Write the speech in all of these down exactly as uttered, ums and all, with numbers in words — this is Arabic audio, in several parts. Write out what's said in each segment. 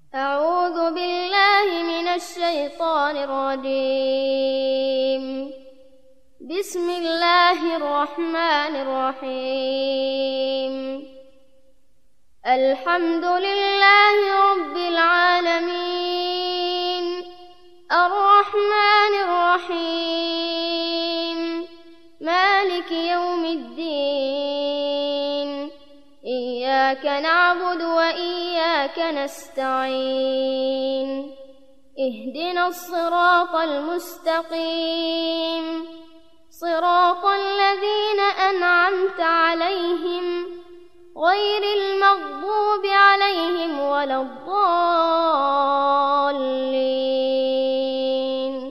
أعوذ بالله من الشيطان الرجيم. بسم الله الرحمن الرحيم. الحمد لله رب العالمين، الرحمن الرحيم، مالك يوم الدين. إياك نعبد وإياك نستعين. اهدنا الصراط المستقيم، صراط الذين أنعمت عليهم غير المغضوب عليهم ولا الضالين.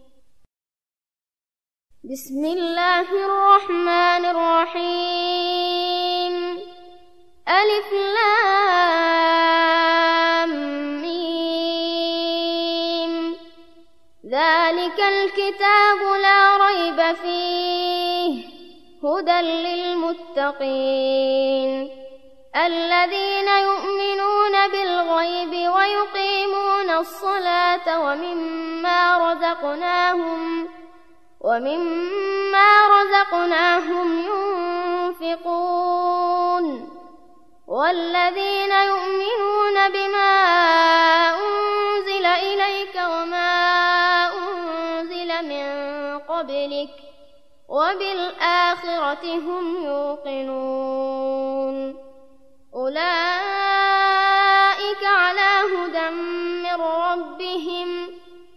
بسم الله الرحمن الرحيم. ألف لام ميم. ذلك الكتاب لا ريب فيه هدى للمتقين الذين يؤمنون بالغيب ويقيمون الصلاة ومما رزقناهم ومما رزقناهم ينفقون والذين يؤمنون بما أنزل إليك وما أنزل من قبلك وبالآخرة هم يوقنون. أولئك على هدى من ربهم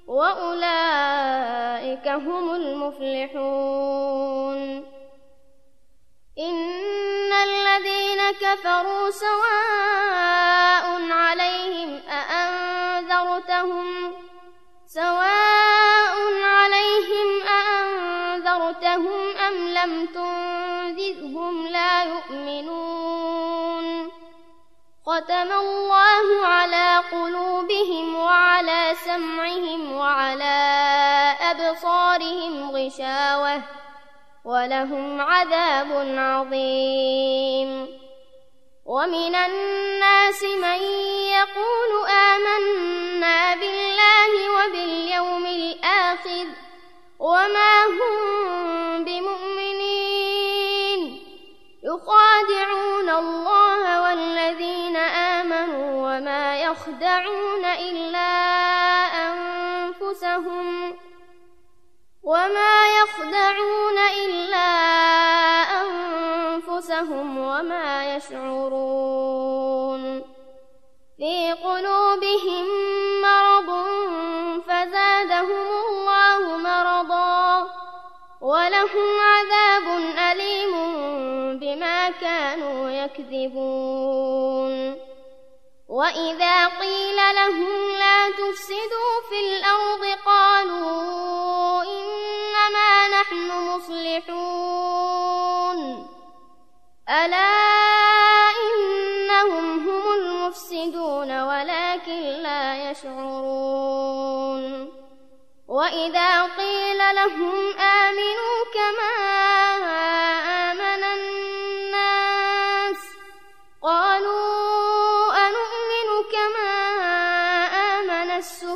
وأولئك هم المفلحون. إن الذين كفروا سواء عليهم أأنذرتهم سواء عليهم أأنذرتهم أم لم تنذرهم لا يؤمنون. ختم الله على قلوبهم وعلى سمعهم وعلى أبصارهم غشاوة ولهم عذاب عظيم. ومن الناس من يقول آمنا بالله وباليوم الآخر وما هم بمؤمنين، يخادعون الله والذين آمنوا وما يخدعون إلا أنفسهم وما يخدعون إلا أنفسهم وما يشعرون. في قلوبهم مرض فزادهم الله مرضا ولهم عذاب أليم بما كانوا يكذبون. وإذا قيل لهم لا تفسدوا في الأرض قالوا إنما نحن مصلحون ألا إنهم هم المفسدون ولكن لا يشعرون. وإذا قيل لهم آمنوا كما آمن الناس قالوا أنؤمن كما آمن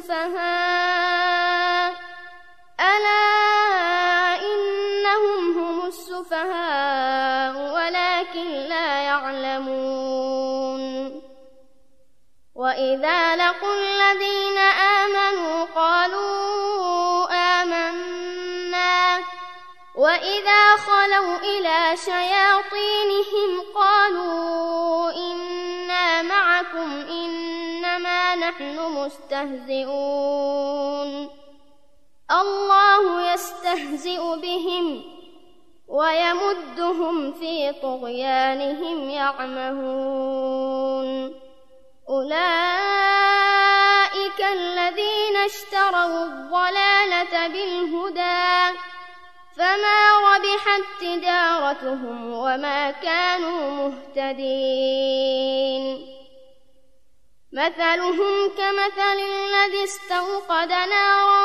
السفهاء ألا إنهم هم السفهاء ولكن لا يعلمون. وإذا لقوا الذين آمنوا قالوا آمنا وإذا خلوا إلى شياطينهم قالوا إنا معكم إنما نحن مستهزئون. الله يستهزئ بهم ويمدهم في طغيانهم يعمهون. أولئك الذين اشتروا الضلالة بالهدى فما ربحت تجارتهم وما كانوا مهتدين. مثلهم كمثل الذي استوقد نارا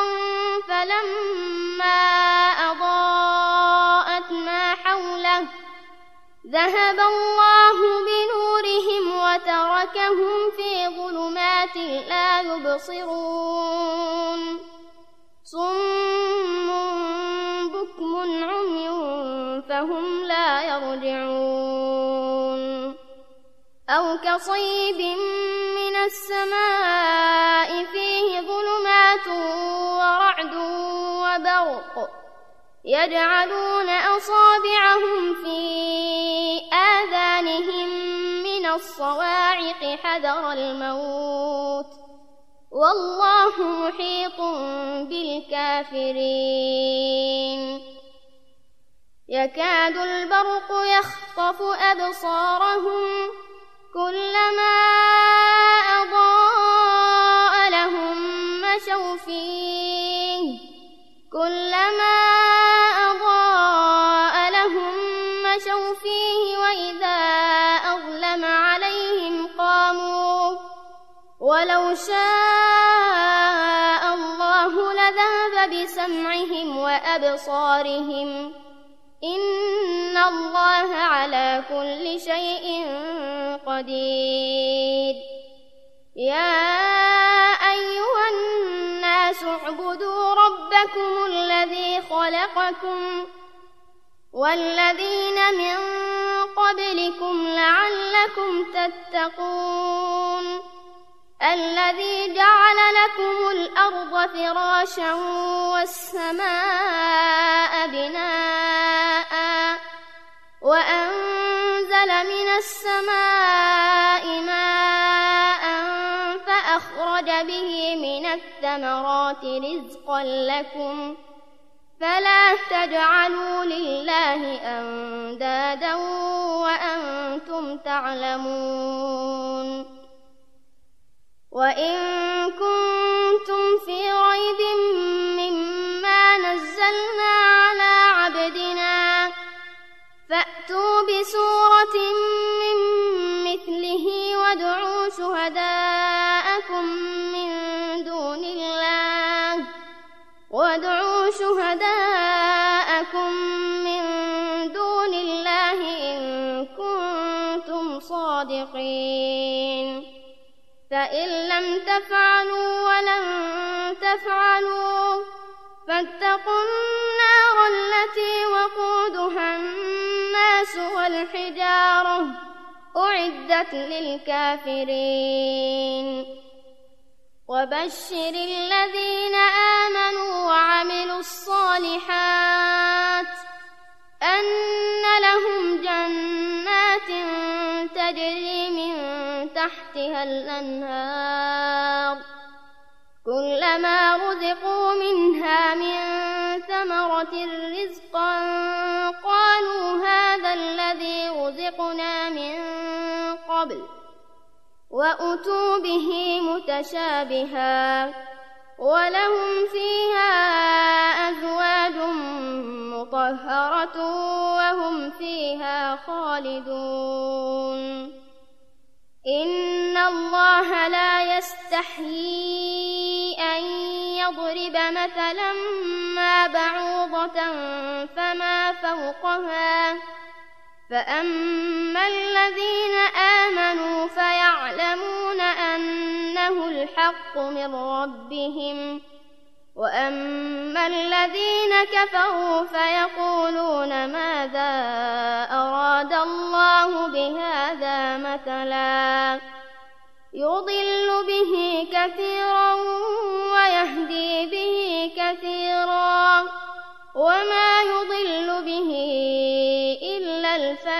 فلما أضاءت ما حوله ذهب الله بنورهم وتركهم في ظلمات لا يبصرون صم بكم عمي فهم لا يرجعون أو كصيب من السماء فيه ظلمات ورعد وبرق يجعلون أصابعهم في آذانهم من الصواعق حذر الموت والله محيط بالكافرين يكاد البرق يخطف أبصارهم كلما أضاء لهم مشوا فيه كلما أضاء لهم مشوا فيه وإذا أظلم عليهم قاموا ولو شاء الله لذهب بسمعهم وأبصارهم إن الله على كل شيء قدير يا أيها الناس اعبدوا ربكم الذي خلقكم والذين من قبلكم لعلكم تتقون الذي جعل لكم الأرض فراشا والسماء بناء وأنزل من السماء ماء فأخرج به من الثمرات رزقا لكم فلا تجعلوا لله أندادا وأنتم تعلمون وإن كنتم في ريب مما نزلنا على عبدنا فأتوا بسورة من مثله وادعوا شهداءكم من دون الله وادعوا شهداءكم من دون الله إن كنتم صادقين فإن لم تفعلوا ولن تفعلوا فاتقوا النار التي وقودها الناس والحجارة أعدت للكافرين وبشر الذين آمنوا وعملوا الصالحات أن لهم جنات تجري من تحتها الأنهار كلما رزقوا منها من ثمرة رزقا قالوا هذا الذي رزقنا من قبل وأتوا به متشابها ولهم فيها أزواج مطهرة وهم فيها خالدون إن الله لا يستحيي أن يضرب مثلا ما بعوضة فما فوقها فأما الذين آمنوا فيعلمون أنه الحق من ربهم وأما الذين كفروا فيقولون ماذا أراد الله بهذا مثلا يضل به كثيرا ويهدي به كثيرا وما يضل به إلا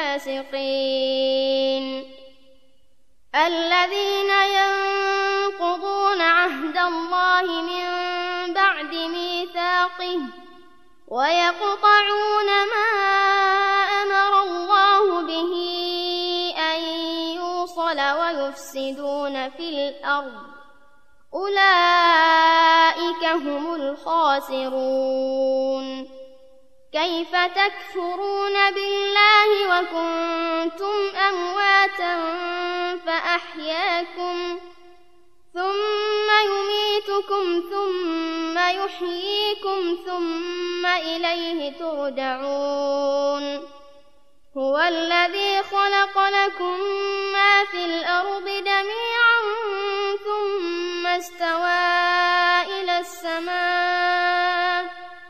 الفاسقين الذين ينقضون عهد الله من بعد ميثاقه ويقطعون ما أمر الله به أن يوصل ويفسدون في الأرض أولئك هم الخاسرون كيف تكفرون بالله وكنتم أمواتا فأحياكم ثم يميتكم ثم يحييكم ثم إليه ترجعون هو الذي خلق لكم ما في الأرض جميعا ثم استوى إلى السماء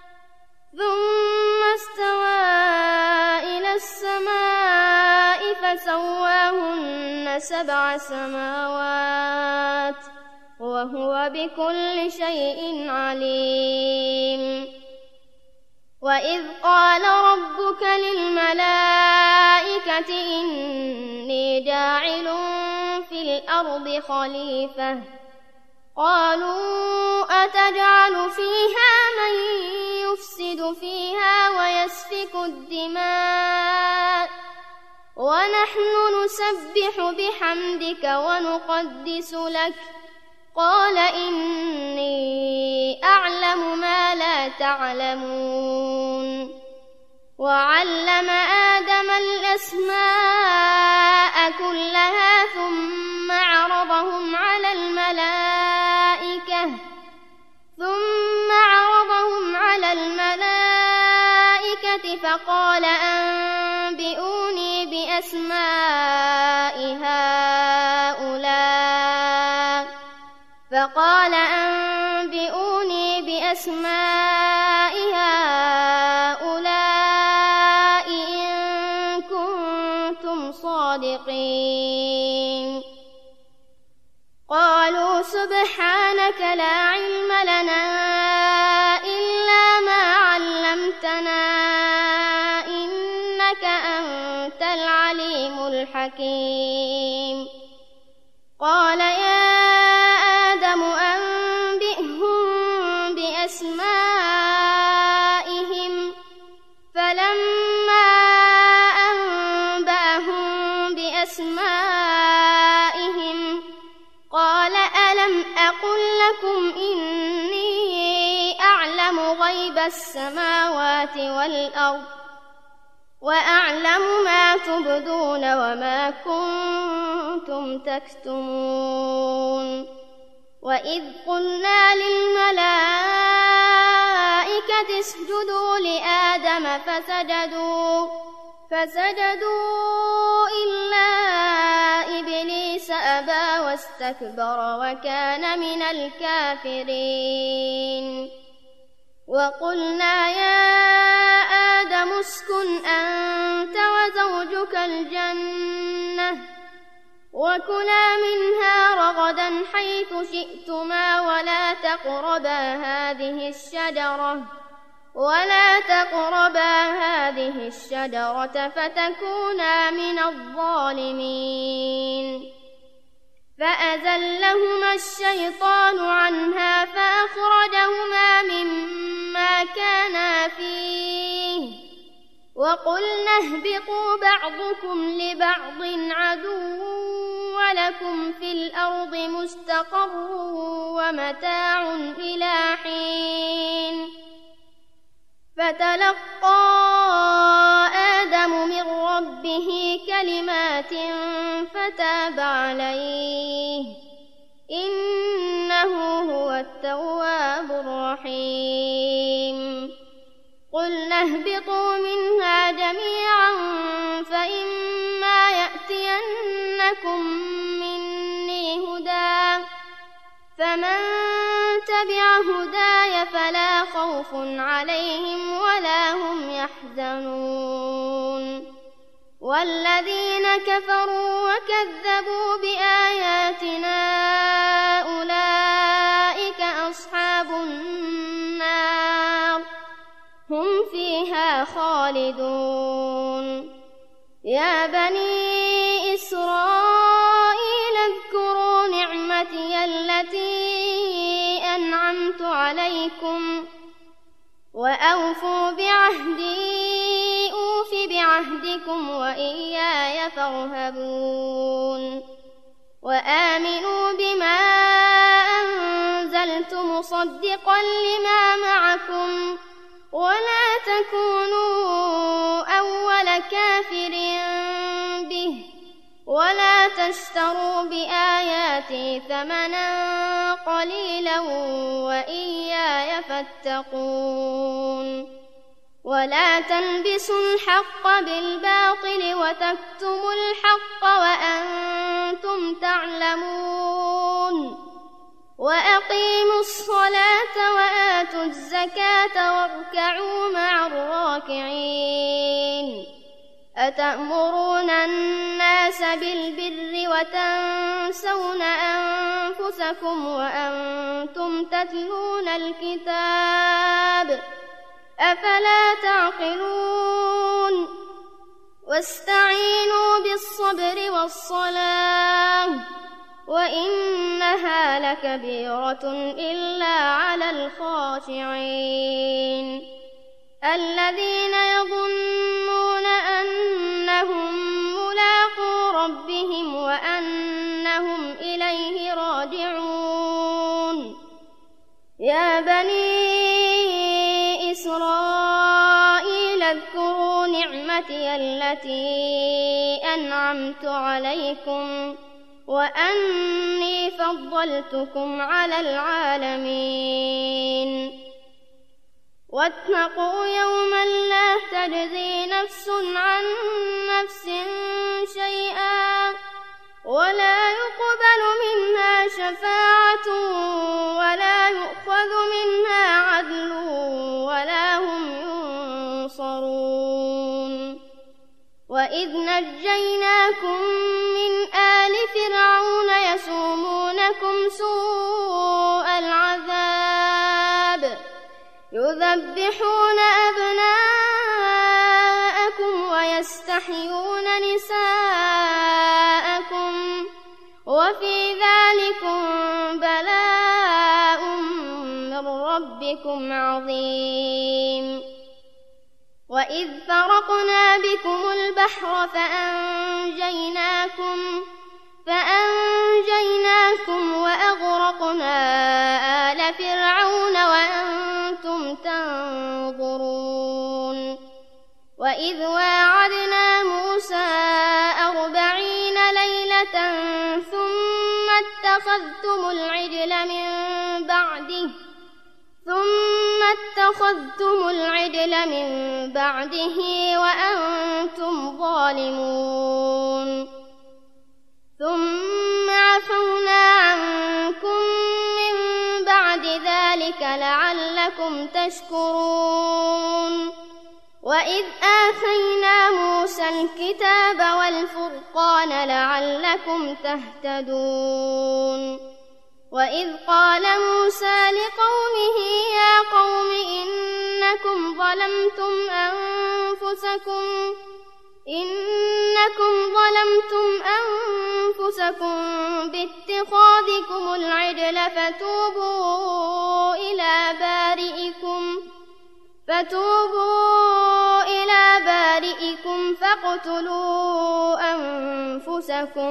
ثم استوى إلى السماء فسواهن سبع سماوات وهو بكل شيء عليم. وإذ قال ربك للملائكة إني جاعل في الأرض خليفة قالوا أتجعل فيها من يفسد فيها ويسفك الدماء ونحن نسبح بحمدك ونقدس لك قال إني أعلم ما لا تعلمون. وعلم آدم الأسماء كلها ثم عرضهم على الملائكة ثم عرضهم على الملائكة فقال أنبئوني بأسماء هؤلاء فقال أنبئوني بأسماء هؤلاء إن كنتم صادقين. قالوا سبحانك لا علم لنا إلا ما علمتنا إنك أنت العليم الحكيم. قال يا آدم أنبئهم بأسمائهم فلما أنبأهم بأسمائهم قال ألم أقل لكم إني أعلم غيب السماوات والأرض وأعلم ما تبدون وما كنتم تكتمون. وإذ قلنا للملائكة اسجدوا لآدم فسجدوا فسجدوا إلا إبليس أبى واستكبر وكان من الكافرين. وقلنا يا آدم اسكن أنت وزوجك الجنة وكلا منها رغدا حيث شئتما ولا تقربا هذه الشجرة ولا تقربا هذه الشجرة فتكونا من الظالمين. فأزلهما الشيطان عنها فأخرجهما مما كانا فيه وقلنا اهبطوا بعضكم لبعض عدو ولكم في الأرض مستقر ومتاع إلى حين. فتلقى آدم من ربه كلمات فتاب عليه إنه هو التواب الرحيم. قلنا اهبطوا منها جميعا فإما يأتينكم مني هدى فمن تبع هداي فلا خوف عليهم ولا هم يحزنون. والذين كفروا وكذبوا بآياتنا أولئك أصحاب النار هم فيها خالدون. يا بني إسرائيل اذكروا نعمتي التي أنعمت عليكم وأوفوا بعهدي أوف بعهدكم وإياي فارهبون. وآمنوا بما أنزلت مصدقا لما معكم ولا تكونوا أول كافر به ولا تشتروا بآياتي ثمنا قليلا وإياي فاتقون. ولا تلبسوا الحق بالباطل وتكتموا الحق وأنتم تعلمون. وأقيموا الصلاة وآتوا الزكاة واركعوا مع الراكعين أتأمرون الناس بالبر وتنسون أنفسكم وأنتم تتلون الكتاب أفلا تعقلون واستعينوا بالصبر والصلاة وإنها لكبيرة إلا على الخاشعين الذين يظنون أنهم ملاقو ربهم وأنهم إليه راجعون يا بني إسرائيل اذكروا نعمتي التي أنعمت عليكم وأني فضلتكم على العالمين واتقوا يوما لا تجزي نفس عن نفس شيئا ولا يقبل منها شفاعة ولا يؤخذ منها عدل ولا هم ينصرون وإذ نجيناكم من آل فرعون يسومونكم سوء العذاب يذبحون أبناءكم ويستحيون نساءكم وفي ذلكم بلاء من ربكم عظيم وإذ فرقنا بكم البحر فأنجيناكم فأنجيناكم وأغرقنا آل فرعون وأنتم تنظرون وإذ واعدنا موسى أربعين ليلة ثم اتخذتم العجل من بعده ثم اتخذتم العجل من بعده وأنتم ظالمون ثم عفونا عنكم من بعد ذلك لعلكم تشكرون وإذ آتينا موسى الكتاب والفرقان لعلكم تهتدون وإذ قال موسى لقومه يا قوم إنكم ظلمتم أنفسكم إنكم ظلمتم أنفسكم باتخاذكم العجل فتوبوا إلى بارئكم فتوبوا إلى بارئكم فاقتلوا أنفسكم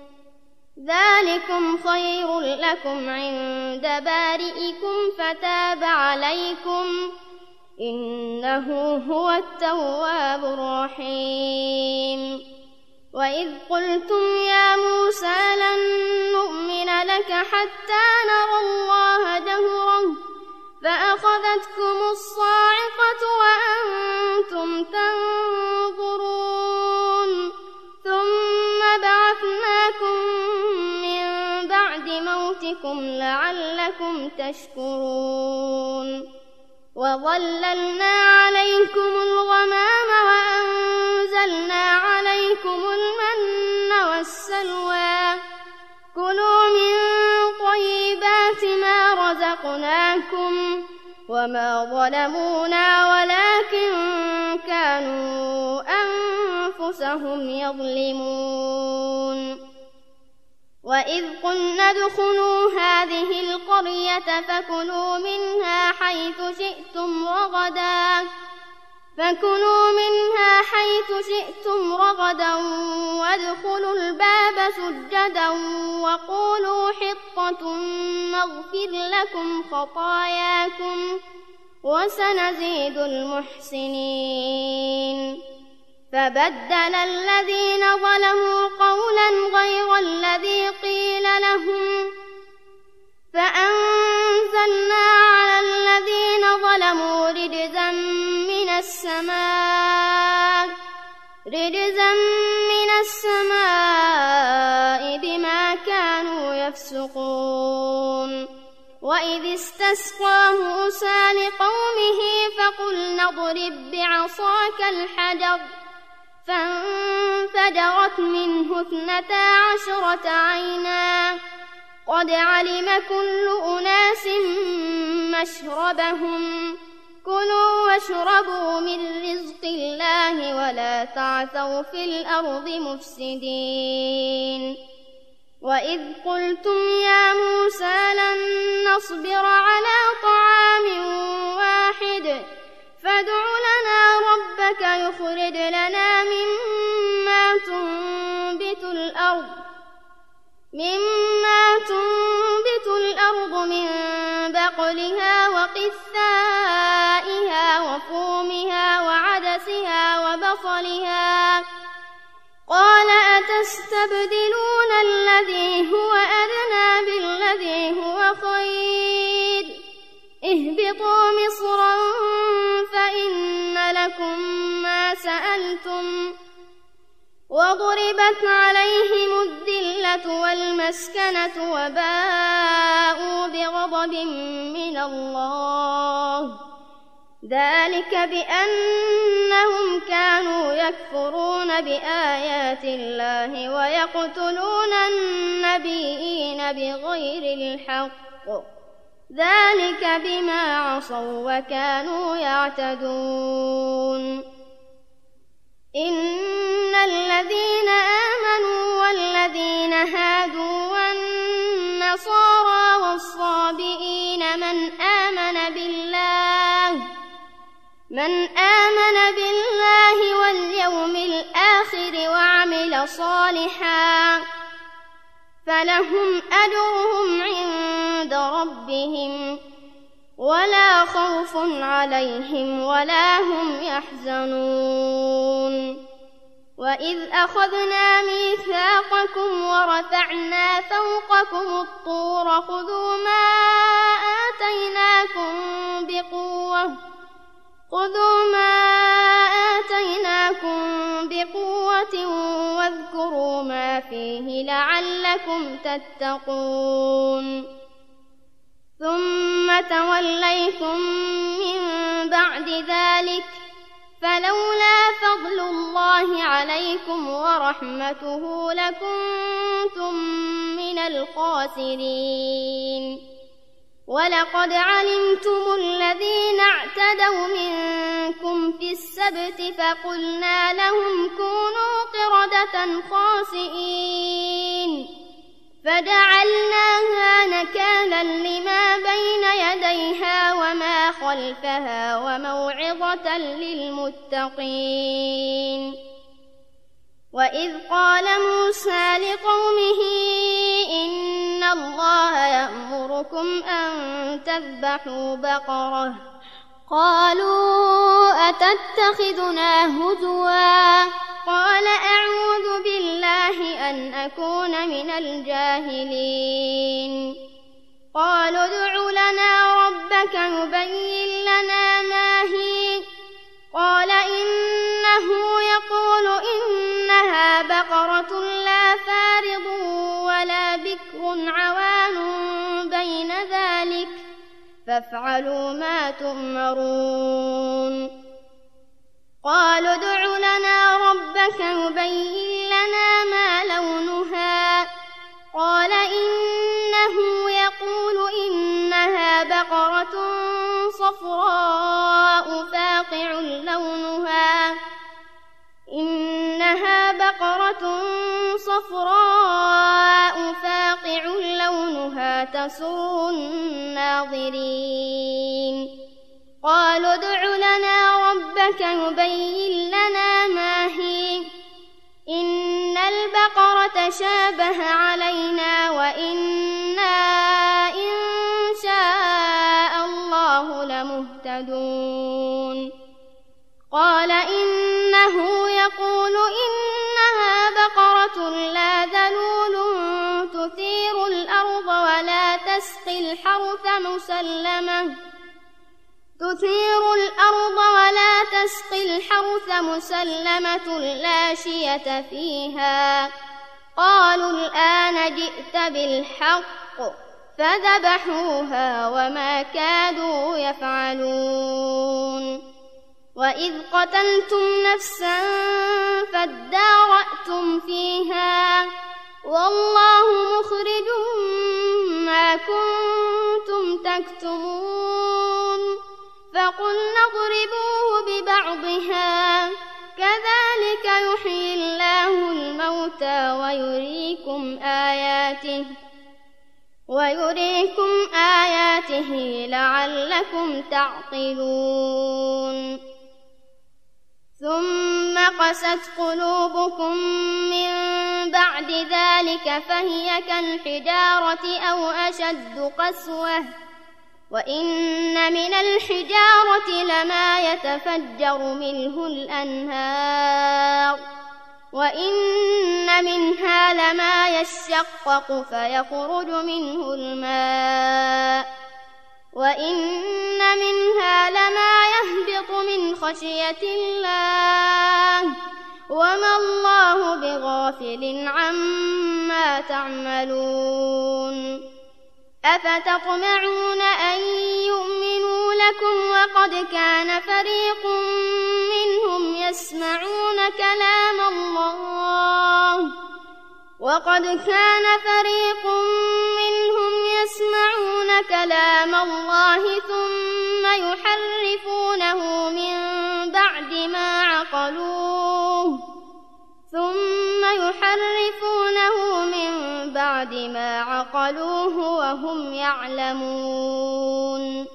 ذلكم خير لكم عند بارئكم فتاب عليكم إنه هو التواب الرحيم وإذ قلتم يا موسى لن نؤمن لك حتى نرى الله جهرا فأخذتكم الصاعقة وأنتم تنظرون ثم بعثناكم من بعد موتكم لعلكم تشكرون وظللنا عليكم الغمام وأنزلنا عليكم المن والسلوى كلوا من طيبات ما رزقناكم وما ظلمونا ولكن كانوا أنفسهم يظلمون وإذ قلنا ادخلوا هذه القرية فكلوا منها حيث شئتم رغدا فكلوا منها حيث شئتم رغدا وادخلوا الباب سجدا وقولوا حطة نغفر لكم خطاياكم وسنزيد المحسنين فبدل الذين ظلموا قولا غير الذي قيل لهم فأنزلنا على الذين ظلموا رجزا من السماء رجزا من السماء بما كانوا يفسقون وإذ استسقى موسى لقومه فقلنا اضرب بعصاك الحجر فانفجرت منه اثنتا عشرة عينا قد علم كل أناس مشربهم كلوا واشربوا من رزق الله ولا تعثوا في الأرض مفسدين وإذ قلتم يا موسى لن نصبر على طعام واحد فادع لنا ربك يخرج لنا مما تنبت الأرض مما تنبت الأرض من بقلها وقثائها وفومها وعدسها وبصلها قال أتستبدلون الذي هو أدنى بالذي هو خير اهبطوا مصرا فإن لكم ما سألتم وضربت عليهم الذلة والمسكنة وباءوا بغضب من الله ذلك بأنهم كانوا يكفرون بآيات الله ويقتلون النبيين بغير الحق ذلك بما عصوا وكانوا يعتدون إن الذين آمنوا والذين هادوا والنصارى والصابئين من آمن بالله من آمن بالله واليوم الآخر وعمل صالحا فلهم أجرهم عند ربهم ولا خوف عليهم ولا هم يحزنون وإذ أخذنا ميثاقكم ورفعنا فوقكم الطور خذوا ما آتيناكم بقوة خذوا ما آتيناكم بقوة واذكروا ما فيه لعلكم تتقون ثم توليتم من بعد ذلك فلولا فضل الله عليكم ورحمته لكنتم من الخاسرين ولقد علمتم الذين اعتدوا منكم في السبت فقلنا لهم كونوا قردة خاسئين فجعلناها نكالا لما بين يديها وما خلفها وموعظة للمتقين وإذ قال موسى لقومه إن الله يأمركم أن تذبحوا بقرة قالوا أتتخذنا هزوا قال أعوذ بالله أن أكون من الجاهلين قالوا ادع لنا ربك يبين لنا ما هي قال إنه يقول إنها بقرة لا فارض ولا بكر عوان بين ذلك فافعلوا ما تؤمرون قالوا ادع لنا ربك يبين لنا ما لونها قال إنه يقول إنها بقرة صفراء فاقع لونها إنها بقرة صفراء فاقع لونها تسر الناظرين قالوا ادع لنا ربك يبين لنا ما هي إن البقرة شابه علينا وإنا إن شاء الله لمهتدون قال إنه يقول إنها بقرة لا ذلول تثير الأرض ولا تسقي الحرث مسلمة تثير الأرض ولا تسقي الحرث مسلمة لا شية فيها قالوا الآن جئت بالحق فذبحوها وما كادوا يفعلون وإذ قتلتم نفسا فادارأتم فيها والله مخرج ما كنتم تكتمون فقلنا اضربوه ببعضها كذلك يحيي الله الموتى ويريكم آياته ويريكم آياته لعلكم تعقلون ثم قست قلوبكم من بعد ذلك فهي كالحجارة أو أشد قسوة وإن من الحجارة لما يتفجر منه الأنهار وإن منها لما يشقق فيخرج منه الماء وإن منها لما يهبط من خشية الله وما الله بغافل عما تعملون أفتطمعون أن يؤمنوا لكم وقد كان فريق منهم يسمعون كلام الله وقد كان فريق منهم يسمعون كلام الله ثم يحرفونه من بعد ما عقلوه ثم يحرفونه من بعد ما عقلوه وهم يعلمون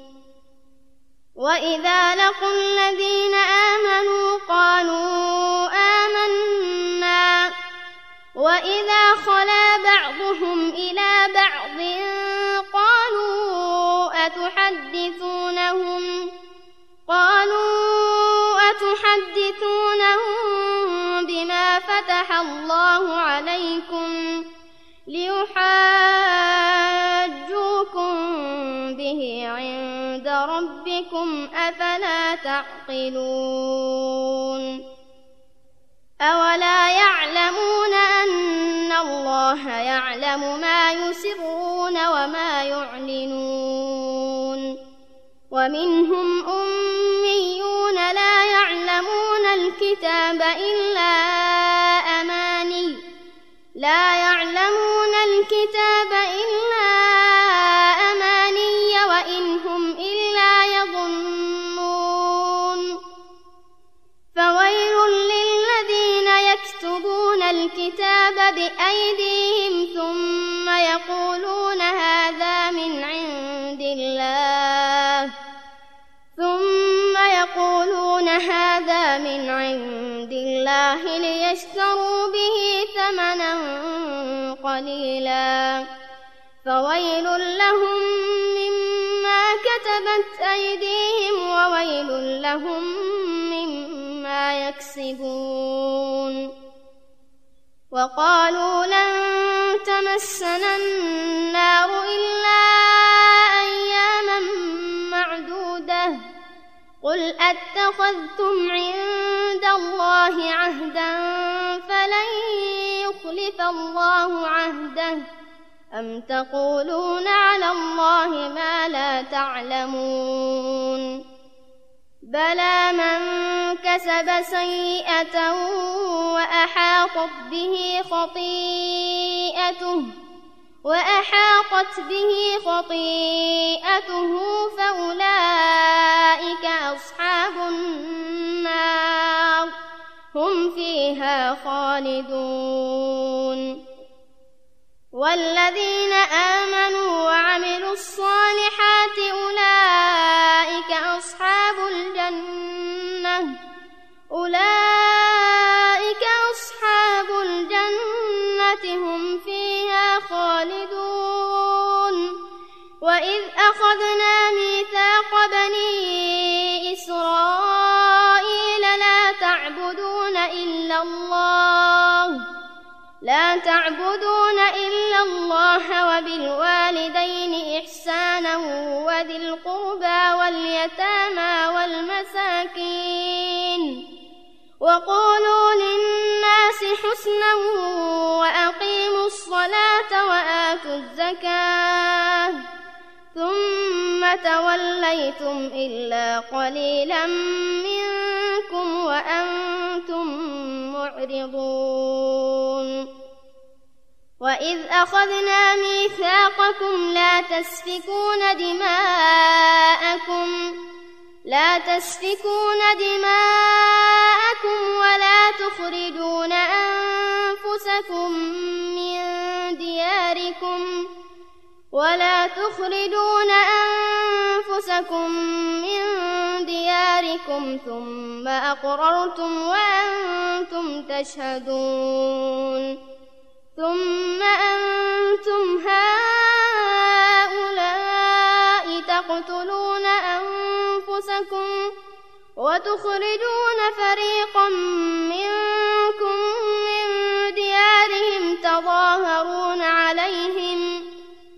وإذا لقوا الذين آمنوا قالوا آمنا وإذا خلا بعضهم إلى بعض قالوا أتحدثونهم قالوا أتحدثونهم بما فتح الله عليكم ليحاجوكم به عند ربكم أفلا تعقلون أولا يعلمون أن الله يعلم ما يسرون وما يعلنون ومنهم أميون لا يعلمون الكتاب إلا أماني لا يعلمون الكتاب إلا أماني وإن هم إلا يظنون فويل للذين يكتبون الكتاب بأيديهم ثم يقولون هذا من عند الله ثم يقولون هذا من عند الله ليشتروا به ثمنا قليلا فويل لهم مما كتبت أيديهم وويل لهم مما يكسبون وقالوا لن تمسنا النار إلا أياما معدودة قل أتخذتم عند الله عهدا فلن يخلف الله عهده أم تقولون على الله ما لا تعلمون بلى من كسب سيئة وأحاطت به خطيئته وأحاطت به خطيئته فأولئك أصحاب النار هم فيها خالدون والذين آمنوا وعملوا الصالحات أولئك أصحاب الجنة أولئك أصحاب الجنة هم فيها خالدون وإذ أخذنا ميثاق بني إسرائيل لا تعبدون إلا الله لا تعبدون إلا الله وبالوالدين إحسانا وذي القربى واليتامى والمساكين وقولوا للناس حسنا وأقيموا الصلاة وآتوا الزكاة ثم توليتم إلا قليلا منكم وأنتم معرضون وإذ أخذنا ميثاقكم لا تسفكون دماءكم لا تسفكون دماءكم ولا تخرجون أنفسكم من دياركم ولا تخرجون أنفسكم من دياركم ثم أقررتم وأنتم تشهدون ثم أنتم هؤلاء تقتلون أنفسكم وتخرجون فريقا منكم من ديارهم تظاهرون عليهم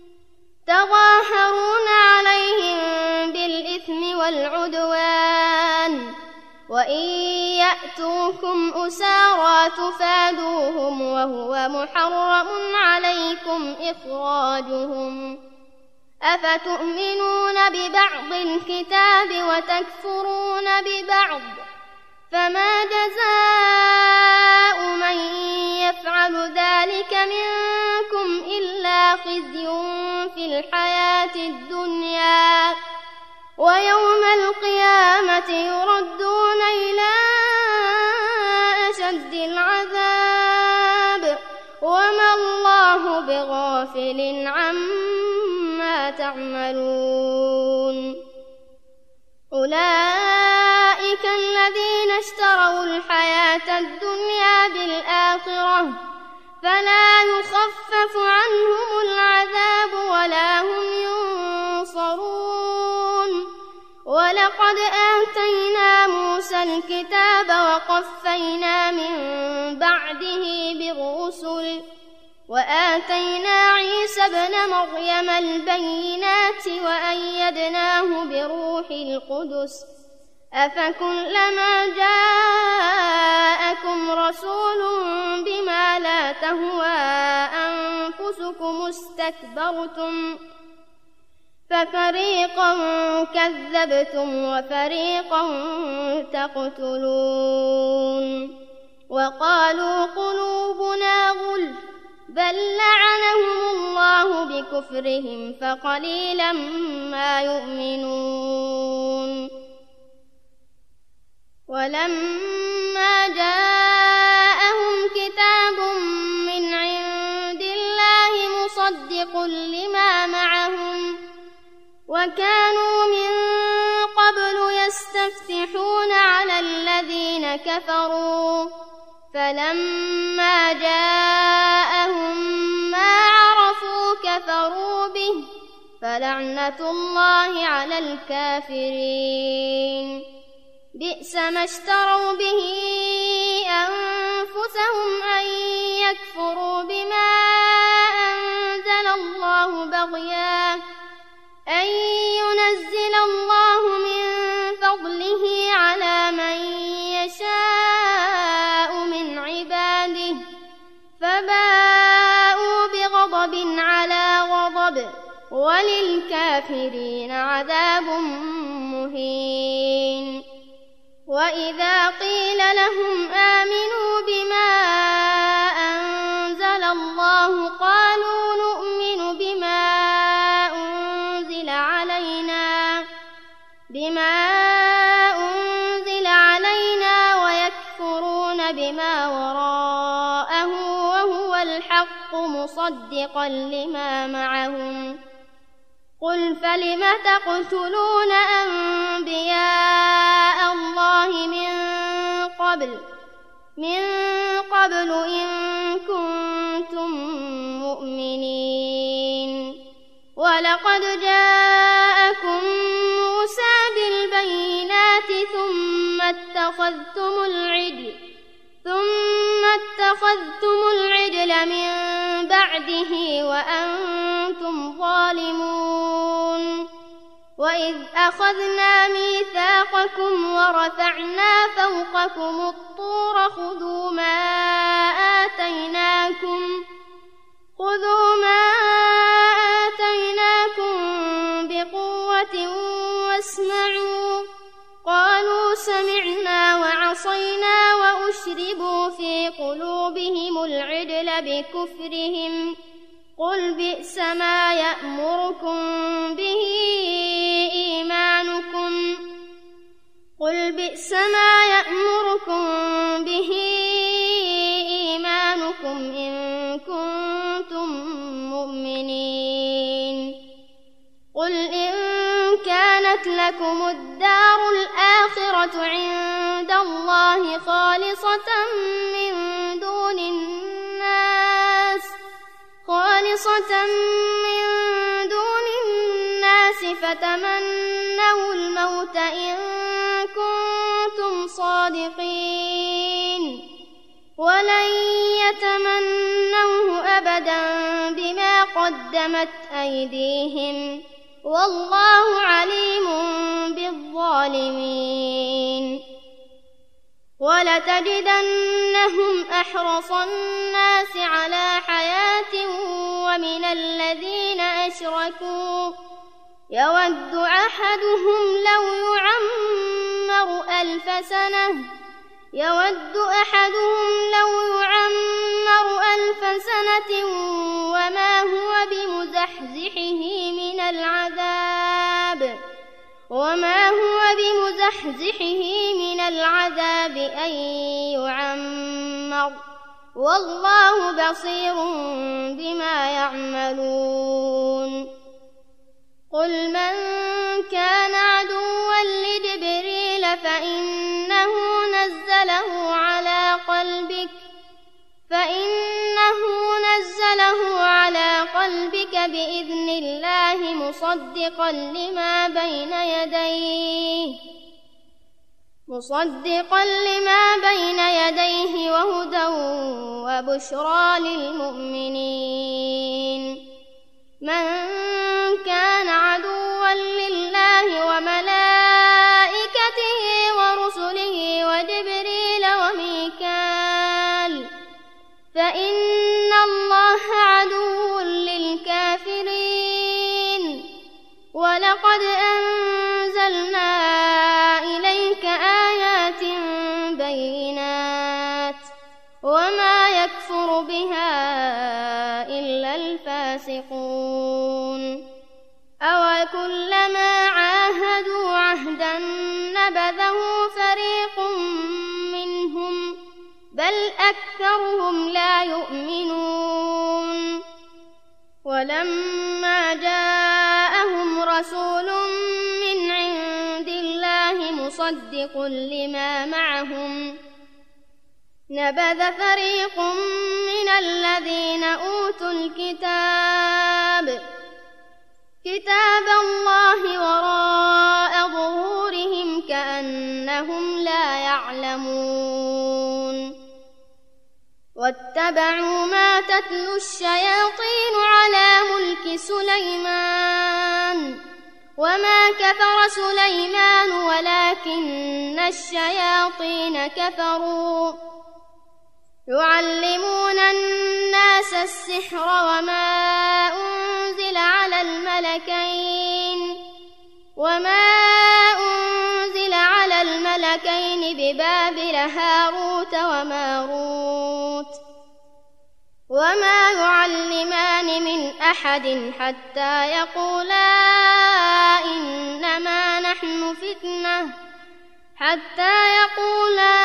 تظاهرون عليهم بالإثم والعدوان وإن يأتوكم أسارى تفادوهم وهو محرم عليكم إخراجهم أفتؤمنون ببعض الكتاب وتكفرون ببعض فما جزاء من يفعل ذلك منكم إلا خزي في الحياة الدنيا ويوم القيامة يردون إلى أشد العذاب وما الله بغافل عما تعملون أولئك الذين اشتروا الحياة الدنيا بالآخرة فلا يخفف عنهم العذاب ولا هم ينصرون ولقد آتينا موسى الكتاب وقفينا من بعده بالرسل وآتينا عيسى ابن مريم البينات وأيدناه بروح القدس أفكلما جاءكم رسول بما لا تهوى أنفسكم استكبرتم ففريقا كذبتم وفريقا تقتلون وقالوا قلوبنا غلف بل لعنهم الله بكفرهم فقليلا ما يؤمنون ولما جاءهم كتاب من عند الله مصدق لما معهم وكانوا من قبل يستفتحون على الذين كفروا فلما جاءهم ما عرفوا كفروا به فلعنة الله على الكافرين بئس ما اشتروا به أنفسهم أن يكفروا بما أنزل الله بغيا أن ينزل الله من فضله على من يشاء من عباده فباءوا بغضب على غضب وللكافرين عذاب مهين وإذا قيل لهم آمنوا بما أنزل الله قالوا نؤمن بما أنزل علينا بما أنزل علينا ويكفرون بما وراءه وهو الحق مصدقا لما معهم قل فلم تقتلون أنبياء الله من قبل من قبل إن كنتم مؤمنين ولقد جاءكم موسى بالبينات ثم اتخذتم العجل ثم اتخذتم العجل من بعده وأنتم ظالمون وإذ أخذنا ميثاقكم ورفعنا فوقكم الطور خذوا ما آتيناكم خذوا ما آتيناكم بقوة واسمعوا قالوا سمعنا وعصينا وأشربوا في قلوبهم العجل بكفرهم قل بئس ما يأمركم به إيمانكم قل بئس ما يأمركم به إيمانكم إن كنتم مؤمنين قل إن كانت لكم الدار الآخرة عند الله خالصة من دون الناس خالصة من دون الناس فتمنوا الموت إن كنتم صادقين ولن يتمنوه أبدا بما قدمت أيديهم والله عليم بالظالمين ولتجدنهم أحرص الناس على حياة ومن الذين أشركوا يود أحدهم لو يعمر ألف سنة يود أحدهم لو يعمر ألف سنة وما هو بمزحزحه من العذاب وما هو بمزحزحه من العذاب أن يعمر والله بصير بما يعملون قل من كان عدوا لجبريل فإنه نزله على قلبك فإنه نزله على قلبك بإذن الله مصدقا لما بين يديه مصدقا لما بين يديه وهدى وبشرى للمؤمنين من كان عدوا لله وملائكته ورسله وجبريل وميكال فإن الله عدو للكافرين ولقد أنزلنا إليك آيات بينات وما يكفر بها إلا الفاسقون أوكلما عاهدوا عهدا نبذه فريق منهم بل أكثرهم لا يؤمنون ولما جاءهم رسول من عند الله مصدق لما معهم نبذ فريق من الذين أوتوا الكتاب كتاب الله وراء ظهورهم كأنهم لا يعلمون واتبعوا ما تتلو الشياطين على ملك سليمان وما كفر سليمان ولكن الشياطين كفروا يعلمون الناس السحر وما أنزل على الملكين وما أنزل على الملكين ببابل هاروت وماروت وما يعلمان من أحد حتى يقولا إنما نحن فتنة حتى يقولا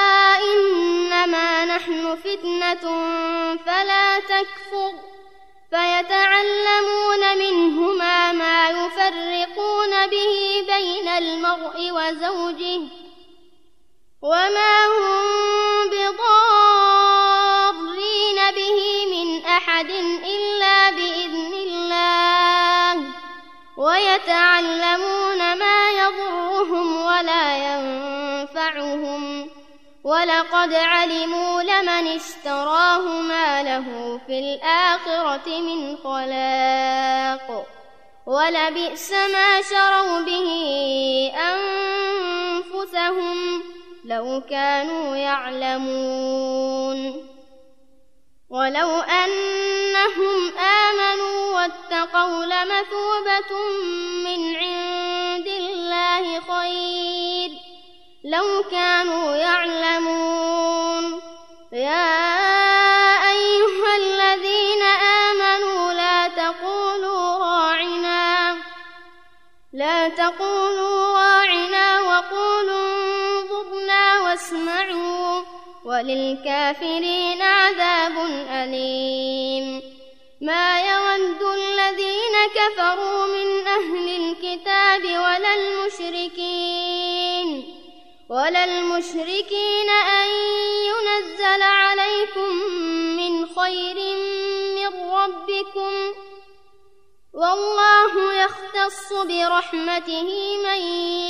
إنما نحن فتنة فلا تكفر فيتعلمون منهما ما يفرقون به بين المرء وزوجه وما هم بضارين به من أحد إلا بإذن الله ويتعلمون ما يضرهم ولا ينفعهم ولقد علموا لمن اشتراه ما له في الآخرة من خلاق ولبئس ما شروا به أنفسهم لو كانوا يعلمون. ولو أنهم آمنوا واتقوا لمثوبة من عند الله خير لو كانوا يعلمون. يا أيها الذين آمنوا لا تقولوا راعنا لا تقولوا راعنا وقولوا انظرنا واسمعوا وللكافرين عذاب أليم. ما يود الذين كفروا من أهل الكتاب ولا المشركين ولا المشركين أن ينزل عليكم من خير من ربكم والله يختص برحمته من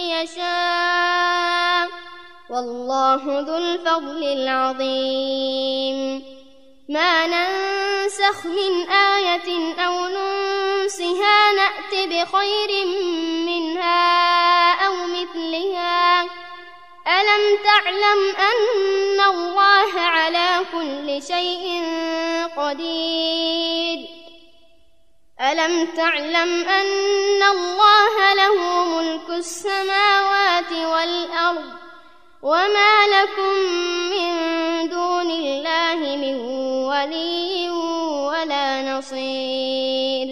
يشاء والله ذو الفضل العظيم. ما ننسخ من آية أو ننسها نأت بخير منها أو مثلها. ألم تعلم أن الله على كل شيء قدير ألم تعلم أن الله له ملك السماوات والأرض وما لكم من دون الله من ولي ولا نصير.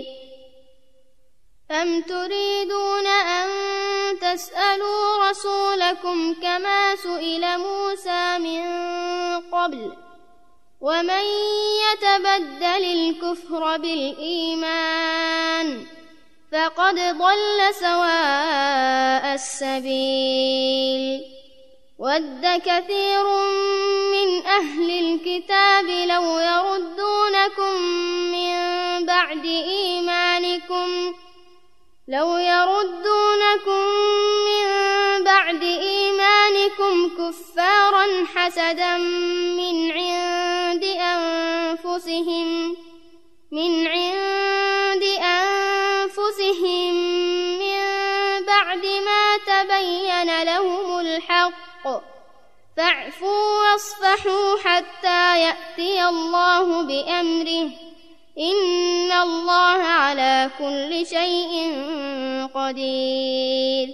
أم تريدون أن تسألوا رسولكم كما سئل موسى من قبل ومن يتبدل الكفر بالإيمان فقد ضل سواء السبيل. ود كثير من أهل الكتاب لو يردونكم من بعد إيمانكم لو يردونكم من بعد إيمانكم كفارا حسدا من عند أنفسهم من عند أنفسهم من بعد ما تبين لهم الحق فاعفوا واصفحوا حتى يأتي الله بأمره إن الله على كل شيء قدير.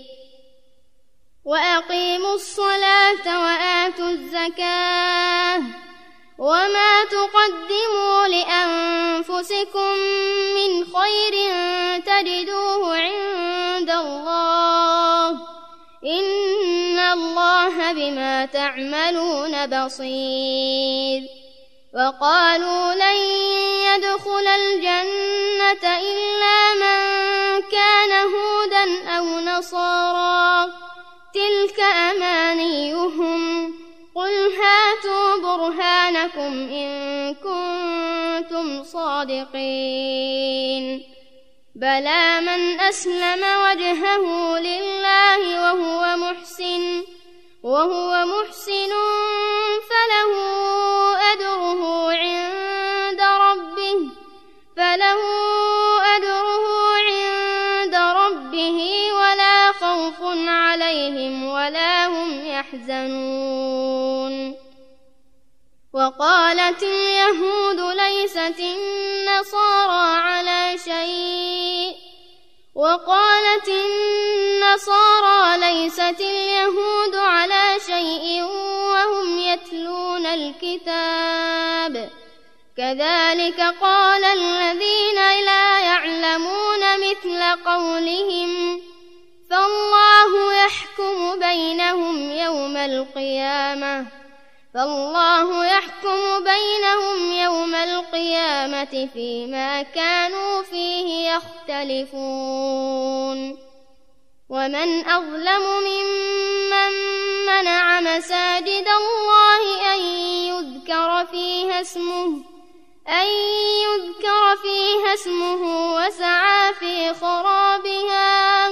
وأقيموا الصلاة وآتوا الزكاة وما تقدموا لأنفسكم من خير تجدوه عند الله إن الله بما تعملون بصير. وقالوا لن يدخل الجنة إلا من كان هودا أو نصارى تلك أمانيهم قل هاتوا برهانكم إن كنتم صادقين. بلى من أسلم وجهه لله وهو محسن وهو محسن فله أجره عند ربه فله أجره عند ربه ولا خوف عليهم ولا هم يحزنون. وقالت اليهود ليست النصارى على شيء وقالت النصارى ليست اليهود على شيء وهم يتلون الكتاب كذلك قال الذين لا يعلمون مثل قولهم فالله يحكم بينهم يوم القيامة فالله يحكم بينهم يوم القيامة فيما كانوا فيه يختلفون. ومن أظلم ممن منع مساجد الله أن يذكر فيها اسمه أن يذكر فيها اسمه وسعى في خرابها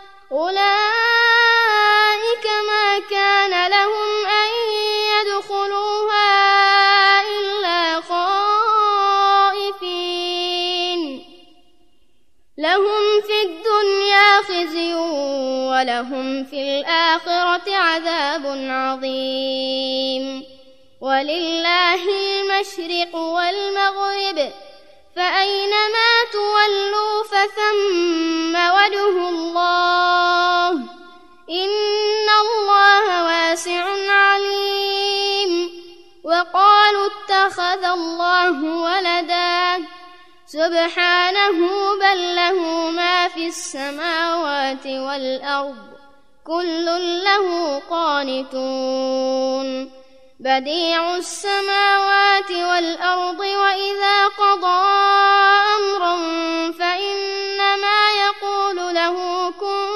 أولئك ما كان لهم أن يدخلوها إلا خائفين لهم في الدنيا خلد ولهم في الآخرة عذاب عظيم. ولله المشرق والمغرب فأينما تولوا فثم وجه الله إن الله واسع عليم. وقالوا اتخذ الله ولدا سبحانه بل له ما في السماوات والأرض كل له قانتون. بديع السماوات والأرض وإذا قضى أمرا فإنما يقول له كن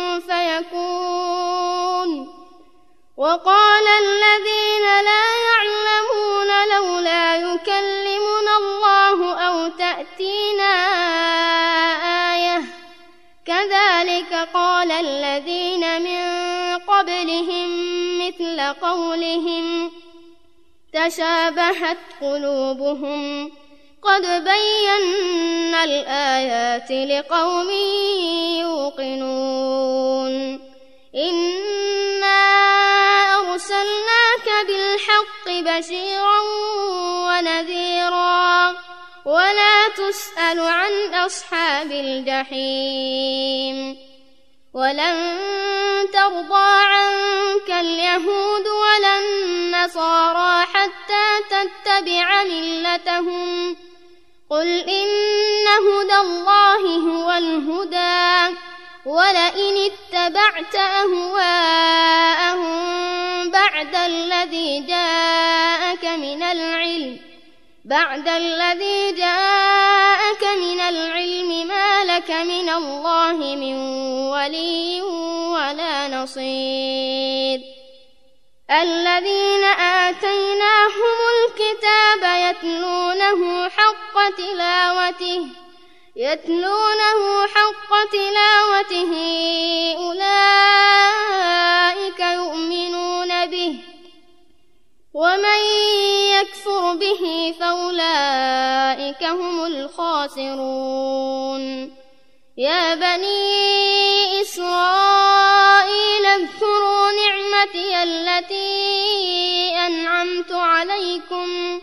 فيكون. وقال الذين لا يعلمون لولا يكلمنا الله أو تأتينا آية كذلك قال الذين من قبلهم مثل قولهم تشابهت قلوبهم قد بينا الآيات لقوم يوقنون. إنا أرسلناك بالحق بشيرا ونذيرا ولا تسأل عن أصحاب الجحيم. ولن ترضى عنك اليهود ولا النصارى حتى تتبع ملتهم قل إن هدى الله هو الهدى ولئن اتبعت أهواءهم بعد الذي جاءك من العلم بعد الذي جاءك من العلم ما لك من الله من ولي ولا نصير. الذين آتيناهم الكتاب يتلونه حق تلاوته يتلونه حق تلاوته أولئك يؤمنون به ومن يكفر به فأولئك هم الخاسرون. يا بني إسرائيل اذكروا نعمتي التي أنعمت عليكم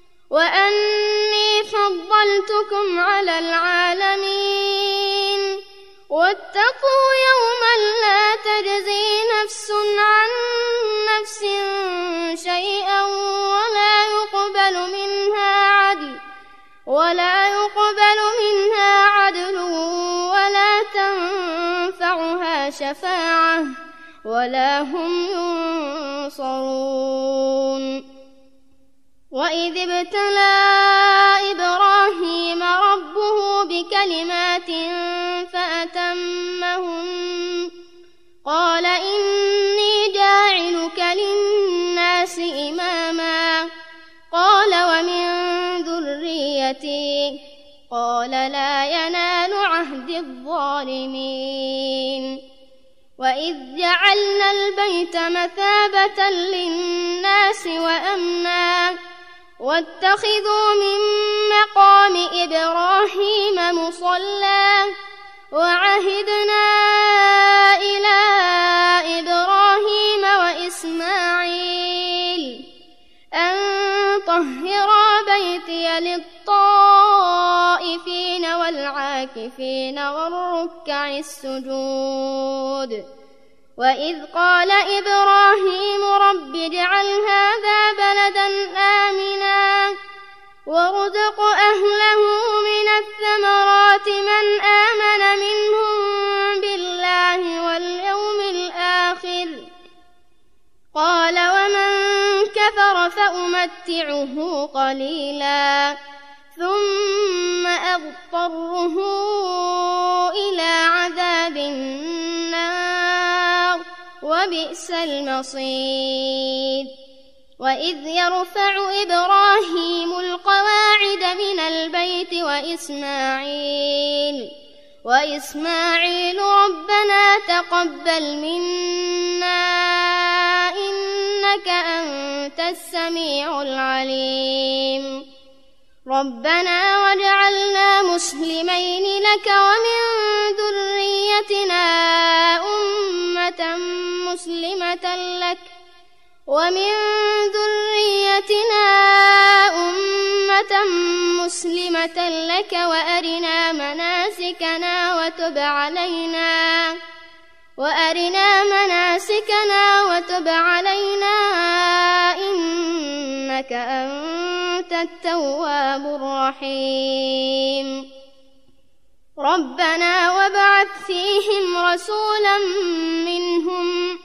وأني فضلتكم على العالمين. واتقوا يوما لا تجزي نفس عن نفس شيئا ولا يقبل منها عدل ولا يقبل منها عدل ولا تنفعها شفاعة ولا هم ينصرون. وإذ ابتلى إبراهيم ربه بكلمات فأتمهن قال إني جاعلك للناس إماما قال ومن ذريتي قال لا ينال عهد الظالمين. وإذ جعلنا البيت مثابة للناس وأمنا واتخذوا من مقام إبراهيم مصلى وعهدنا إلى إبراهيم وإسماعيل أن طهرا بيتي للطائفين والعاكفين والركع السجود. وإذ قال إبراهيم رب اجعل هذا بلدا آمنا وارزق أهله من الثمرات من آمن منهم بالله واليوم الآخر قال ومن كفر فأمتعه قليلا ثم أضطره إلى عذاب النار وبئس المصير. وإذ يرفع إبراهيم القواعد من البيت وإسماعيل وإسماعيل ربنا تقبل منا إنك أنت السميع العليم. ربنا واجعلنا مسلمين لك ومن ذريتنا أمة مسلمة لك ومن ذريتنا أمة مسلمة لك وأرنا مناسكنا وتب علينا وأرنا مناسكنا وتب علينا إنك أنت التواب الرحيم ربنا وابعث فيهم رسولا منهم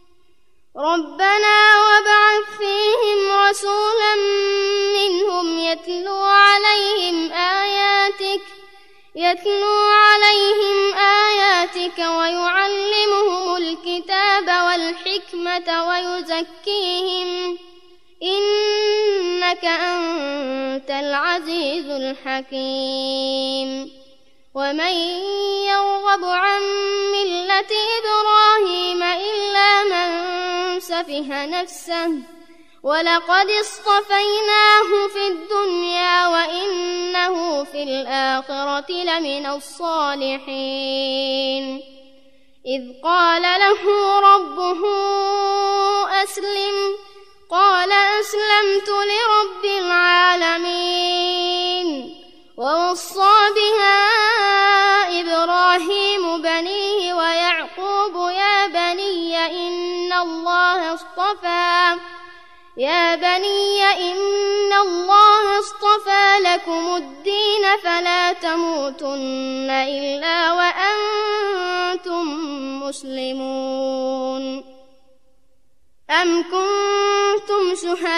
ربنا وابعث فيهم رسولا منهم يتلو عليهم آياتك يتلو عليهم آياتك ويعلمهم الكتاب والحكمة ويزكيهم إنك أنت العزيز الحكيم ومن يرغب عن ملة إبراهيم إلا من سفه نفسه ولقد اصطفيناه في الدنيا وإنه في الآخرة لمن الصالحين إذ قال له ربه أسلم قال أسلمت لرب العالمين ووصى بها إبراهيم بنيه ويعقوب يا بني إن الله اصطفى يا بني إن الله اصطفى لكم الدين فلا تموتن إلا وأنتم مسلمون أم كنتم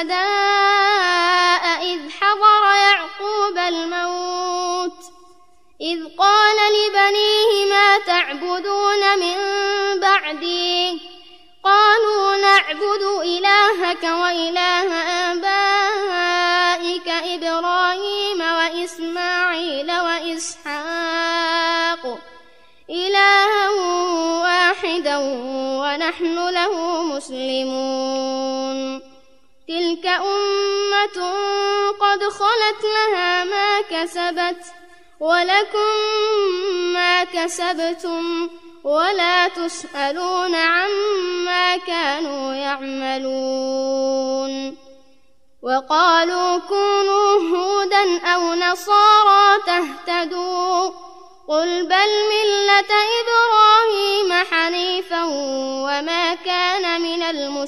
شهداء إذ حضر يعقوب الموت إذ قال لبنيه ما تعبدون من بعدي قالوا نعبد إلهك وإله آبائك إبراهيم وإسماعيل وإسحاق إلها واحدا ونحن له مسلمون تلك أمة قد خلت لها ما كسبت ولكم ما كسبتم ولا تسألون عما كانوا يعملون وقالوا كونوا هودا أو نصارى تهتدوا قل بل ملة إبراهيم حنيفا وما كان من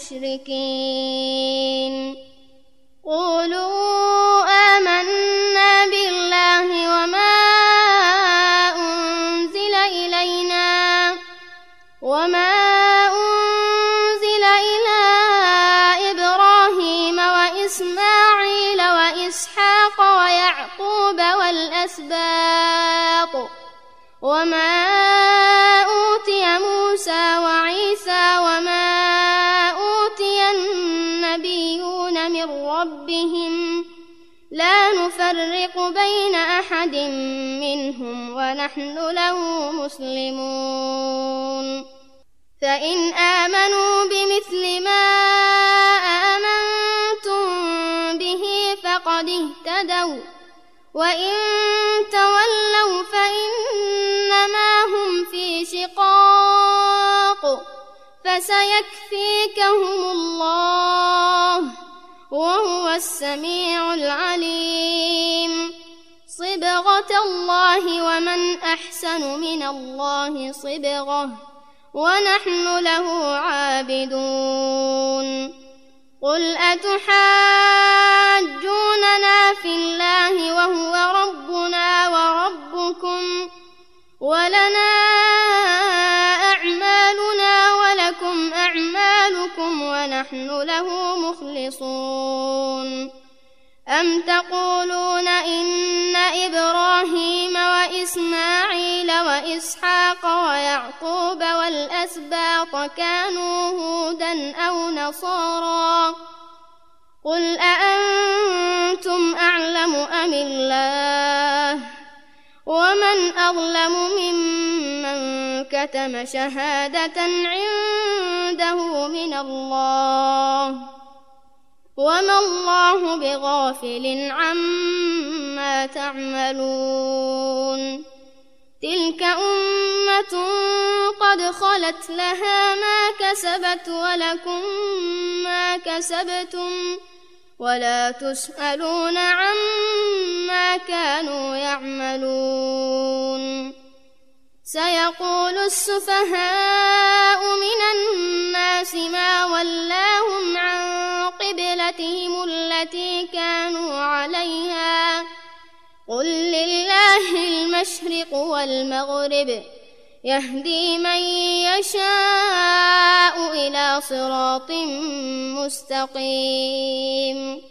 المشركين قولوا آمنا بالله وما أنزل إلينا وما أنزل إلى إبراهيم وإسماعيل وإسحاق ويعقوب والأسباط وما أوتي موسى وعيسى وما أوتي النبيون من ربهم لا نفرق بين أحد منهم ونحن له مسلمون فإن آمنوا بمثل ما آمنتم به فقد اهتدوا وإن تولوا فإنما هم في شقاق فسيكفيكهم الله وهو السميع العليم صبغة الله ومن أحسن من الله صبغة ونحن له عابدون قل أتحاجوننا في الله وهو ربنا وربكم ولنا أعمالنا ولكم أعمالكم ونحن له مخلصون أم تقولون إن إبراهيم وإسماعيل وإسحاق ويعقوب والأسباط كانوا هودا أو نصارى قل أأنتم أعلم أم الله ومن أظلم ممن كتم شهادة عنده من الله وما الله بغافل عما عما تعملون تلك أمة قد خلت لها ما كسبت ولكم ما كسبتم ولا تسألون عما كانوا يعملون سيقول السفهاء من الناس ما ولاهم عن قبلتهم التي كانوا عليها قل لله المشرق والمغرب يهدي من يشاء إلى صراط مستقيم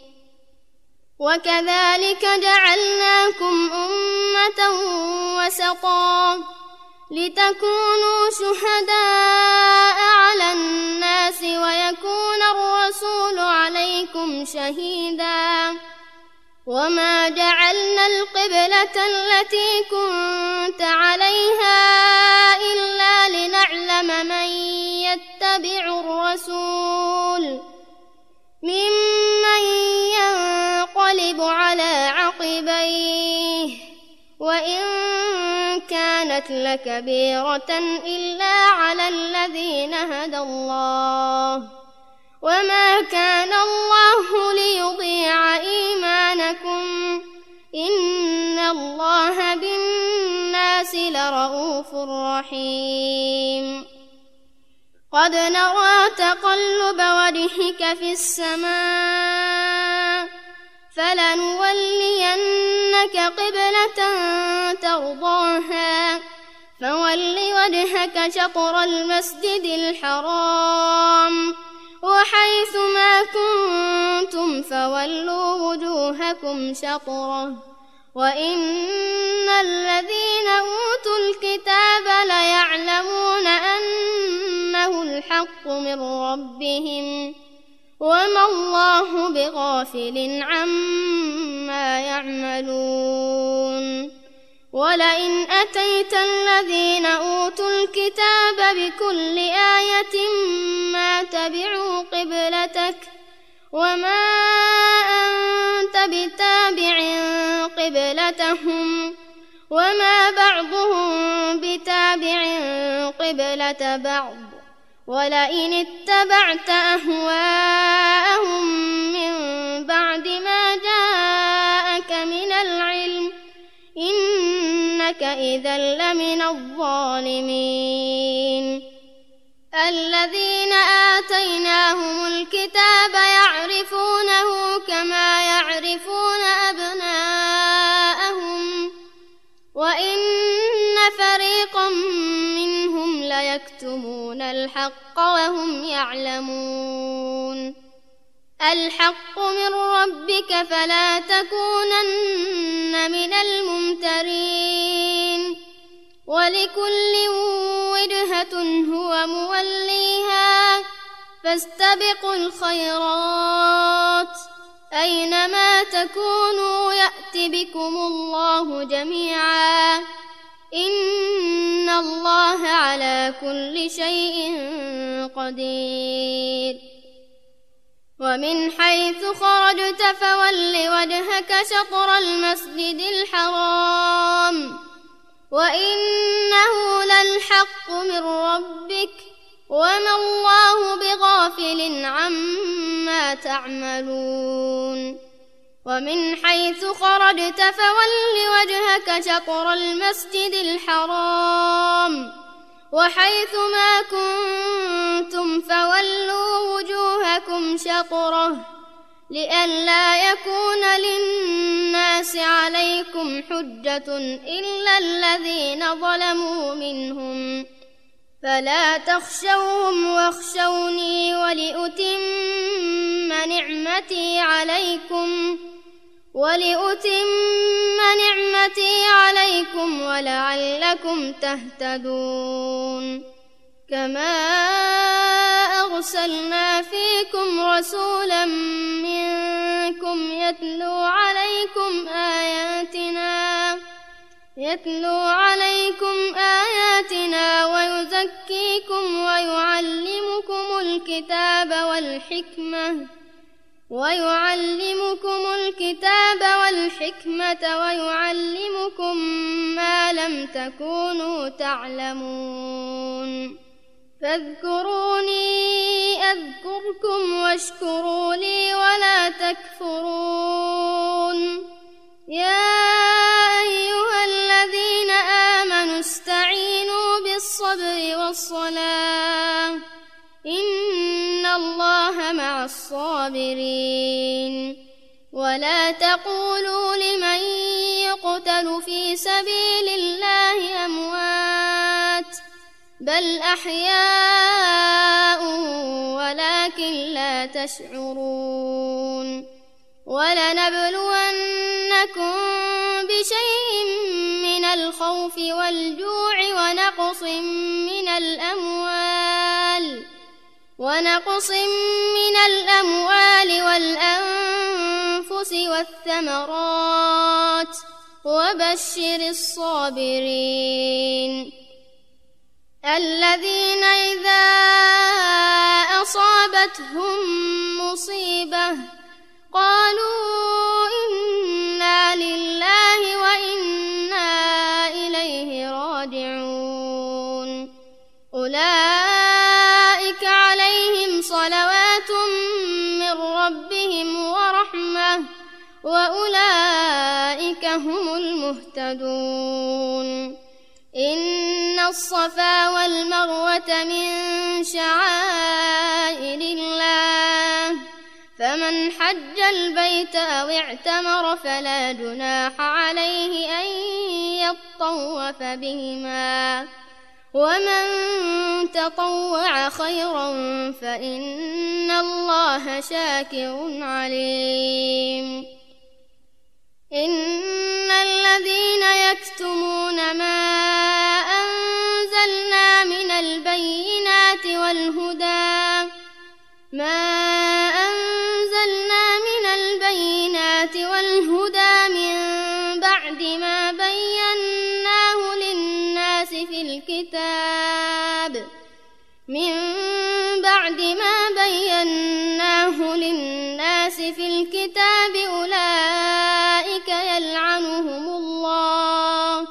وكذلك جعلناكم أمة وسطا لتكونوا شهداء على الناس ويكون الرسول عليكم شهيدا وما جعلنا القبلة التي كنت عليها إلا لنعلم من يتبع الرسول ممن ينقلب على عقبيه وإن كانت لكبيرة إلا على الذين هدى الله وما كان الله ليضيع إيمانكم إن الله بالناس لرءوف رحيم قد نرى تقلب وجهك في السماء فلنولينك قبلة ترضاها فول وجهك شطر المسجد الحرام وحيث ما كنتم فولوا وجوهكم شطره وإن الذين أوتوا الكتاب ليعلمون أنه الحق من ربهم وما الله بغافل عما يعملون ولئن أتيت الذين أوتوا الكتاب بكل آية ما تبعوا قبلتك وما أنت بتابع قبلتهم وما بعضهم بتابع قبلة بعض ولئن اتبعت أهواءهم من بعد ما جاءك من العلم إنك إذا لمن الظالمين الذين آتيناهم الكتاب يعرفونه كما يعرفون أبناءهم وإن فريقا منهم ليكتمون الحق وهم يعلمون الحق من ربك فلا تكونن من الممترين ولكل وجهة هو موليها فاستبقوا الخيرات أينما تكونوا يأت بكم الله جميعا إن الله على كل شيء قدير ومن حيث خرجت فول وجهك شطر المسجد الحرام وإنه للحق من ربك وما الله بغافل عما تعملون ومن حيث خرجت فول وجهك شطر المسجد الحرام وحيث ما كنتم فولوا وجوهكم شطره لئلا يكون للناس عليكم حجة إلا الذين ظلموا منهم فلا تخشوهم واخشوني ولأتم نعمتي عليكم ولأتم نعمتي عليكم ولعلكم تهتدون كما أرسلنا فيكم رسولا منكم يتلو عليكم آياتنا يتلو عليكم آياتنا ويزكيكم ويعلمكم الكتاب والحكمة ويعلمكم الكتاب والحكمة ويعلمكم ما لم تكونوا تعلمون فاذكروني أذكركم واشكروا لي ولا تكفرون يا أيها الذين آمنوا استعينوا بالصبر والصلاة إن الله مع الصابرين ولا تقولوا لمن يقتل في سبيل الله أموات بل أحياء ولكن لا تشعرون ولنبلونكم بشيء من الخوف والجوع ونقص من الأموال ونقص من الأموال والأنفس والثمرات وبشر الصابرين الذين إذا أصابتهم مصيبة قالوا إنا لله وإنا إليه راجعون أولئك عليهم صلوات من ربهم ورحمة وأولئك هم المهتدون إن الصفا والمروة من شعائر الله فمن حج البيت أو اعتمر فلا جناح عليه أن يطوف بهما ومن تطوع خيرا فإن الله شاكر عليم إن الذين يكتمون ما أنزلنا من البينات والهدى ما أنزلنا من البينات والهدى من بعد ما بيناه للناس في الكتاب من بعد ما بيناه للناس في الكتاب أولئك يلعنهم الله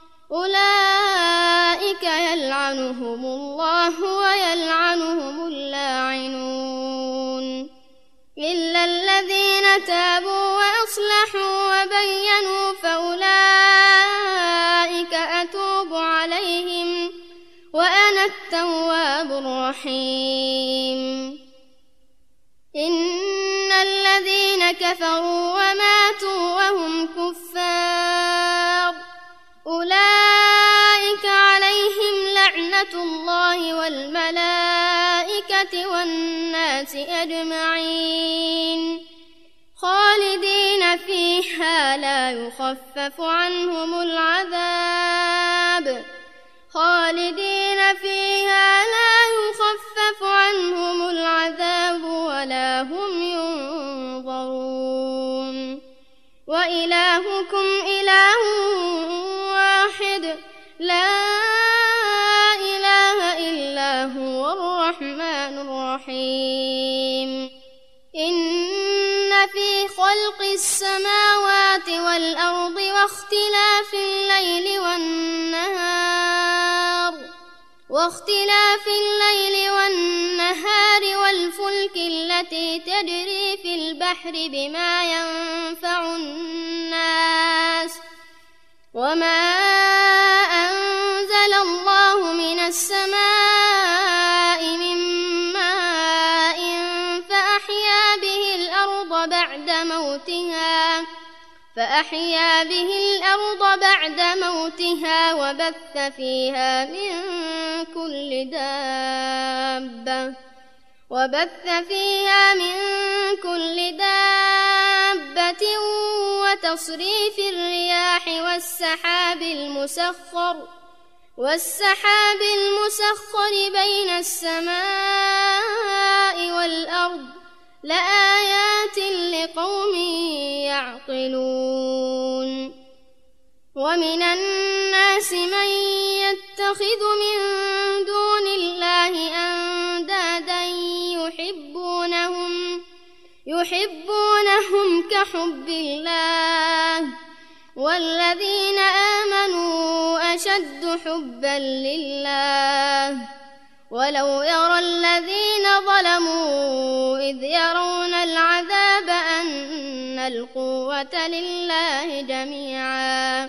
أولئك يلعنهم الله ويلعنهم اللاعنون إلا الذين تابوا وأصلحوا وبينوا فأولئك أتوب عليهم وأنا التواب الرحيم إن الذين كفروا وماتوا وهم كفار أولئك عليهم لعنة الله والملائكة والناس أجمعين خالدين فيها لا يخفف عنهم العذاب خالدين فيها لا يخفف عنهم العذاب ولا هم ينظرون وإلهكم إله واحد لا إله إلا هو الرحمن الرحيم إن في خلق السماوات والأرض واختلاف الليل والنهار واختلاف الليل والنهار والفلك التي تجري في البحر بما ينفع الناس وما أنزل الله من السماء من ماء فأحيا به الأرض بعد موتها فأحيا به الأرض بعد موتها وبث فيها من كل دابة وبث فيها من كل دابة وتصريف الرياح والسحاب المسخر والسحاب المسخر بين السماء والأرض لآيات لقوم يعقلون ومن الناس من يتخذ من دون الله أندادا يحبونهم يحبونهم كحب الله والذين آمنوا أشد حبا لله ولو يرى الذين ظلموا إذ يرون العذاب أن القوة لله جميعا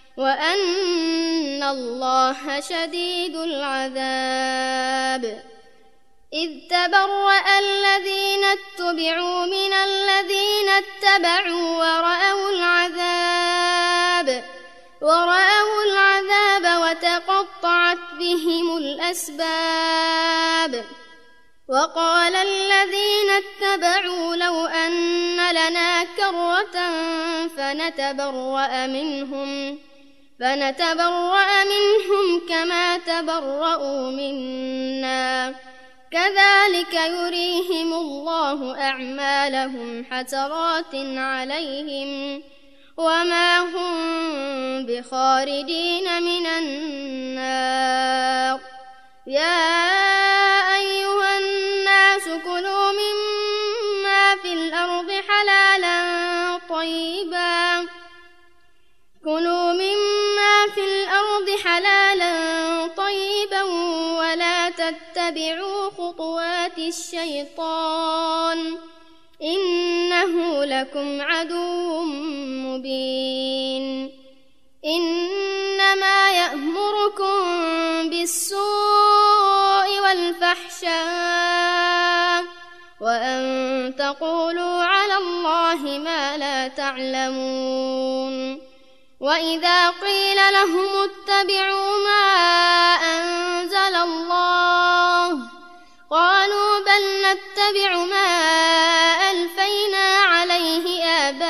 وأن الله شديد العذاب إذ تبرأ الذين اتبعوا من الذين اتبعوا ورأوا العذاب ورأوا العذاب وتقطعت بهم الأسباب وقال الذين اتبعوا لو أن لنا كرة فنتبرأ منهم فنتبرأ منهم كما تبرأوا منا كذلك يريهم الله أعمالهم حسرات عليهم وما هم بخارجين من النار يا أيها الناس كلوا مما في الأرض حلالا طيبا كلوا مما في الأرض حلالا طيبا ولا تتبعوا خطوات الشيطان إنه لكم عدو مبين إنما يأمركم بالسوء والفحشاء وأن تقولوا على الله ما لا تعلمون وإذا قيل لهم اتبعوا ما أنزل الله قالوا بل نتبع ما ألفينا عليه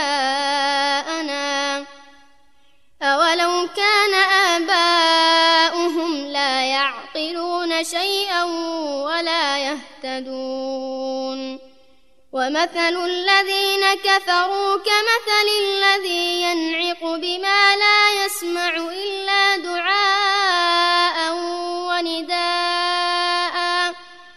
آباءنا أولو كان آباؤهم لا يعقلون شيئا ولا يهتدون ومثل الذين كفروا كمثل الذي ينعق بما لا يسمع إلا دعاء ونداء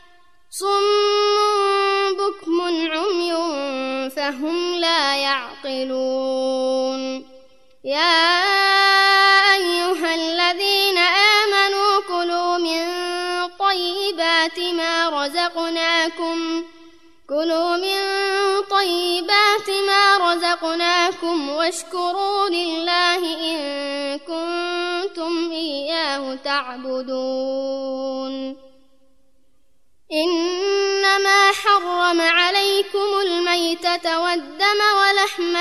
صم بكم عمي فهم لا يعقلون يا أيها الذين آمنوا كلوا من طيبات ما رزقناكم كلوا من طيبات ما رزقناكم واشكروا لله إن كنتم إياه تعبدون إنما حرم عليكم الميتة والدم ولحم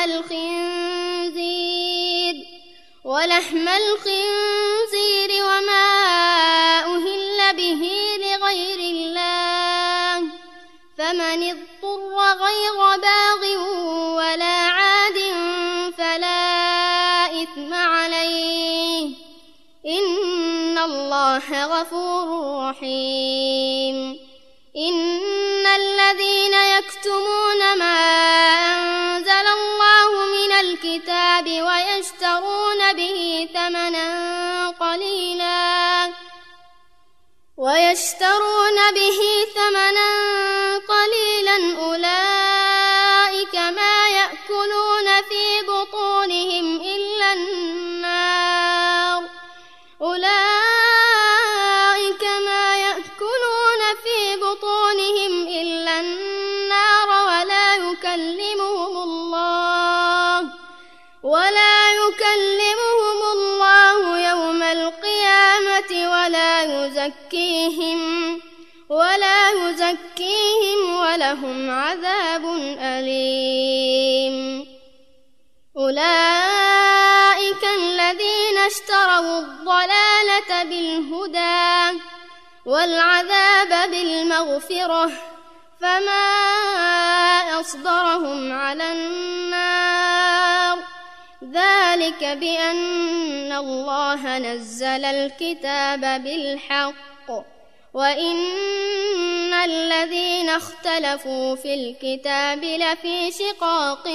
الخنزير ولحم الخنزير وما أهل به لغير الله فمن اضطر غير باغ ولا عاد فلا إثم عليه إن الله غفور رحيم إن الذين يكتمون ما أنزل الله من الكتاب ويشترون به ثمنا قليلا ويشترون به ثمنا قليلا أولئك ما يأكلون في بطونهم إلا النار أولئك ما يأكلون في بطونهم إلا النار ولا يكلمهم الله ولا يكلمهم الله يوم القيامة ولا يزكيهم ولا يزكيهم ولهم عذاب أليم أولئك الذين اشتروا الضلالة بالهدى والعذاب بالمغفرة فما أصبرهم على النار ذلك بأن الله نزل الكتاب بالحق وإن الذين اختلفوا في الكتاب لفي شقاق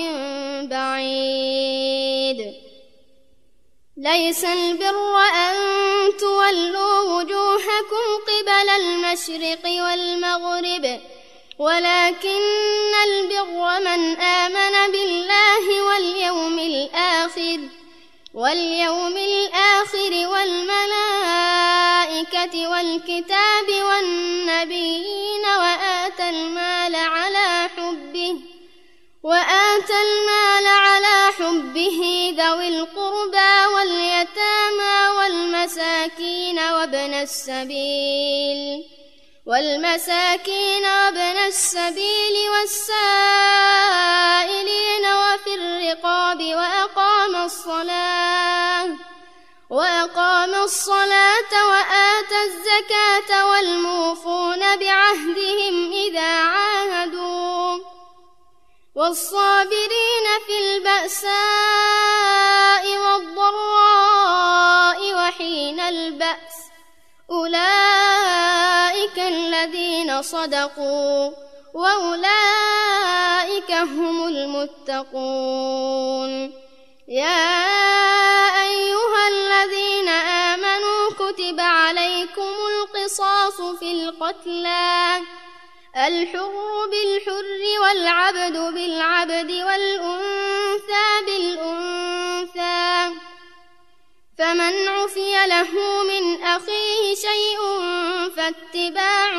بعيد ليس البر أن تولوا وجوهكم قبل المشرق والمغرب ولكن البر والكتاب والنبيين وآتى المال على حبه وآتى المال على حبه ذوي القربى واليتامى والمساكين وابن السبيل والمساكين وابن السبيل والسائلين وفي الرقاب وأقام الصلاة وأقام الصلاة وآتى الزكاة والموفون بعهدهم إذا عاهدوا والصابرين في البأساء والضراء وحين البأس أولئك الذين صدقوا وأولئك هم المتقون. يا أيها الذين آمنوا كتب عليكم القصاص في القتلى الحر بالحر والعبد بالعبد والأنثى بالأنثى فمن عفي له من أخيه شيء فاتباع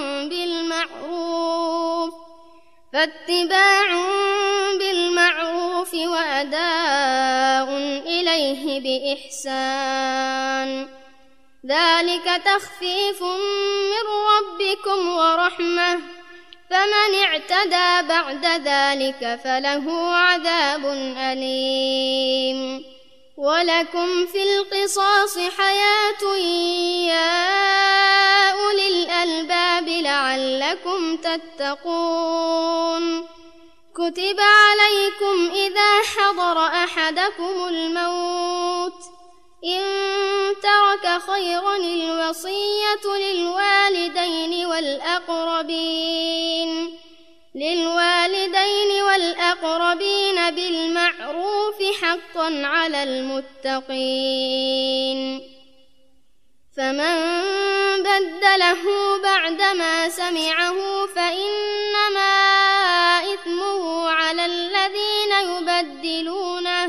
بالمعروف فاتباع بالمعروف وأداء إليه بإحسان ذلك تخفيف من ربكم ورحمة فمن اعتدى بعد ذلك فله عذاب أليم. ولكم في القصاص حياة يا أولي الألباب لعلكم تتقون. كتب عليكم إذا حضر أحدكم الموت إن ترك خيرا الوصية للوالدين والأقربين للوالدين والأقربين بالمعروف حقا على المتقين. فمن بدله بعدما سمعه فإنما إثمه على الذين يبدلونه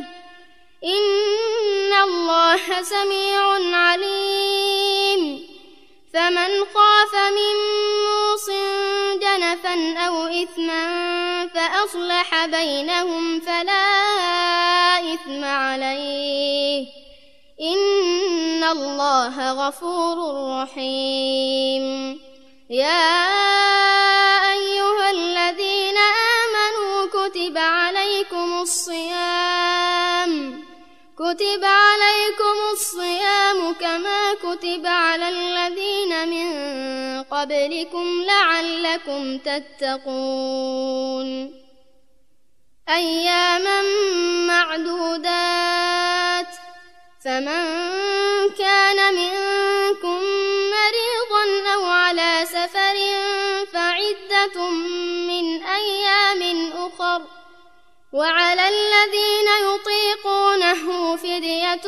إن الله سميع عليم. فمن خاف من موص جنفا أو إثما فأصلح بينهم فلا إثم عليه إن الله غفور رحيم. يا أيها الذين آمنوا كتب عليكم الصيام كتب عليكم الصيام كما كتب على الذين من قبلكم لعلكم تتقون. أياما معدودات فمن كان منكم مريضا أو على سفر فعدة من أيام أخر وعلى الذين يطيقونه فدية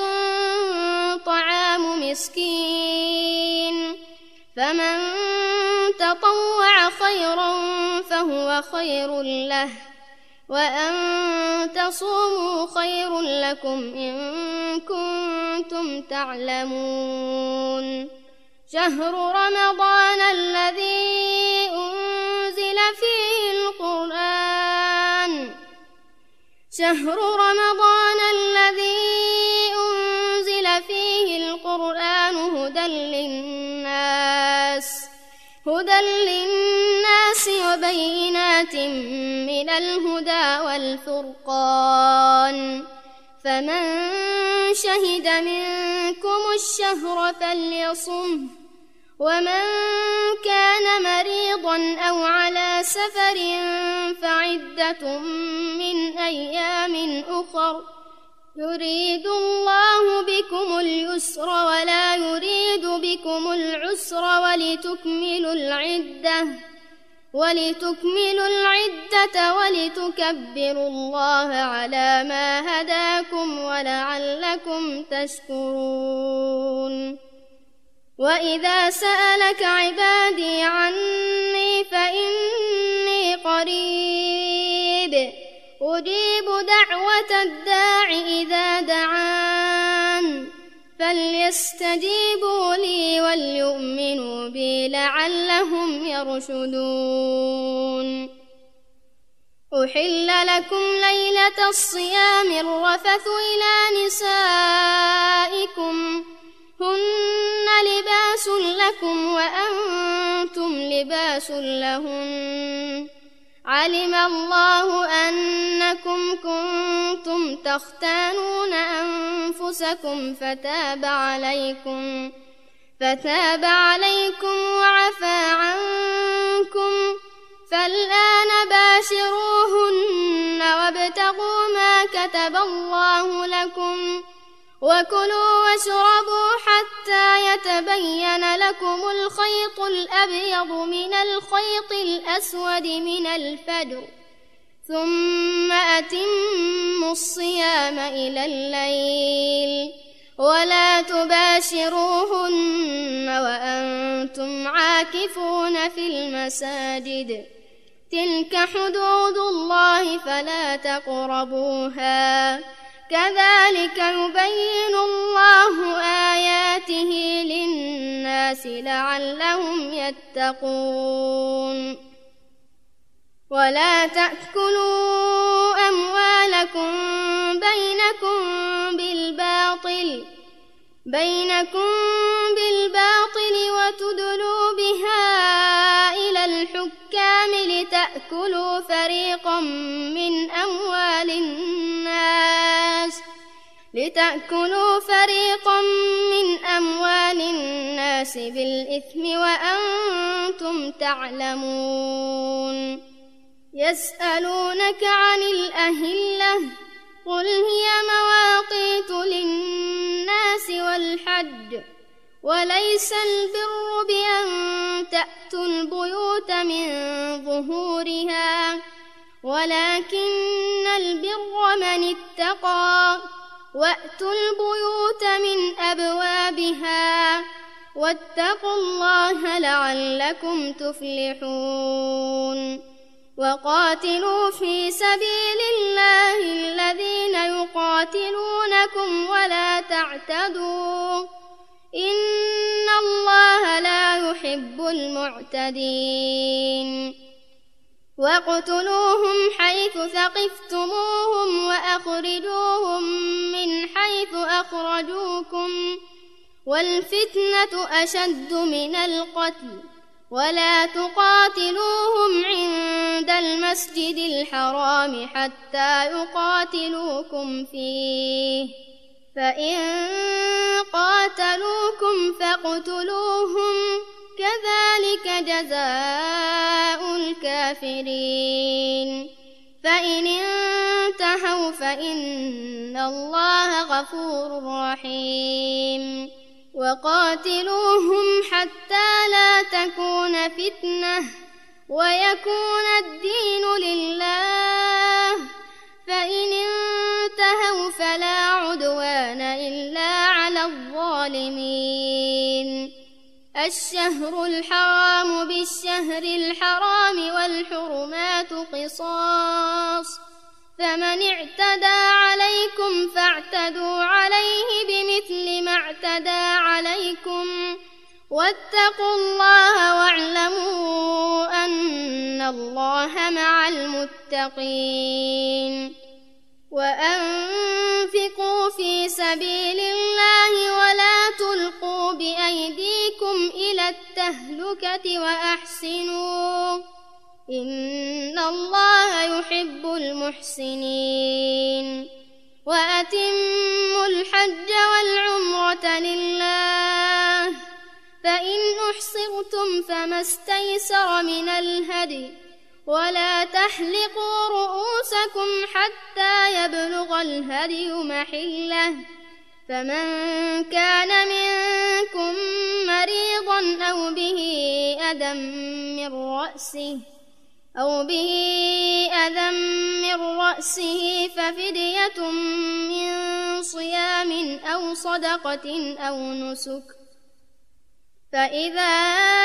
طعام مسكين فمن تطوع خيرا فهو خير له وأن تصوموا خير لكم إن كنتم تعلمون. شهر رمضان الذي أنزل فيه القرآن شهر رمضان الذي أنزل فيه القرآن هدى للناس هدى للناس وبينات من الهدى والفرقان فمن شهد منكم الشهر فليصمه ومن كان مريضا أو على سفر فعدة من أيام أخر يريد الله بكم اليسر ولا يريد بكم العسر ولتكملوا العدة ولتكملوا العدة ولتكبروا الله على ما هداكم ولعلكم تشكرون. وإذا سألك عبادي عني فإني قريب أجيب دعوة الداع إذا دعان فليستجيبوا لي وليؤمنوا بي لعلهم يرشدون. أحل لكم ليلة الصيام الرفث إلى نسائكم هن لباس لكم وأنتم لباس لهن علم الله أنكم كنتم تختانون أنفسكم فتاب عليكم فتاب عليكم وعفى عنكم فالآن باشروهن وابتغوا ما كتب الله لكم وكلوا واشربوا حتى يتبين لكم الخيط الأبيض من الخيط الأسود من الفجر ثم أتموا الصيام إلى الليل ولا تباشروهن وأنتم عاكفون في المساجد تلك حدود الله فلا تقربوها كذلك يبين الله آياته للناس لعلهم يتقون. ولا تأكلوا أموالكم بينكم بالباطل بينكم بالباطل وتدلوا بها إلى الحكام لتأكلوا فريقا من أموال الناس لتأكلوا فريقا من أموال الناس بالإثم وأنتم تعلمون. يسألونك عن الأهلة قل هي مواقيت للناس والحج وليس البر بأن تأتوا البيوت من ظهورها ولكن البر من اتقى وأتوا البيوت من أبوابها واتقوا الله لعلكم تفلحون. وقاتلوا في سبيل الله الذين يقاتلونكم ولا تعتدوا إن الله لا يحب المعتدين. واقتلوهم حيث ثقفتموهم وأخرجوهم من حيث أخرجوكم والفتنة أشد من القتل ولا تقاتلوهم عند المسجد الحرام حتى يقاتلوكم فيه فإن قاتلوكم فاقتلوهم كذلك جزاء الكافرين. فإن انتهوا فإن الله غفور رحيم. وقاتلوهم حتى لا تكون فتنة ويكون الدين لله فإن انتهوا فلا عدوان إلا على الظالمين. الشهر الحرام بالشهر الحرام والحرمات قصاص فمن اعتدى عليكم فاعتدوا عليه بمثل ما اعتدى عليكم واتقوا الله واعلموا أن الله مع المتقين. وأنفقوا في سبيل الله ولا تلقوا بأيديكم إلى التهلكة وأحسنوا إن الله يحب المحسنين. وأتموا الحج والعمرة لله فإن أحصرتم فما استيسر من الهدي ولا تحلقوا رؤوسكم حتى يبلغ الهدي محله فمن كان منكم مريضا أو به أذى من رأسه أو به أذى من رأسه ففدية من صيام أو صدقة أو نسك فإذا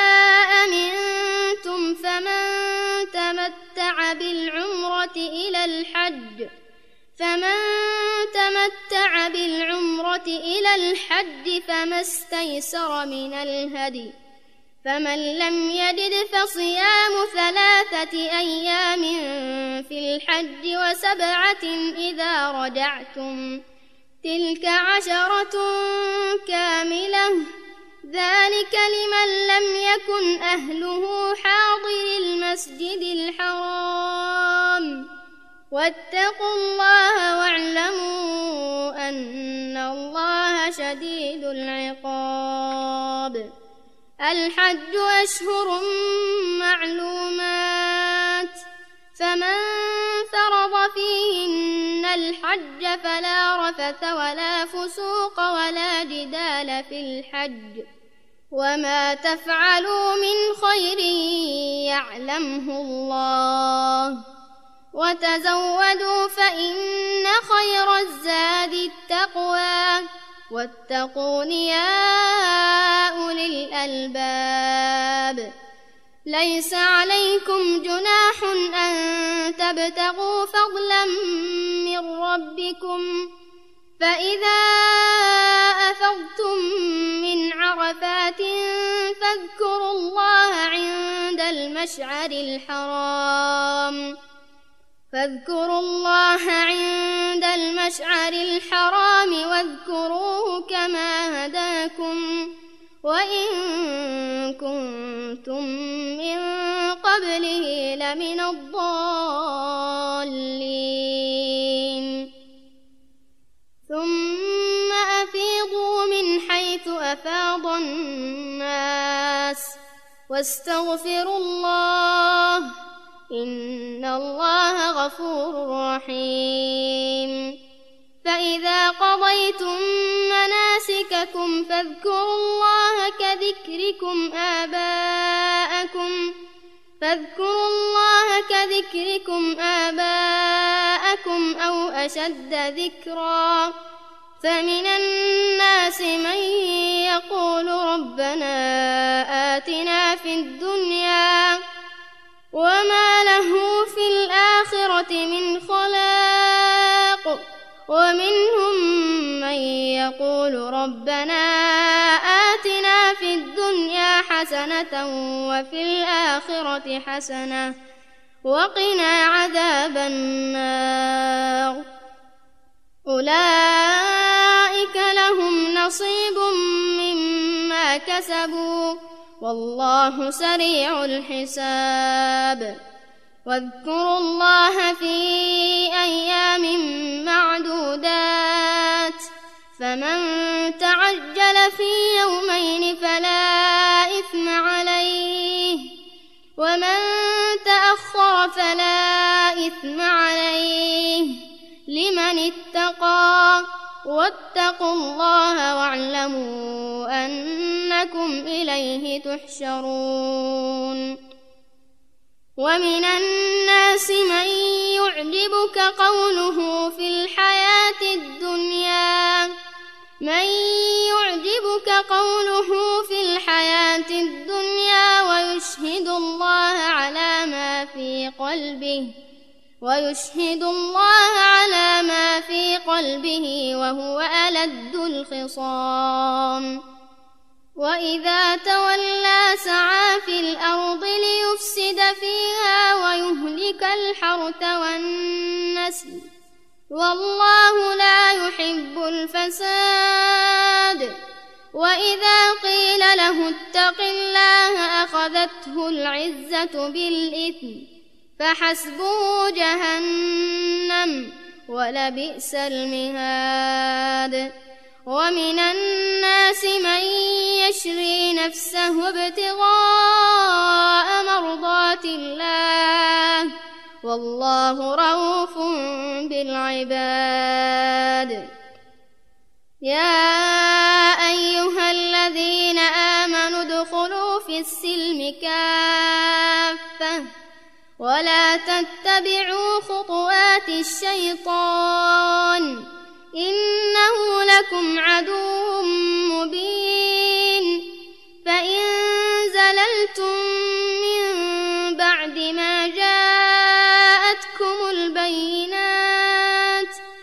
أمنتم فمن تمتع بالعمرة إلى الحج فمن تمتع بالعمرة إلى الحج فما استيسر من الهدي، فمن لم يجد فصيام ثلاثة أيام في الحج وسبعة إذا رجعتم، تلك عشرة كاملة، ذلك لمن لم يكن أهله حاضر المسجد الحرام. واتقوا الله واعلموا أن الله شديد العقاب. الحج أشهر معلومات، فمن فرض فيهن الحج فلا رفث ولا فسوق ولا جدال في الحج، وما تفعلوا من خير يعلمه الله، وتزودوا فإن خير الزاد التقوى، واتقون يا أولي الألباب. ليس عليكم جناح أن تبتغوا فضلا من ربكم، فإذا أفضتم من عرفات فاذكروا الله عند المشعر الحرام فاذكروا الله عند المشعر الحرام واذكروه كما هداكم وإن كنتم من قبله لمن الضالين. ثم أفيضوا من حيث أفاض الناس واستغفروا الله إن الله غفور رحيم. فإذا قضيتم مناسككم فاذكروا الله كذكركم آباءكم فاذكروا الله كذكركم آباءكم أو أشد ذكرا. فمن الناس من يقول ربنا آتنا في الدنيا وما له في الآخرة من خلاق، ومنهم من يقول ربنا آتنا في الدنيا حسنة وفي الآخرة حسنة وقنا عذاب النار. أولئك لهم نصيب مما كسبوا والله سريع الحساب. واذكروا الله في أيام معدودات، فمن تعجل في يومين فلا إثم عليه، ومن تأخر فلا إثم عليه لمن اتقى. واتقوا الله واعلموا أنكم إليه تحشرون. ومن الناس من يعجبك قوله في الحياة الدنيا من يعجبك قوله في الحياة الدنيا ويشهد الله على ما في قلبه ويشهد الله على ما في قلبه وهو ألد الخصام. وإذا تولى سعى في الأرض ليفسد فيها ويهلك الحرث والنسل والله لا يحب الفساد. وإذا قيل له اتق الله أخذته العزة بالإثم فحسبه جهنم ولبئس المهاد. ومن الناس من يشري نفسه ابتغاء مرضات الله والله رؤوف بالعباد. يا أيها الذين آمنوا ادخلوا في السلم كافة ولا تتبعوا خطوات الشيطان إنه لكم عدو مبين. فإن زللتم من بعد ما جاءتكم البينات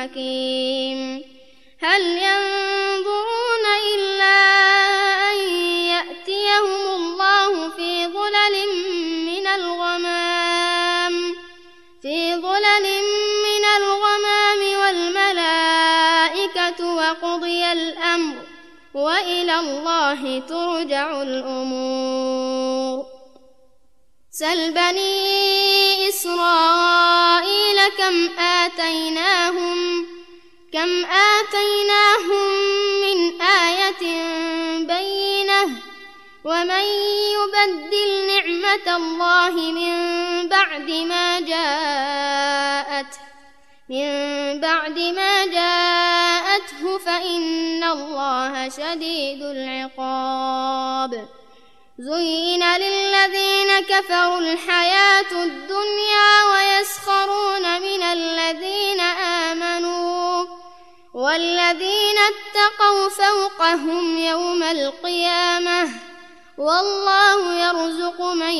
حكيم هل ينظرون إلا أن يأتيهم الله في ظلل من الغمام في ظلل من الغمام والملائكة وقضي الأمر وإلى الله ترجع الأمور سل بني إسرائيل كم آتيناهم كم آتيناهم من آية بينة ومن يبدل نعمة الله من بعد ما جاءته من بعد ما جاءته فإن الله شديد العقاب زين للذين كفروا الحياة الدنيا ويسخرون من الذين آمنوا والذين اتقوا فوقهم يوم القيامة والله يرزق من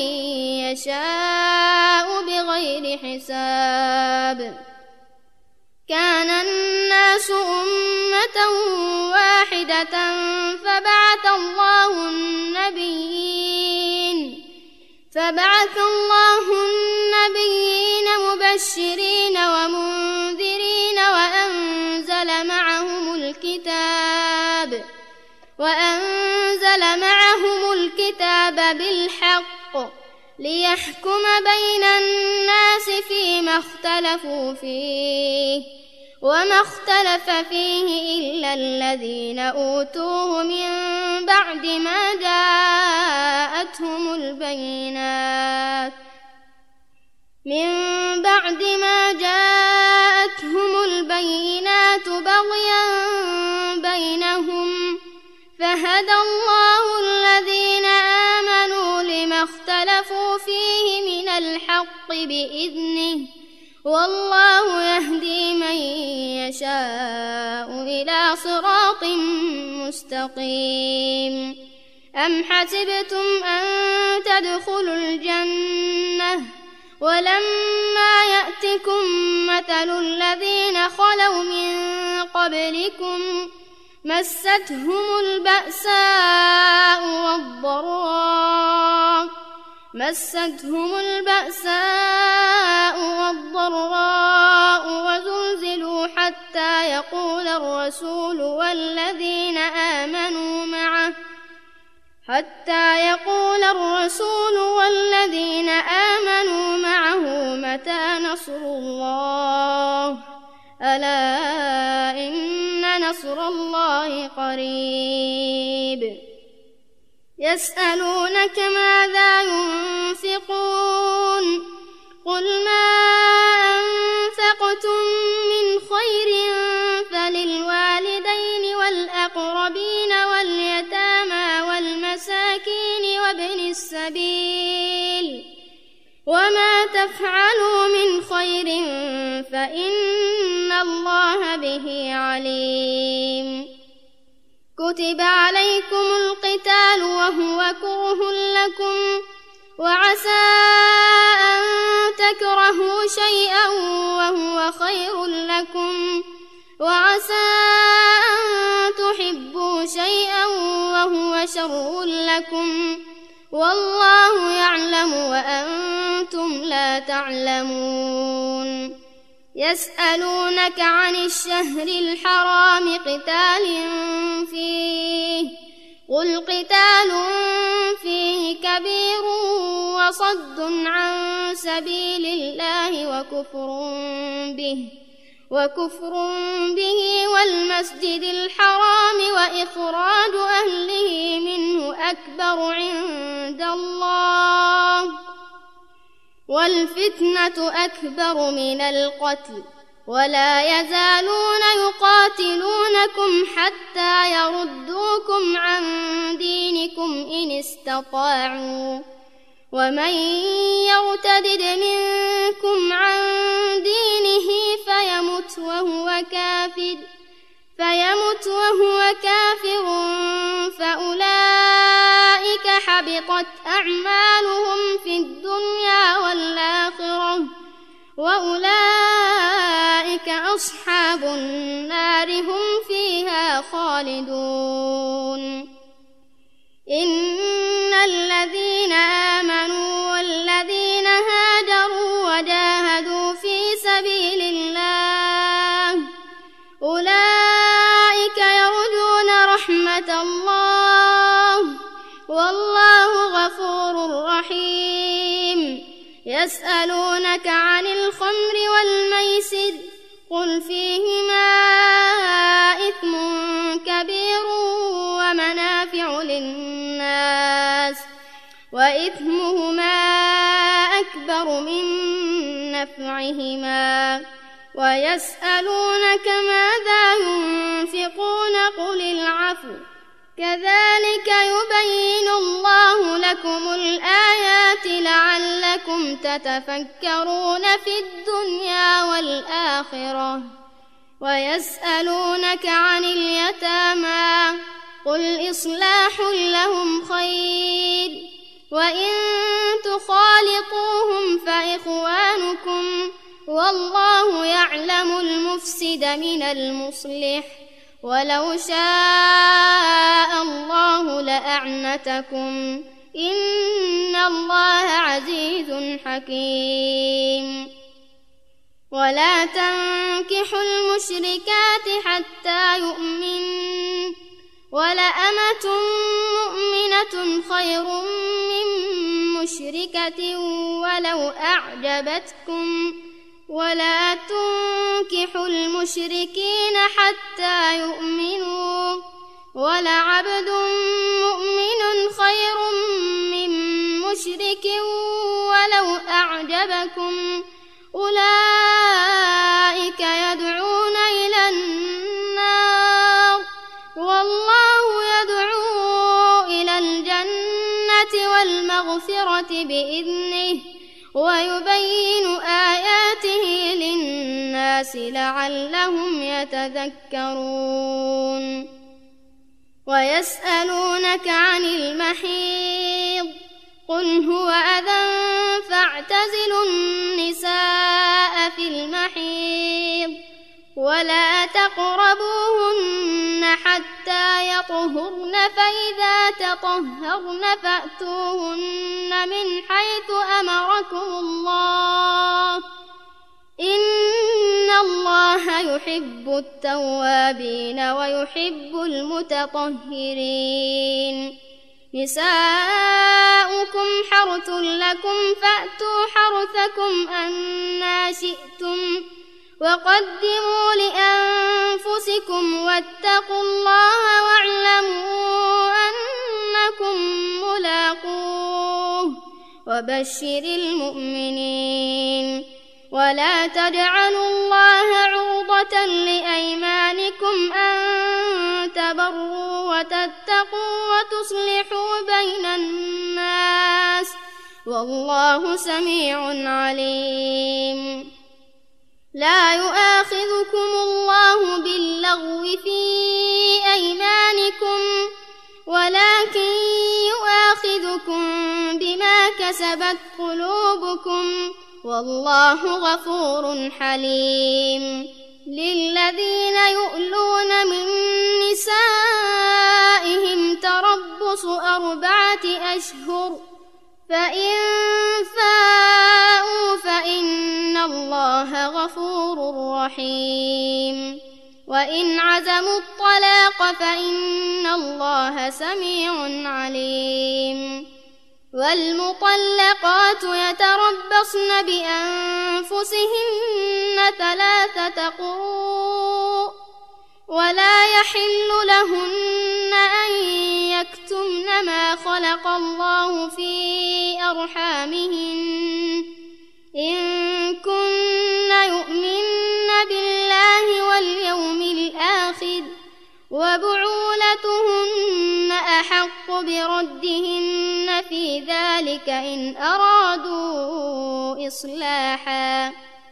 يشاء بغير حساب كان الناس أمة واحدة فبعث الله النبيين فبعث الله النبيين مبشرين ومنذرين وأنزل معهم الكتاب وأنزل معهم الكتاب بالحق ليحكم بين الناس فيما اختلفوا فيه وما اختلف فيه إلا الذين أوتوه من بعد ما جاءتهم البينات من بعد ما جاءتهم البينات بغيا بينهم فهدى الله الذين آمنوا لما اختلفوا فيه من الحق بإذنه والله يهدي من يشاء إلى صراط مستقيم أم حسبتم أن تدخلوا الجنة ولما يأتكم مثل الذين خلوا من قبلكم مستهم البأساء والضراء مستهم البأساء والضراء وزلزلوا حتى يقول الرسول والذين آمنوا معه حتى يقول الرسول والذين آمنوا معه متى نصر الله ألا إن نصر الله قريب يسألونك ماذا ينفقون قل ما أنفقتم من خير فللوالدين والأقربين واليتامى والمساكين وابن السبيل وما تفعلوا من خير فإن الله به عليم كتب عليكم القتال وهو كره لكم وعسى أن تكرهوا شيئا وهو خير لكم وعسى أن تحبوا شيئا وهو شر لكم والله يعلم وأنتم لا تعلمون يسألونك عن الشهر الحرام قتال فيه قل قتال فيه كبير وصد عن سبيل الله وكفر به وكفر به والمسجد الحرام وإخراج أهله منه أكبر عند الله والفتنة أكبر من القتل ولا يزالون يقاتلونكم حتى يردوكم عن دينكم إن استطاعوا ومن يرتدد منكم عن دينه فيمت وهو كافر فيمت وهو كافر فأولئك حبطت أعمالهم في الدنيا والآخرة وأولئك أصحاب النار هم فيها خالدون إن الذين آمنوا والذين هاجروا وجاهدوا في سبيل الله أولئك يرجون رحمة الله والله غفور رحيم يسألونك عن الخمر والميسر قل فيهما إثم كبير ومنافع للناس وإثمهما أكبر من نفعهما ويسألونك ماذا ينفقون قل العفو كذلك يبين الله لكم الآيات لعلكم تتفكرون في الدنيا والآخرة ويسألونك عن اليتامى قل إصلاح لهم خير وإن تخالطوهم فإخوانكم والله يعلم المفسد من المصلح ولو شاء الله لأعنتكم إن الله عزيز حكيم ولا تنكحوا المشركات حتى يؤمنوا ولأمة مؤمنة خير من مشركة ولو أعجبتكم ولا تنكحوا المشركين حتى يؤمنوا ولعبد مؤمن خير من مشرك ولو أعجبكم أولئك يدعون إلى النار والله يدعو إلى الجنة والمغفرة بإذنه ويبين آياته للناس لعلهم يتذكرون ويسألونك عن المحيض قل هو أذى فاعتزلوا النساء في المحيض ولا تقربوهن حتى يطهرن فإذا تطهرن فأتوهن من حيث أمركم الله إن الله يحب التوابين ويحب المتطهرين نساؤكم حرث لكم فأتوا حرثكم أنى شئتم وقدموا لأنفسكم واتقوا الله واعلموا أنكم ملاقوه وبشر المؤمنين ولا تجعلوا الله عرضة لأيمانكم أن تبروا وتتقوا وتصلحوا بين الناس والله سميع عليم لا يؤاخذكم الله باللغو في أيمانكم ولكن يؤاخذكم بما كسبت قلوبكم والله غفور حليم للذين يؤلون من نسائهم تربص أربعة أشهر فإن فاءوا فإن الله غفور رحيم وإن عزموا الطلاق فإن الله سميع عليم والمطلقات يتربصن بأنفسهن ثلاثة قروء ولا يحل لهن أن يكتمن ما خلق الله في أرحامهن إن كن يؤمن بالله واليوم الآخر وبعولتهن أحق بردهن في ذلك إن أرادوا إصلاحا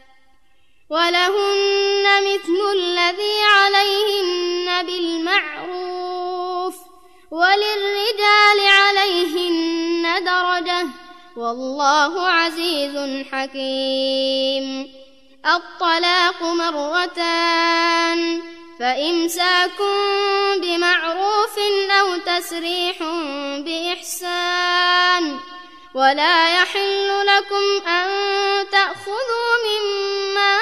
ولهن مثل الذي عليهن بالمعروف وللرجال عليهن درجة والله عزيز حكيم الطلاق مرتان، فإمساك بمعروف أو تسريح بإحسان. ولا يحل لكم أن تأخذوا مما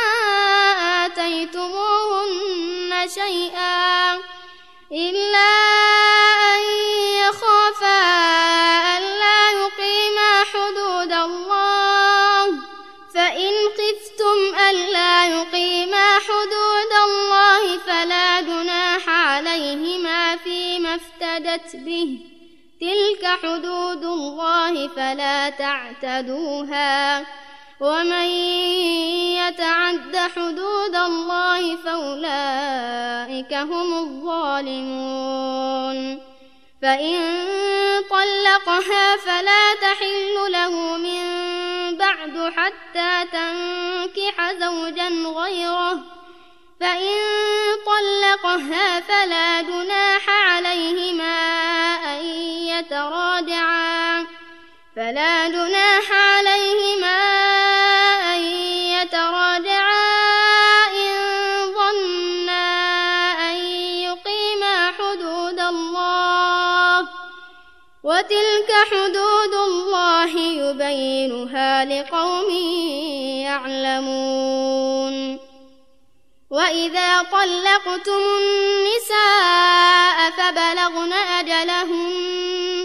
آتيتموهن شيئا إلا أن يخافا ألا يقيما حدود الله، فإن خفتم ألا يقيما حدود الله فلا جناح عليهما فيما افتدت به، تلك حدود الله فلا تعتدوها، ومن يتعد حدود الله فأولئك هم الظالمون. فإن طلقها فلا تحل له من بعد حتى تنكح زوجا غيره، فإن طلقها فلا جناح عليهما أن يتراجعا فلا جناح عليهما أن يتراجعا إن ظنا أن يقيما حدود الله، وتلك حدود الله يبينها لقوم يعلمون. وإذا طلقتم النساء فبلغن أجلهن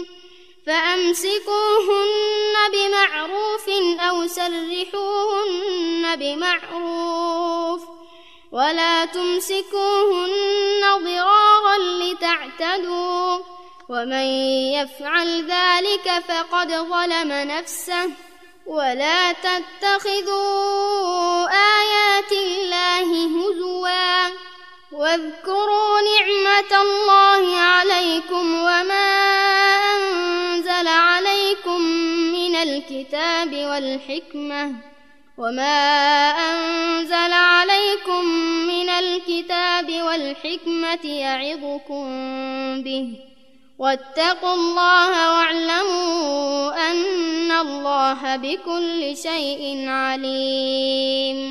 فأمسكوهن بمعروف أو سرحوهن بمعروف، ولا تمسكوهن ضرارا لتعتدوا، ومن يفعل ذلك فقد ظلم نفسه. ولا تتخذوا آيات الله هزوا، واذكروا نعمة الله عليكم وما أنزل عليكم من الكتاب والحكمة وما أنزل عليكم من الكتاب والحكمة يعظكم به، واتقوا الله واعلموا أن الله بكل شيء عليم.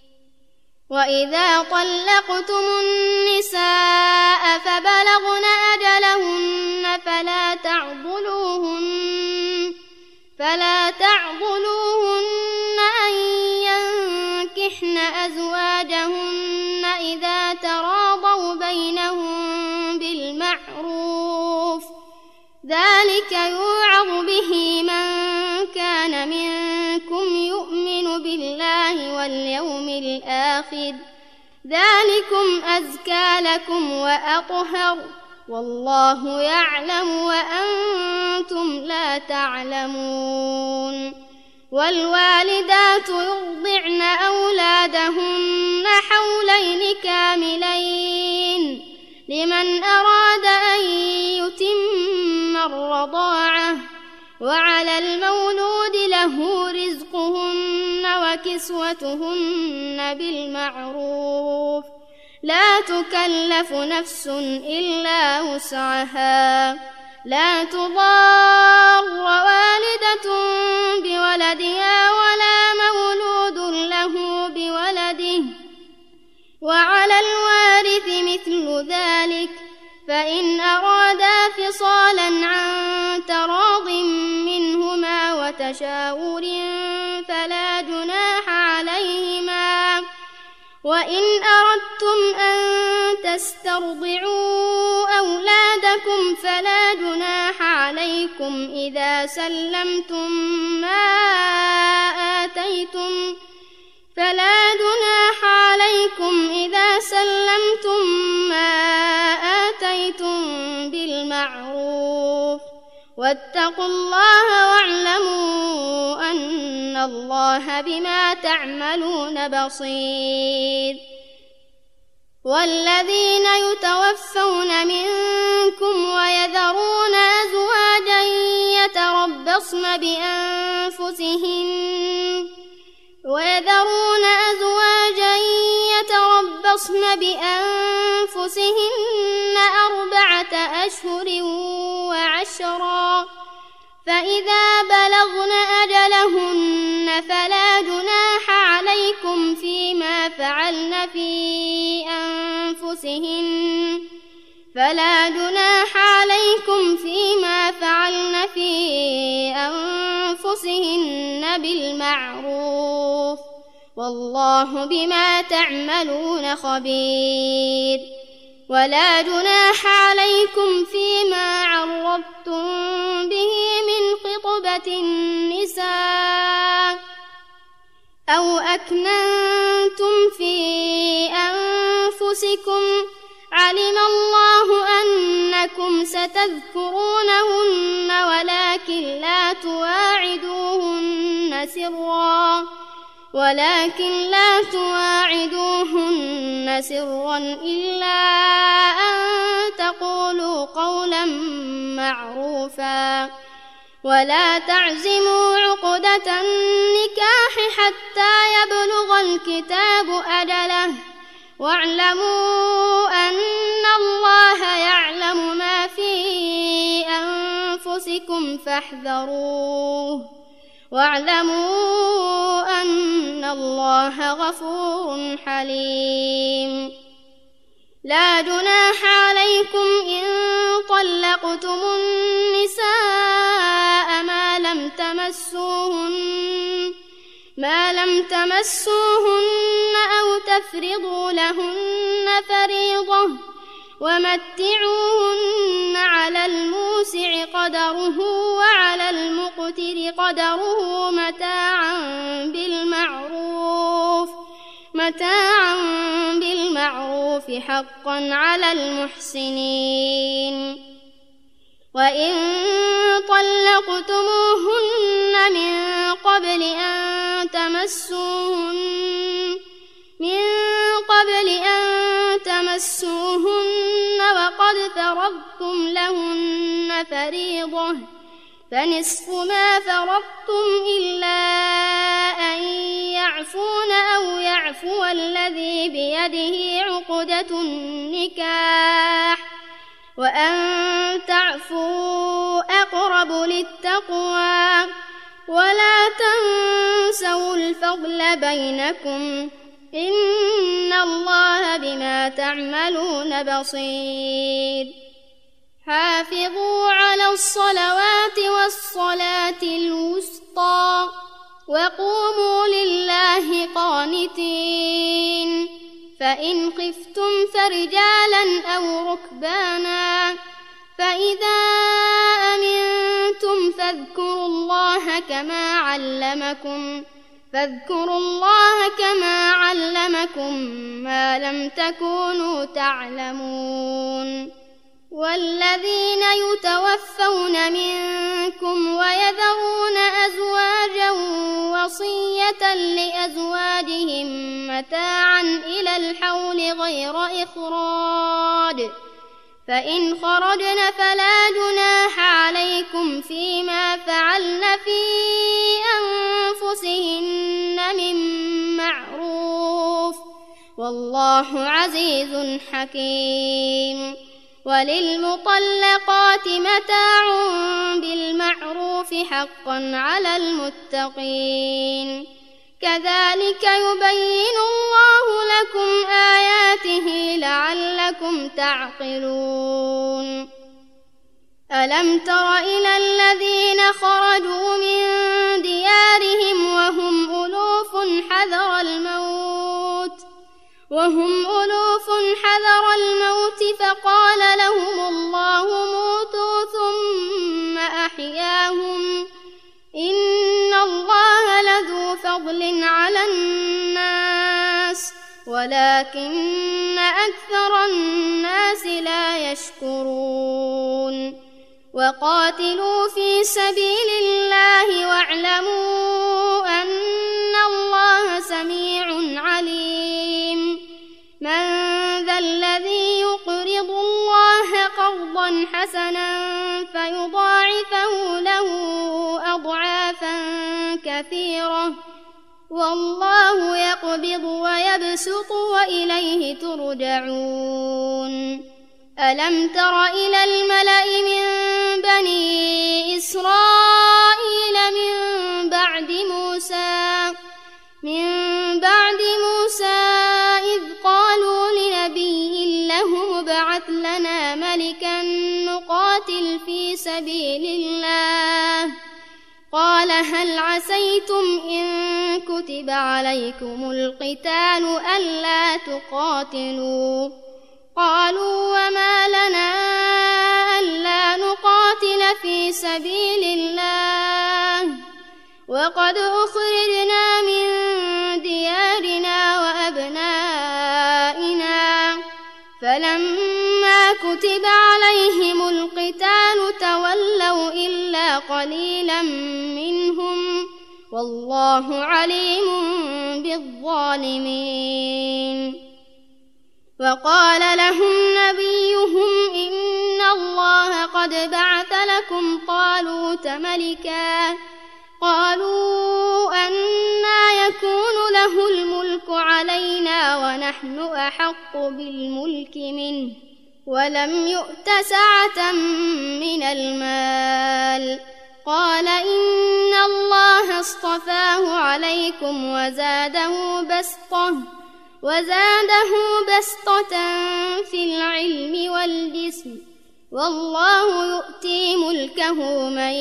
وإذا طلقتم النساء فبلغن أجلهن فلا تعضلوهن فلا تعضلوهن أن ينكحن أزواجهن إذا تراضوا بينهم بالمعروف، ذلك يوعظ به من كان منكم يؤمن بالله واليوم الآخر، ذلكم أزكى لكم وأطهر، والله يعلم وأنتم لا تعلمون. والوالدات يرضعن أولادهن حولين كاملين لمن أراد أن يتم الرضاعة، وعلى المولود له رزقهن وكسوتهن بالمعروف، لا تكلف نفس إلا وسعها، لا تضار والدة بولدها ولا مولود له بولده، وعلى الوارث مثل ذلك، فإن أرادا فصالا عن تراض منهما وتشاور فلا جناح عليهما. وإن أردتم أن تسترضعوا أولادكم فلا جناح عليكم إذا سلمتم ما آتيتم فلا جناح عليكم إذا سلمتم ما آتيتم بالمعروف، واتقوا الله واعلموا أن الله بما تعملون بصير. والذين يتوفون منكم ويذرون أزواجا يتربصن بأنفسهن ويذرون أزواجا يتربصن بأنفسهن أربعة أشهر وعشرا، فإذا بلغن أجلهن فلا جناح عليكم فيما فعلن في أنفسهن فلا جناح عليكم فيما فعلن في أنفسهن بالمعروف والله بما تعملون خبير. ولا جناح عليكم فيما عرضتم به من خطبة النساء أو أكننتم في أنفسكم علم الله أنكم ستذكرونهن ولكن لا تواعدوهن سرا ولكن لا تواعدوهن سرا إلا أن تقولوا قولا معروفا ولا تعزموا عقدة النكاح حتى يبلغ الكتاب أجله واعلموا أن الله يعلم ما في أنفسكم فاحذروه واعلموا أن الله غفور حليم. لا جناح عليكم إن طلقتم النساء ما لم تمسوهن ما لم تمسوهن أو تفرضوا لهن فريضة ومتعوهن على الموسع قدره وعلى المقتر قدره متاعا بالمعروف متاعا بالمعروف حقا على المحسنين. وإن طلقتموهن من قبل أن تمسوهن من قبل أن تمسوهن وقد فرضتم لهن فريضة فنصف ما فرضتم إلا أن يعفون أو يعفو الذي بيده عقدة النكاح وأن تعفوا أقرب للتقوى ولا تنسوا الفضل بينكم إن الله بما تعملون بصير. حافظوا على الصلوات والصلاة الوسطى وقوموا لله قانتين. فإن خفتم فرجالا أو ركبانا فإذا أمنتم فاذكروا الله كما علمكم فاذكروا الله كما علمكم ما لم تكونوا تعلمون. والذين يتوفون منكم ويذرون أزواجا وصية لأزواجهم متاعا إلى الحول غير إخراج فإن خرجن فلا جناح عليكم فيما فعلن في أنفسهن من معروف والله عزيز حكيم. وللمطلقات متاع بالمعروف حقا على المتقين. كذلك يبين الله لكم آياته لعلكم تعقلون. ألم تر إلى الذين خرجوا من ديارهم وهم ألوف حذر الموت وهم ألوف حذر الموت فقال لهم الله موتوا ثم أحياهم إن الله لذو فضل على الناس ولكن أكثر الناس لا يشكرون. وقاتلوا في سبيل الله واعلموا أن الله سميع عليم. من ذا الذي يقرض الله قرضا حسنا فيضاعفه له أضعافا كثيرة والله يقبض ويبسط وإليه ترجعون. ألم تر إلى الملأ من بني إسرائيل من بعد موسى من بعد موسى في سبيل الله. قال هل عسيتم إن كتب عليكم القتال ألا تقاتلوا؟ قالوا وما لنا ألا نقاتل في سبيل الله وقد أخرجنا من ديارنا وأبنائنا. فلما كتب عليهم القتال تولوا إلا قليلا منهم والله عليم بالظالمين. وقال لهم نبيهم إن الله قد بعث لكم طالوت ملكا. قالوا أنى يكون له الملك علينا ونحن أحق بالملك منه ولم يؤت سعة من المال. قال إن الله اصطفاه عليكم وزاده بسطة وزاده بسطة في العلم والجسم والله يؤتي ملكه من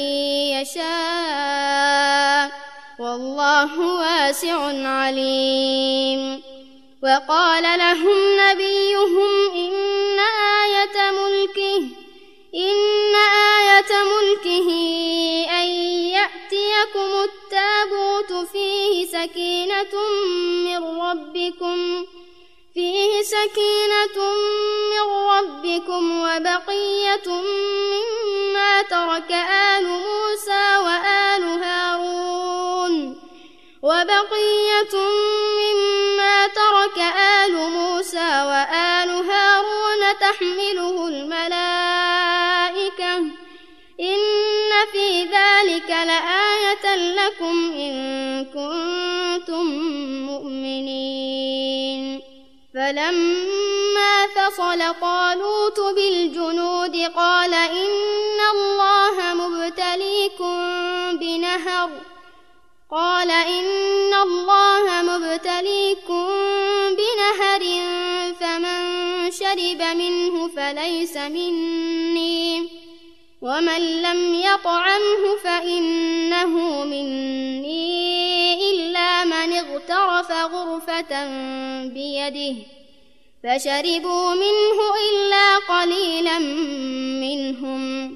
يشاء والله واسع عليم. وقال لهم نبيهم إن آية ملكه إن آية ملكه أن يأتيكم التابوت فيه سكينة من ربكم فيه سكينة من ربكم وبقية مما ترك آل موسى وآل هارون وبقية مما ترك آل موسى وآل هارون تحمله الملائكة إن في ذلك لآية لكم إن كنتم مؤمنين. فلما فصل طالوت بالجنود قال إن الله مبتليكم بنهر قال إن الله مبتليكم بنهر فمن شرب منه فليس مني ومن لم يطعمه فإنه مني إلا من اغترف غرفة بيده فشربوا منه إلا قليلا منهم.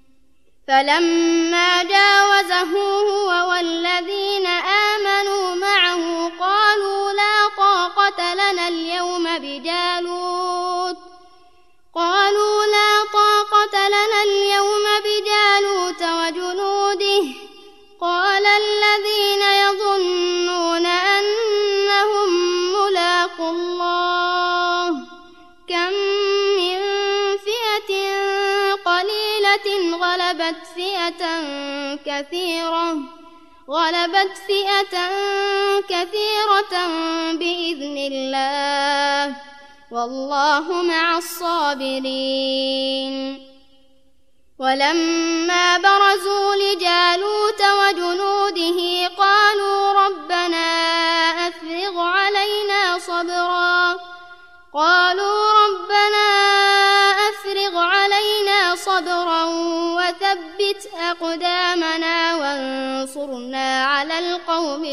فلما جاوزه هو والذين آمنوا معه قالوا لا طاقة لنا اليوم بجالوت قالوا لا طاقة لنا اليوم بجالوت وجنوده. قال الذين يظنون أنهم ملاقو الله كم من فئة قليلة غلبت فئة كثيرة غلبت فئة كثيرة بإذن الله والله مع الصابرين. ولما برزوا لجالوت وجنوده قالوا ربنا أفرغ علينا صبرا قالوا ربنا أفرغ علينا صبرا وثبت أقدامنا وانصرنا على القوم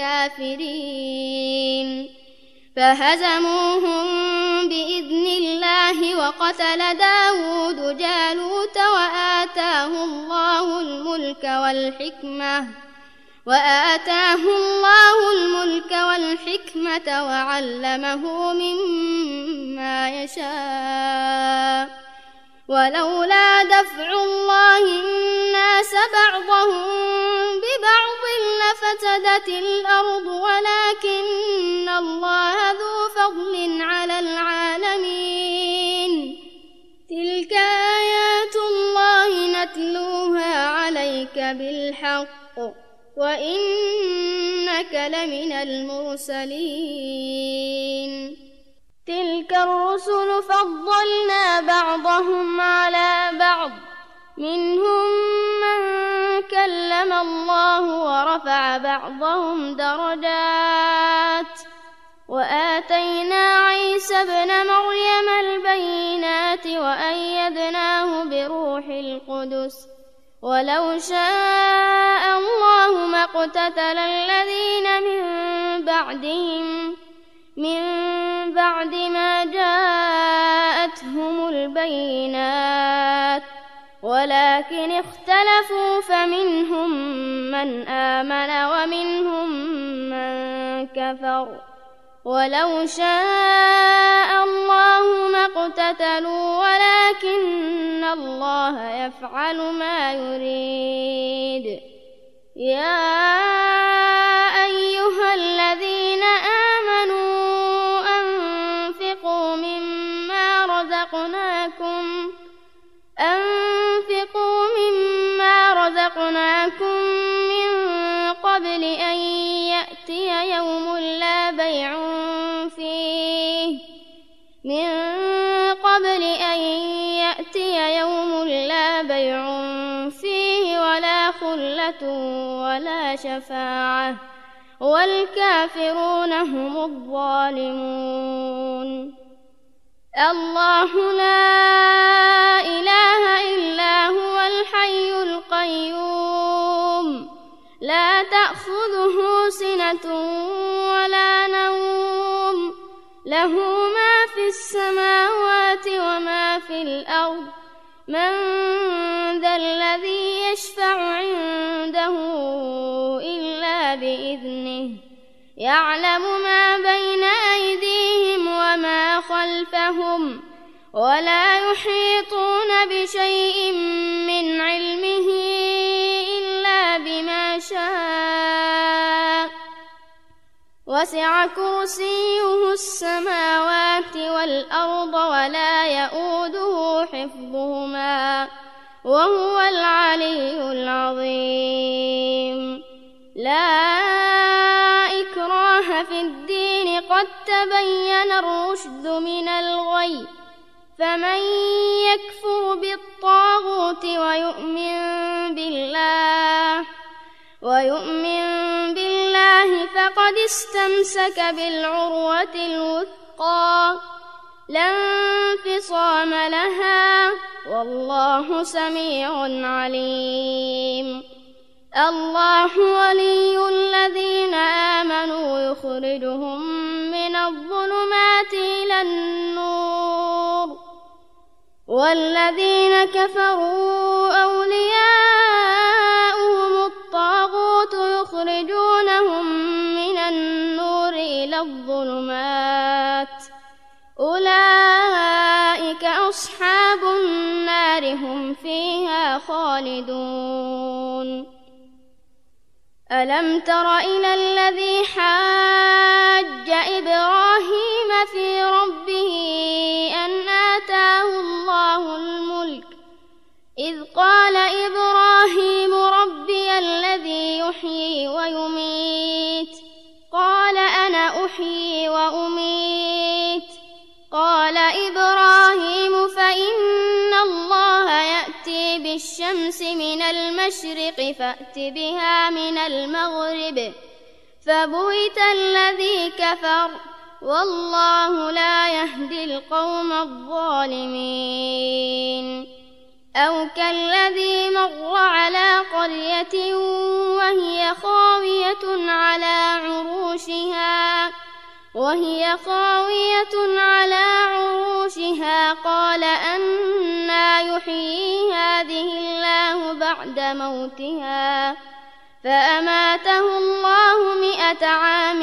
الكافرين. فهزموهم بإذن الله وقتل داود جالوت وآتاه الله الملك والحكمة وآتاه الله الملك والحكمة وعلمه مما يشاء. ولولا دفع الله الناس بعضهم ببعض لفسدت الأرض ولكن الله ذو فضل على العالمين. تلك آيات الله نتلوها عليك بالحق وإنك لمن المرسلين. تلك الرسل فضلنا بعضهم على بعض منهم من كلم الله ورفع بعضهم درجات وآتينا عيسى ابن مريم البينات وأيدناه بروح القدس ولو شاء الله ما اقتتل الذين من بعدهم من بعد ما جاءتهم البينات ولكن اختلفوا فمنهم من آمن ومنهم من كفر ولو شاء الله ما اقتتلوا ولكن الله يفعل ما يريد. يا أيها الذين آمنوا أنفقوا مما رزقناكم أنفقوا مما رزقناكم من قبل أن يأتي يوم لا بيع فيه من قبل أن يأتي يوم لا بيع فيه ولا خلة ولا شفاعة والكافرون هم الظالمون. الله لا إله إلا هو الحي القيوم لا تأخذه سنة ولا نوم له ما في السماوات وما في الأرض من ذا الذي يشفع عنده إلا بإذنه يعلم ما بين أيديهم وما خلفهم ولا يحيطون بشيء من علمه إلا بما شاء وسع كرسيه السماوات والأرض ولا يئوده حفظهما وهو العلي العظيم. لا إكراه في الدين قد تبين الرشد من الغي فمن يكفر بالطاغوت ويؤمن بالله ويؤمن بالله فقد استمسك بالعروة الوثقى لا انفصام لها والله سميع عليم. الله ولي الذين آمنوا يخرجهم من الظلمات إلى النور والذين كفروا أولياؤهم الطاغوت يخرجونهم من النور إلى الظلمات أولئك أصحاب النار هم فيها خالدون. ألم تر إلى الذي حاج إبراهيم في ربه أن آتاه الله الملك إذ قال إبراهيم ربي الذي يحيي ويميت قال أنا أحيي وأميت قال إبراهيم فإن الله يأتي بالشمس من المشرق فأت بها من المغرب فبهت الذي كفر والله لا يهدي القوم الظالمين. أو كالذي مر على قرية وهي خاوية على عروشها وهي خاوية على عروشها قال أنى يحيي هذه الله بعد موتها فأماته الله مئة عام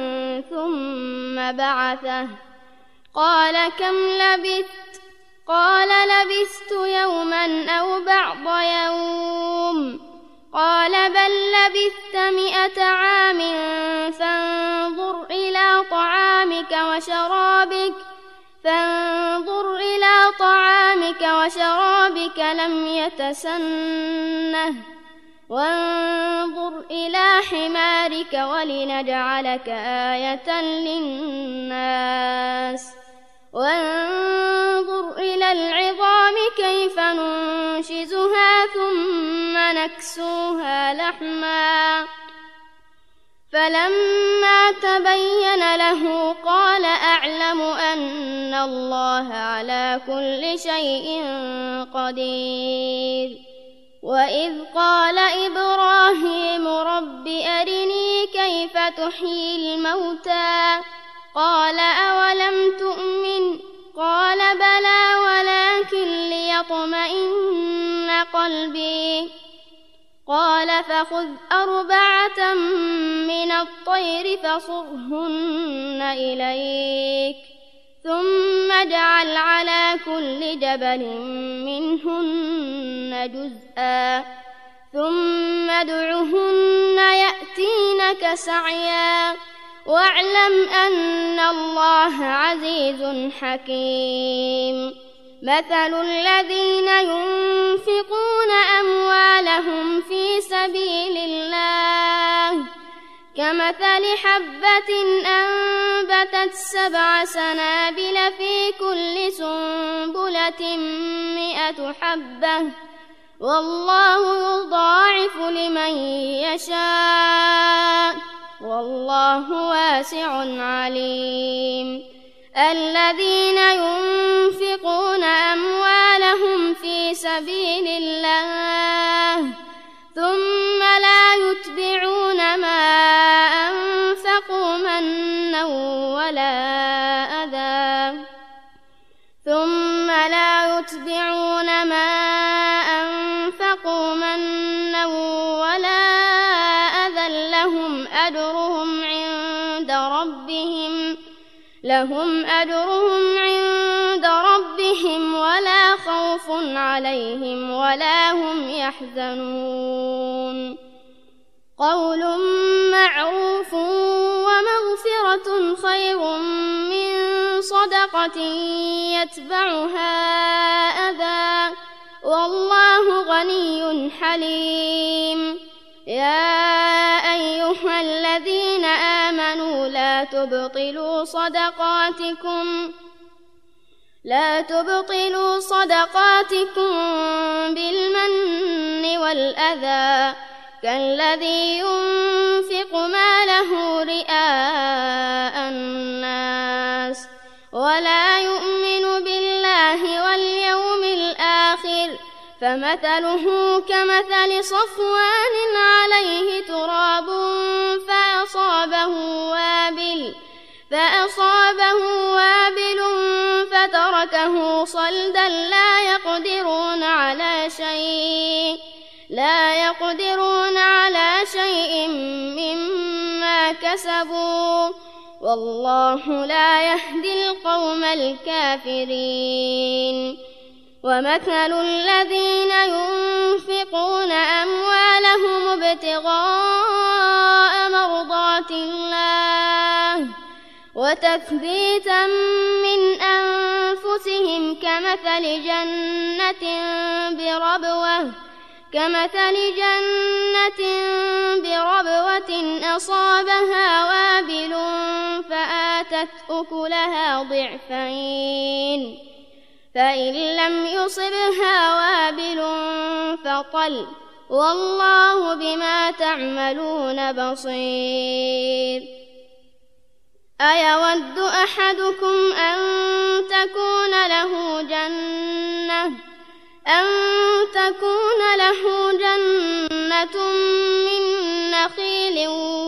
ثم بعثه قال كم لبثت قال لبثت يوما أو بعض يوم قال بل لبثت مئة عام فانظر إلى طعامك وشرابك فانظر إلى طعامك وشرابك لم يتسنه وانظر إلى حمارك ولنجعلك آية للناس وانظر إلى العظام كيف ننشزها ثم نكسوها لحما فلما تبين له قال أعلم أن الله على كل شيء قدير. وإذ قال إبراهيم رب أرني كيف تحيي الموتى قال أولم تؤمن قال بلى ولكن ليطمئن قلبي قال فخذ أربعة من الطير فصرهن إليك ثم اجعل على كل جبل منهن جزءا ثم ادعهن يأتينك سعيا واعلم أن الله عزيز حكيم. مثل الذين ينفقون أموالهم في سبيل الله كمثل حبة أنبتت سبع سنابل في كل سنبلة مئة حبة والله يضاعف لمن يشاء والله واسع عليم. الذين ينفقون أموالهم في سبيل الله ثم لا يتبعون ما أنفقوا منا ولا أذى ثم لا يتبعون ما أنفقوا منا ولا أذى لهم أجرهم عند ربهم لهم أجرهم عند ربهم ولا خوف عليهم ولا هم يحزنون. قول معروف ومغفرة خير من صدقة يتبعها أذى والله غني حليم. يا أيها الذين آمنوا لا تبطلوا صدقاتكم لا تبطلوا صدقاتكم بالمن والأذى كالذي ينفق ماله رئاء الناس ولا يؤمن بالله واليوم الآخر فمثله كمثل صفوان عليه تراب فأصابه وابل فأصابه وابل فتركه صلدا لا يقدرون على شيء لا يقدرون على شيء مما كسبوا والله لا يهدي القوم الكافرين. ومثل الذين ينفقون أموالهم ابتغاء مرضات الله وتثبيتا من أنفسهم كمثل جنة بربوة كمثل جنة بربوة أصابها وابل فآتت أكلها ضعفين فإن لم يصبها وابل فطل والله بما تعملون بصير. أيود أحدكم أن تكون له جنة أن تكون له جنة من نخيل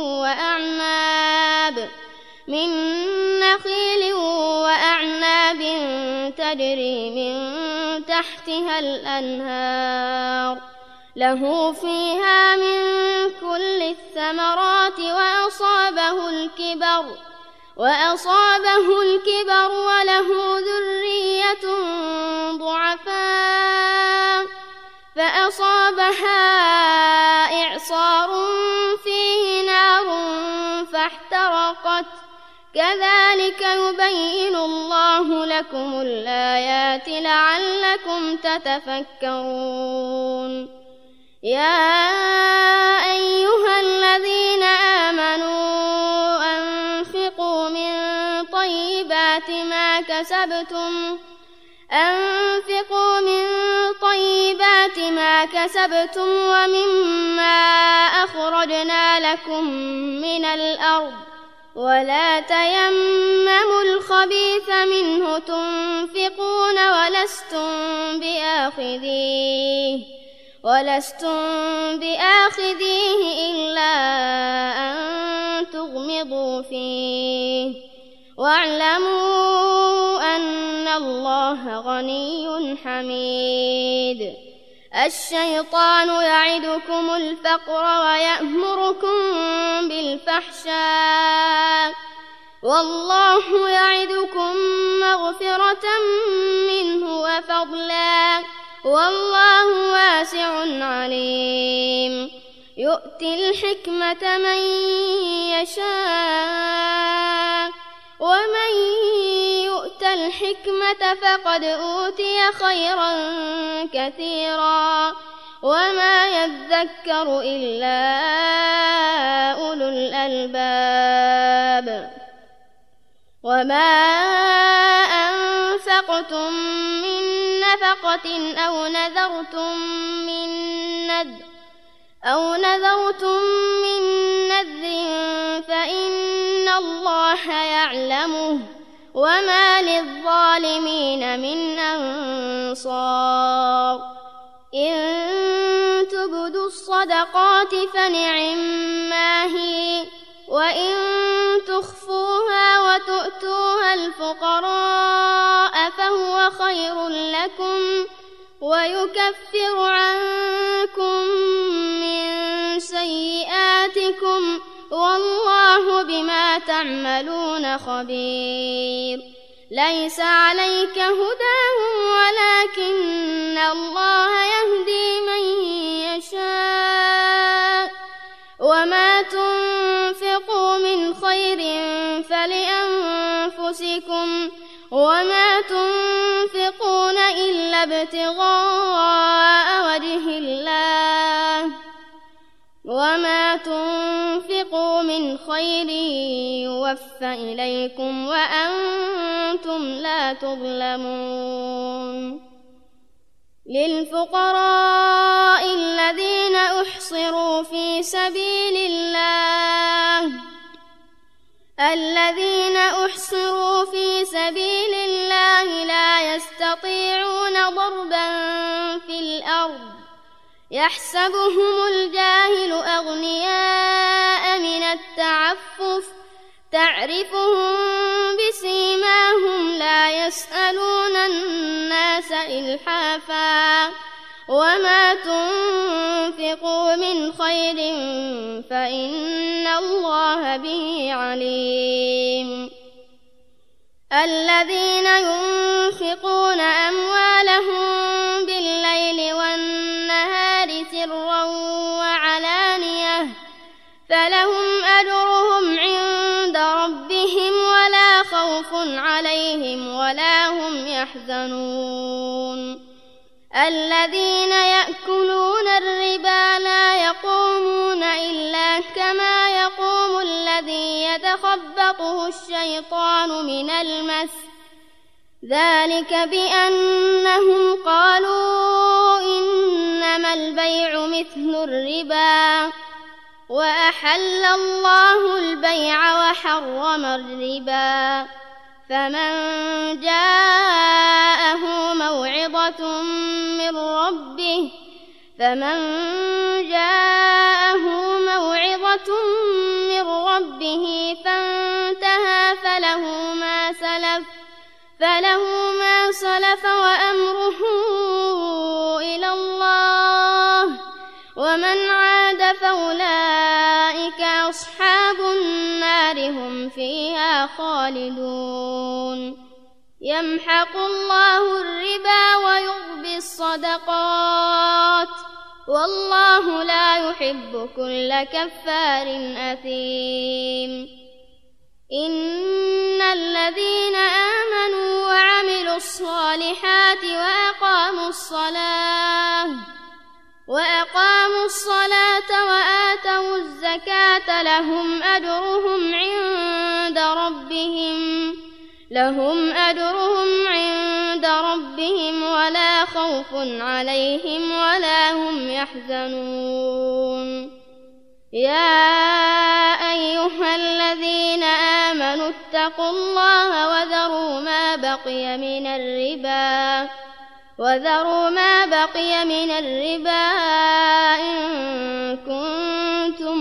وأعناب من نخيل وأعناب تجري من تحتها الأنهار له فيها من كل الثمرات وأصابه الكبر وأصابه الكبر وله ذرية ضعفاء فأصابها إعصار فيه نار فاحترقت كذلك يبين الله لكم الآيات لعلكم تتفكرون. يا أيها الذين آمنوا أنفقوا من طيبات ما كسبتم أنفقوا من طيبات ما كسبتم ومما أخرجنا لكم من الأرض ولا تيمموا الخبيث منه تنفقون ولستم بآخذيه ولستم بآخذيه إلا أن تغمضوا فيه واعلموا أن الله غني حميد. الشيطان يعدكم الفقر ويأمركم بالفحشاء والله يعدكم مغفرة منه وفضلا والله واسع عليم. يؤتي الحكمة من يشاء ومن يؤت الحكمة فقد أوتي خيرا كثيرا وما يذكر إلا أولو الألباب. وما أنفقتم من نفقة أو نذرتم من نذر أو نذرتم من نذر فإن الله يعلمه وما للظالمين من أنصار. إن تبدوا الصدقات فنعما هي وإن تخفوها وتؤتوها الفقراء فهو خير لكم ويكفر عنكم من سيئاتكم والله بما تعملون خبير. ليس عليك هداهم ولكن الله يهدي من يشاء وما تنفقوا من خير فلأنفسكم وما تنفقون إلا ابتغاء وجه الله وما تنفقوا من خير يوفى إليكم وأنتم لا تظلمون. للفقراء الذين أحصروا في سبيل الله الذين أحصروا في سبيل الله لا يستطيعون ضربا في الأرض يحسبهم الجاهل أغنياء من التعفف تعرفهم بسيماهم لا يسألون الناس إلحافا وما تنفقوا من خير فإن الله به عليم. الذين ينفقون أموالهم بالليل والنهار سرا وعلانية فلهم أجرهم عند ربهم ولا خوف عليهم ولا هم يحزنون. الذين يأكلون الربا لا يقومون إلا كما يقوم الذي يتخبطه الشيطان من المس ذلك بأنهم قالوا إنما البيع مثل الربا وأحل الله البيع وحرم الربا. فمن جاءه موعظة من ربه فمن جاءه موعظة من ربه فانتهى فله ما سلف فله ما سلف وأمره إلى الله ومن عاد فأولئك أصحاب النار هم فيها خالدون. يمحق الله الربا ويربي الصدقات والله لا يحب كل كفار أثيم. إن الذين آمنوا وعملوا الصالحات وأقاموا الصلاة وأقاموا الصلاة وآتوا الزكاة لهم أجرهم عند ربهم لهم أجرهم عند ربهم ربهم ولا خوف عليهم ولا هم يحزنون. يا أيها الذين آمنوا اتقوا الله وذروا ما بقي من الربا وذروا ما بقي من الربا إن كنتم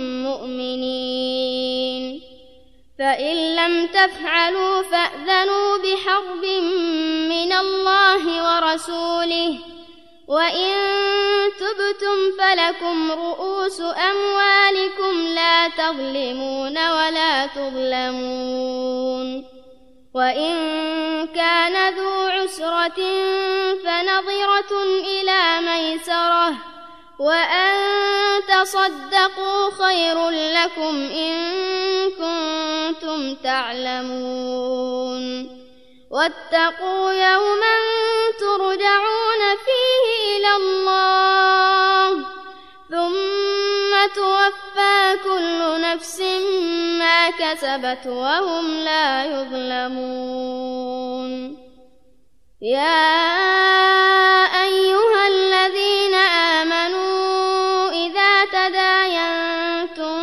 مؤمنين، فإن لم تفعلوا فأذنوا بحرب من الله ورسوله، وإن تبتم فلكم رؤوس أموالكم لا تظلمون ولا تظلمون. وإن كان ذو عسرة فنظرة إلى ميسرة، وأن تصدقوا خير لكم إن كنتم تعلمون. واتقوا يوما ترجعون فيه إلى الله ثم توفى كل نفس ما كسبت وهم لا يظلمون. يا أيها الذين آمنوا إذا تداينتم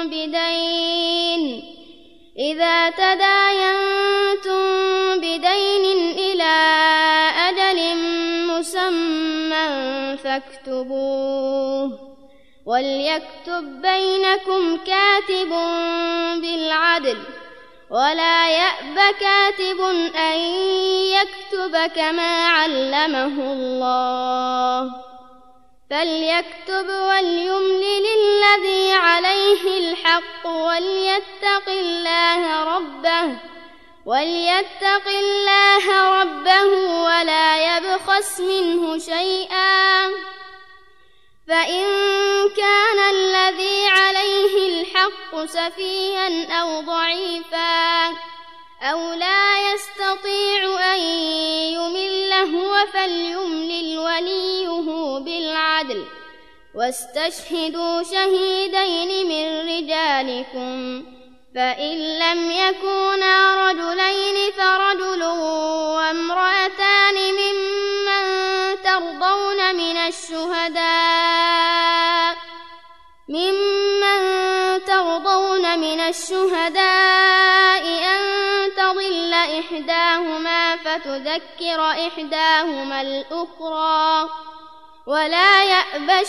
بدين إذا تداينتم بدين إلى أجل مسمى فاكتبوه، وليكتب بينكم كاتب بالعدل ولا يأب كاتب أن يكتب كما علمه الله، فليكتب وليملل الذي عليه الحق وليتق الله ربه وليتق الله ربه ولا يبخس منه شيئا، فإن كان الذي عليه الحق سفيها أو ضعيفا أو لا يستطيع أن يمل هو فليملل وليه بالعدل، واستشهدوا شهيدين من رجالكم، فإن لم يكونا رجلين فرجل وامرأتان ممن ترضون من الشهداء ممن ترضون من الشهداء أن تضل إحداهما فتذكر إحداهما الأخرى، ولا يأبى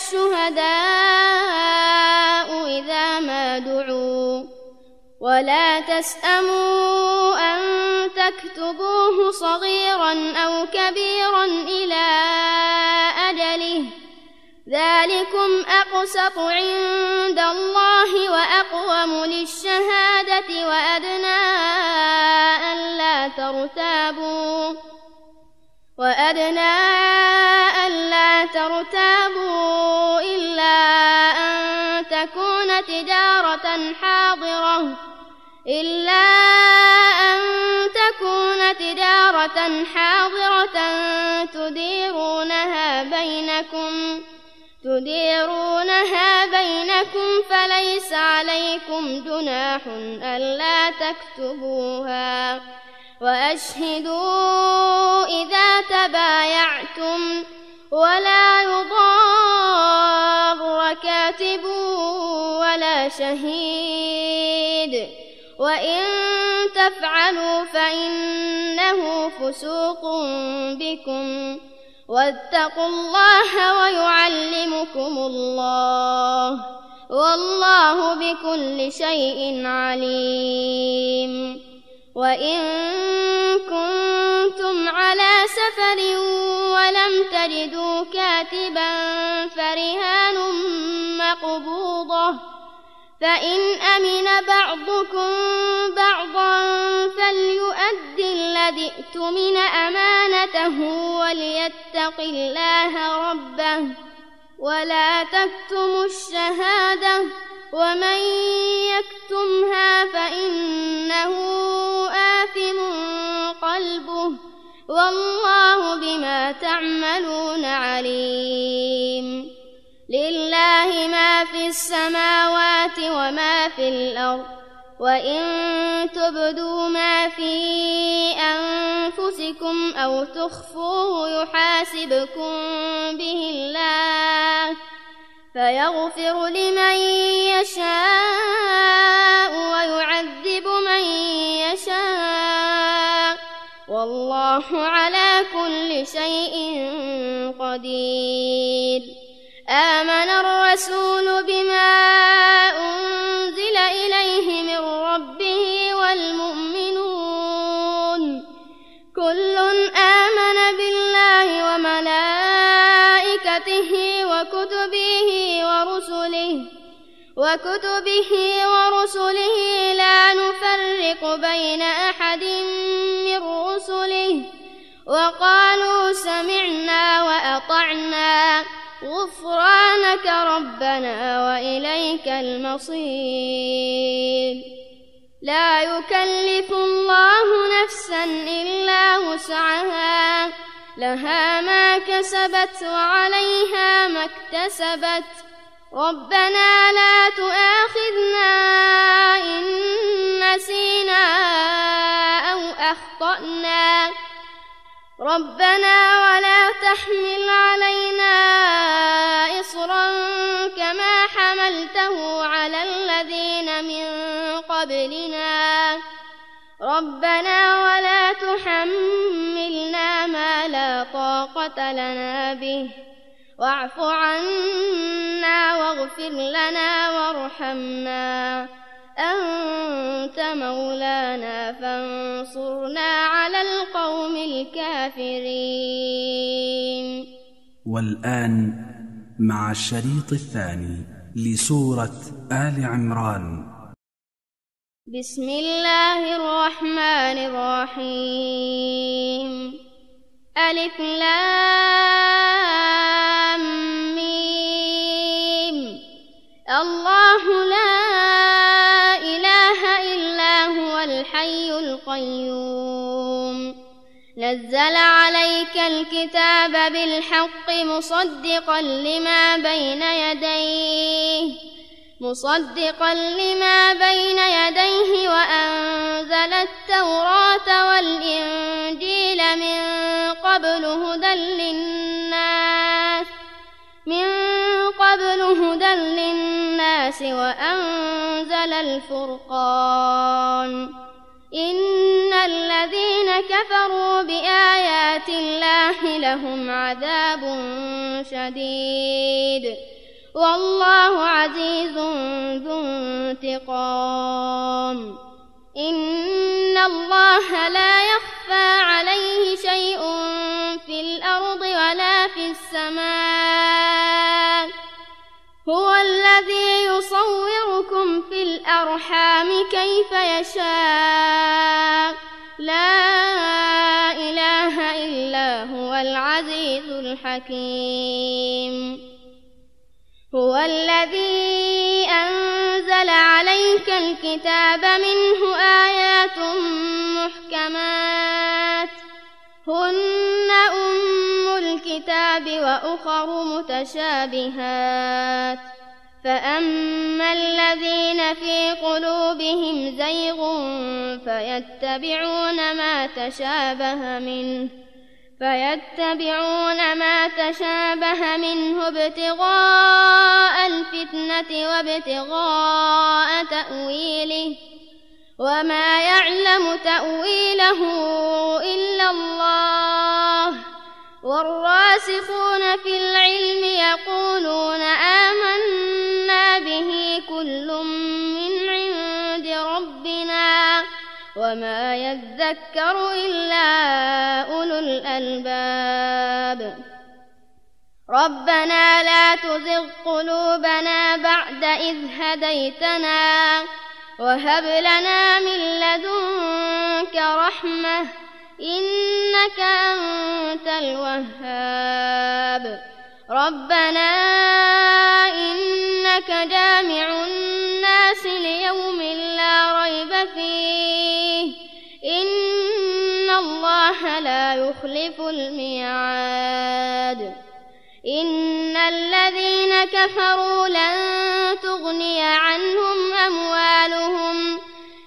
الشهداء إذا ما دعوا، ولا تسأموا أن تكتبوه صغيرا أو كبيرا إلى أجله، ذلكم أقسط عند الله وأقوم للشهادة وأدنى ألا ترتابوا وأدنى ألا ترتابوا إلا أن تكون تجارة حاضرة إلا أن تكون تجارة حاضرة تديرونها بينكم تديرونها بينكم فليس عليكم جناح ألا تكتبوها، وأشهدوا إذا تبايعتم ولا يضار كاتب ولا شهيد، وإن تفعلوا فإنه فسوق بكم، واتقوا الله ويعلمكم الله، والله بكل شيء عليم. وإن كنتم على سفر ولم تجدوا كاتبا فرهان مقبوضة، فإن أمن بعضكم بعضا فليؤد الذي اؤتمن أمانته وليتق الله ربه، ولا تكتموا الشهادة ومن يكتمها فإنه آثم قلبه، والله بما تعملون عليم. لله ما في السماوات وما في الأرض، وإن تبدوا ما في أنفسكم أو تخفوه يحاسبكم به الله فيغفر لمن يشاء ويعذب من يشاء والله على كل شيء قدير. آمن الرسول بما أنزل إليه من ربه والمؤمنون كل آمن بالله وملائكته وكتبه ورسله وكتبه ورسله لا نفرق بين أحد من رسله وقالوا سمعنا وأطعنا غفرانك ربنا وإليك المصير. لا يكلف الله نفسا إلا وسعها لها ما كسبت وعليها ما اكتسبت ربنا لا تؤاخذنا إن نسينا أو أخطأنا ربنا ولا تحمل علينا إصرا كما حملته على الذين من قبلنا ربنا ولا تحملنا ما لا طاقة لنا به واعف عنا واغفر لنا وارحمنا أنت مولانا فانصرنا على القوم الكافرين. والآن مع الشريط الثاني لسورة آل عمران. بسم الله الرحمن الرحيم. ألف لام ميم. الله لا إله إلا هو الحي القيوم نزل عليك الكتاب بالحق مصدقا لما بين يديه مصدقا لما بين يديه وأنزل التوراة والإنجيل من قبل هدى للناس من قبل هدى للناس وأنزل الفرقان إن الذين كفروا بآيات الله لهم عذاب شديد والله عزيز ذو انتقام. إن الله لا يخفى عليه شيء في الأرض ولا في السماء هو الذي يصوركم في الأرحام كيف يشاء لا إله إلا هو العزيز الحكيم. هو الذي أنزل عليك الكتاب منه آيات محكمات هن أم الكتاب وأخر متشابهات فأما الذين في قلوبهم زيغ فيتبعون ما تشابه منه فيتبعون ما تشابه منه ابتغاء الفتنة وابتغاء تأويله وما يعلم تأويله إلا الله والراسخون في العلم يقولون آمنا به كل من عند ربنا وما يذكر إلا أولو الألباب. ربنا لا تزغ قلوبنا بعد إذ هديتنا وهب لنا من لدنك رحمة إنك أنت الوهاب. ربنا إنك جامع الناس ليوم لا ريب فيه إن الله لا يخلف الميعاد. إن الذين كفروا لن تغني عنهم أموالهم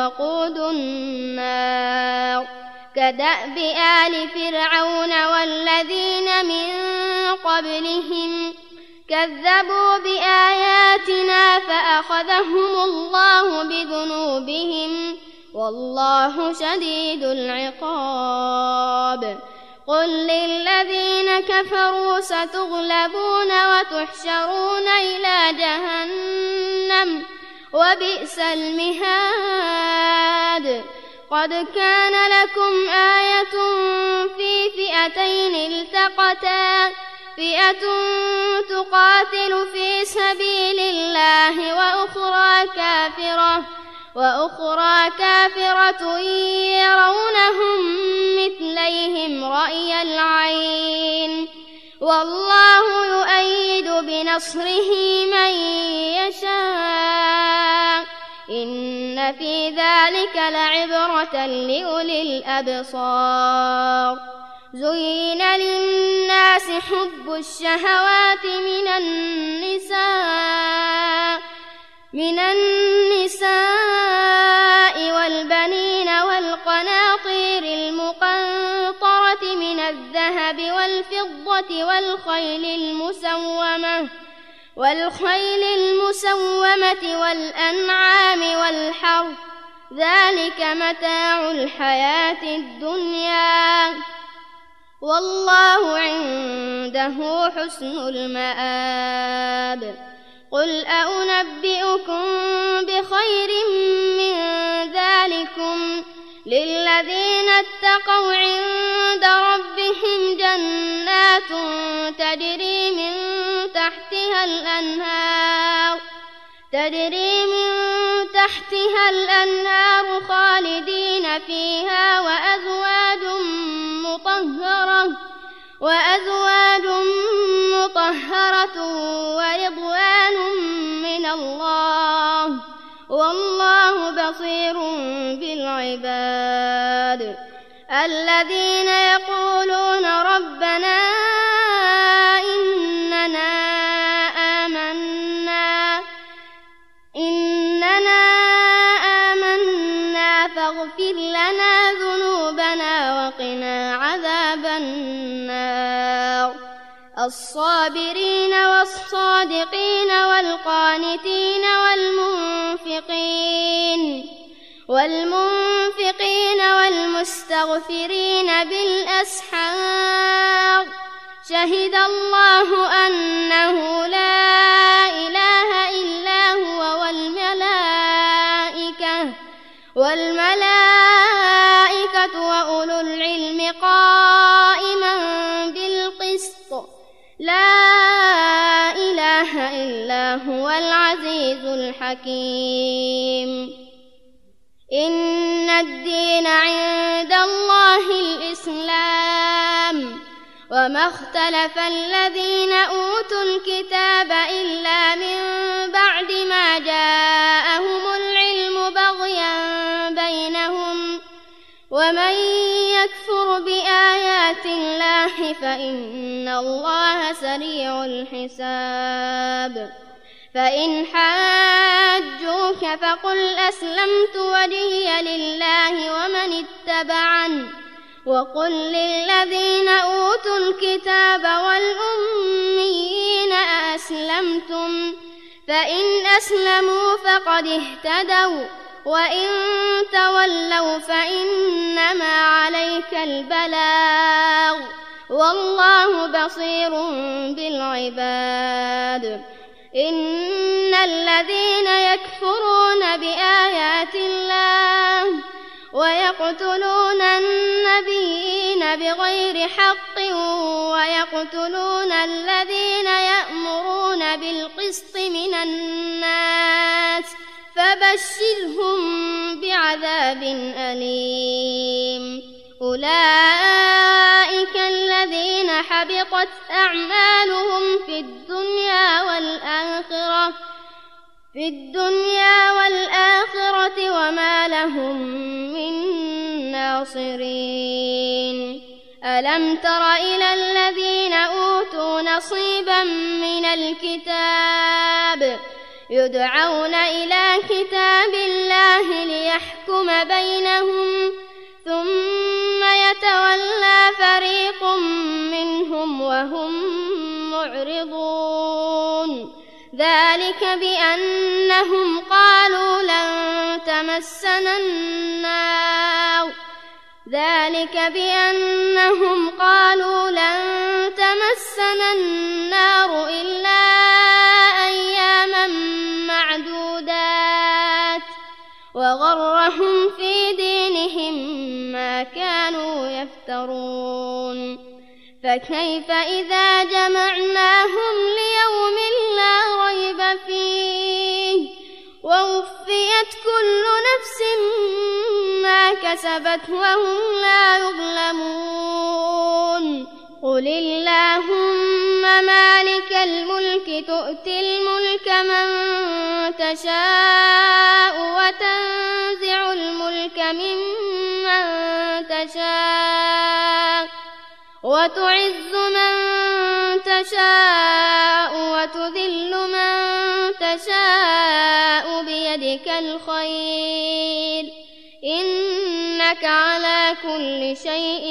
وقود النار كدأب آل فرعون والذين من قبلهم كذبوا بآياتنا فأخذهم الله بذنوبهم والله شديد العقاب قل للذين كفروا ستغلبون وتحشرون إلى جهنم وبئس المهاد قد كان لكم آية في فئتين التقتا فئة تقاتل في سبيل الله وأخرى كافرة وأخرى كافرة يرونهم مثليهم رأي العين والله يؤيد بنصره من يشاء إن في ذلك لعبرة لأولي الأبصار زين للناس حب الشهوات من النساء من النساء والبنين والقناطير المقنطرة من الذهب والفضة والخيل المسومة والخيل المسومة والأنعام والحرث ذلك متاع الحياة الدنيا والله عنده حسن المآب قل أنبئكم بخير من ذلكم للذين اتقوا عند ربهم جنات تجري من تحتها الأنهار تجري من تحتها الأنهار خالدين فيها وأزواج مطهرة وأزواج مطهرة ورضوان من الله والله بصير بالعباد الذين يقولون ربنا إننا آمنا إننا آمنا فاغفر لنا ذنوبنا وقنا عذاب النار الصابرين والصادقين والقانتين والمنفقين والمنفقين والمستغفرين بالأسحار شهد الله أنه لا إله إلا هو والملائكة والملائكة وأولو العلم قائما بالقسط لا إله إلا هو العزيز الحكيم إن الدين عند الله الإسلام وما اختلف الذين أوتوا الكتاب إلا من بعد ما جاءهم العلم بغيا بينهم ومن يكفر بآيات الله فإن الله سريع الحساب فإن حاجوك فقل أسلمت وجهي لله ومن اتبعني وقل للذين أوتوا الكتاب والأميين أأسلمتم فإن أسلموا فقد اهتدوا وإن تولوا فإنما عليك البلاغ والله بصير بالعباد إن الذين يكفرون بآيات الله ويقتلون النبيين بغير حق ويقتلون الذين يأمرون بالقسط من الناس فبشرهم بعذاب أليم أولئك الذين حبطت أعمالهم في الدنيا والآخرة في الدنيا والآخرة وما لهم من ناصرين ألم تر إلى الذين أوتوا نصيبا من الكتاب يدعون إلى كتاب الله ليحكم بينهم ثم يتولى فريق منهم وهم معرضون ذلك بأنهم قالوا لن تمسنا النار ذلك بأنهم قالوا لن تمسنا النار إلا أياما معدودات وغرهم في دينهم ما كانوا يفترون فكيف إذا جمعناهم ليوم لا ريب فيه ووفيت كل نفس ما كسبت وهم لا يظلمون قل اللهم مالك الملك تؤتي الملك من تشاء وتنزع الملك ممن تشاء وتعز من تشاء وتذل من تشاء بيدك الخير إنك على كل شيء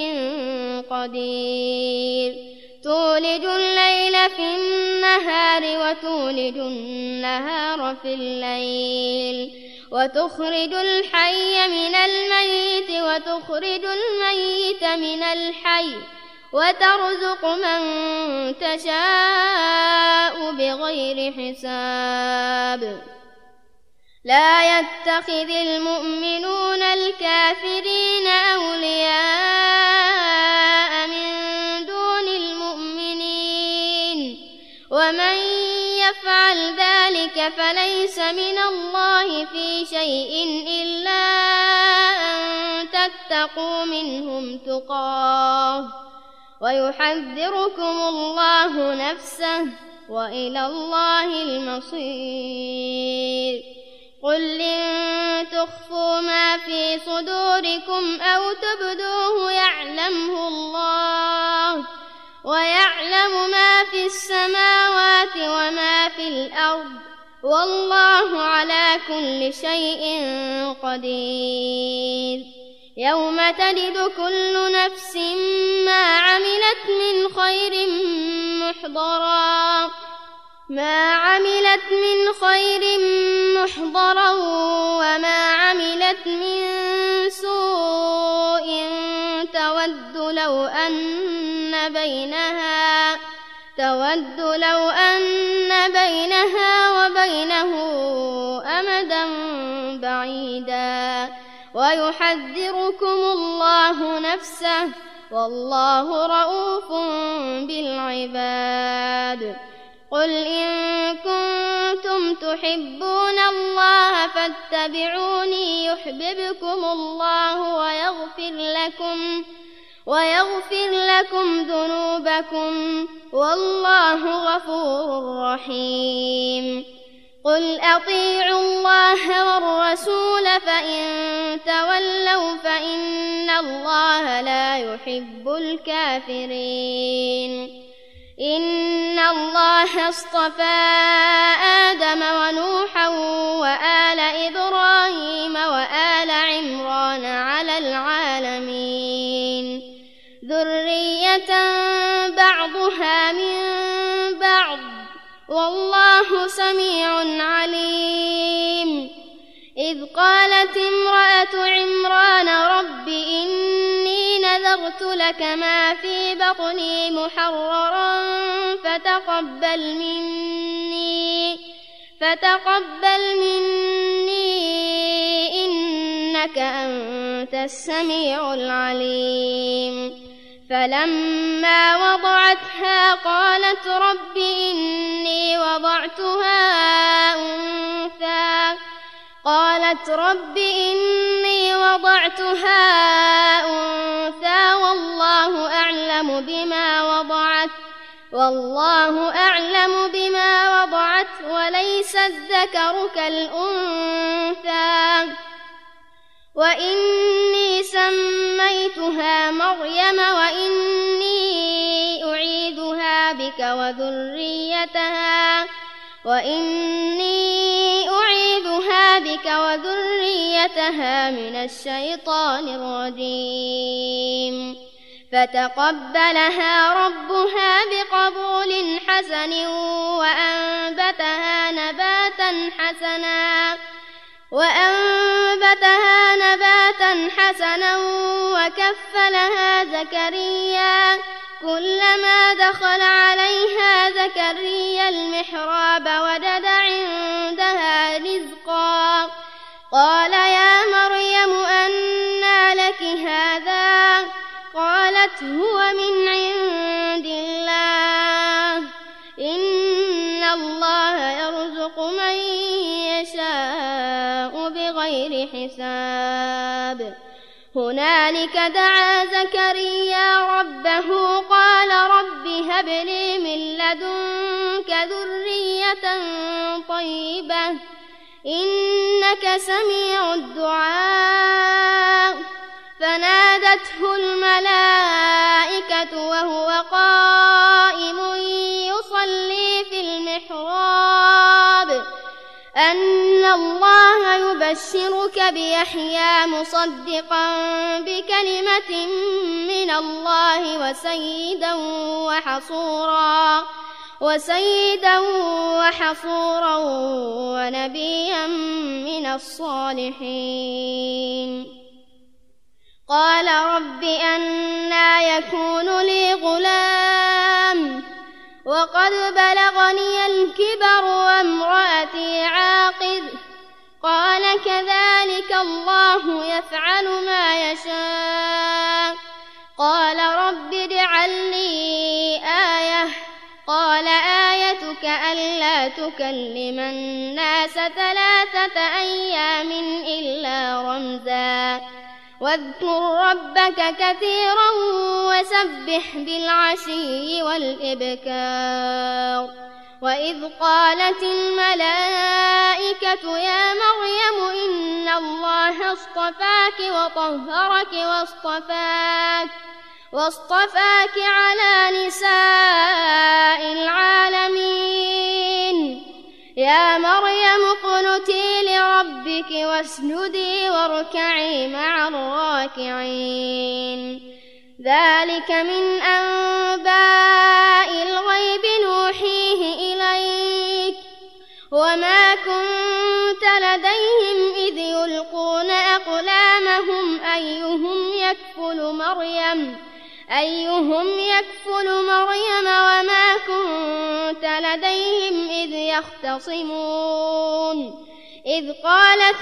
قدير تولج الليل في النهار وتولج النهار في الليل وتخرج الحي من الميت وتخرج الميت من الحي وترزق من تشاء بغير حساب لا يتخذ المؤمنون الكافرين أولياء من دون المؤمنين ومن يفعل ذلك فليس من الله في شيء إلا أن تتقوا منهم تقاه ويحذركم الله نفسه وإلى الله المصير قل إن تخفوا ما في صدوركم أو تبدوه يعلمه الله ويعلم ما في السماوات وما في الأرض والله على كل شيء قدير يوم تجد كل نفس ما عملت من خير محضرا ما عملت من خير محضرا وما عملت من سوء تود لو أن بينها تود لو أن بينها وبينه أمدا بعيدا ويحذركم الله نفسه والله رؤوف بالعباد قل إن كنتم تحبون الله فاتبعوني يحببكم الله ويغفر لكم ويغفر لكم ذنوبكم والله غفور رحيم قل أطيعوا الله والرسول فإن تولوا فإن الله لا يحب الكافرين إن الله اصطفى آدم ونوحا وآل إبراهيم وآل عمران على العالمين ذرية بعضها من بعض والله سميع عليم إذ قالت امرأة عمران رب إني نذرت لك ما في بطني محررا فتقبل مني فتقبل مني إنك أنت السميع العليم فلما وضعتها قالت رب إني وضعتها أنثى قالت رب إني وضعتها أنثى والله أعلم بما وضعت والله أعلم بما وضعت وليس الذكر كالأنثى وإني سميتها مريم وإني أعيذها بك وذريتها وإني أعيذها بك وذريتها من الشيطان الرجيم فتقبلها ربها بقبول حسن وأنبتها نباتا حسنا وأنبتها نباتا حسنا وكفلها زكريا كلما دخل عليها زكريا المحراب وجد عندها رزقا قال يا مريم أنى لك هذا قالت هو من عند الله إن الله يرزق من يشاء بغير حساب هنالك دعا زكريا ربه قال رب هب لي من لدنك ذرية طيبة إنك سميع الدعاء فنادته الملائكة وهو قائم يصلي في المحراب أن الله يبشرك بيحيى مصدقا بكلمة من الله وسيدا وحصورا وسيدا وحصورا ونبيا من الصالحين قال رب أنى يكون لي غلام وقد بلغني الكبر وامرأتي عاقر قال كذلك الله يفعل ما يشاء قال رب اجعل لي آية قال آيتك ألا تكلم الناس ثلاثة أيام إلا رمزا واذكر ربك كثيرا وسبح بالعشي والإبكار وإذ قالت الملائكة يا مريم إن الله اصطفاك وطهرك واصطفاك واصطفاك على نساء العالمين يا مريم اقنتي لربك واسجدي واركعي مع الراكعين ذلك من أنباء الغيب نوحيه إليك وما كنت لديهم إذ يلقون أقلامهم أيهم يكفل مريم أيهم يكفل مريم وما كنت لديهم إذ يختصمون إذ قالت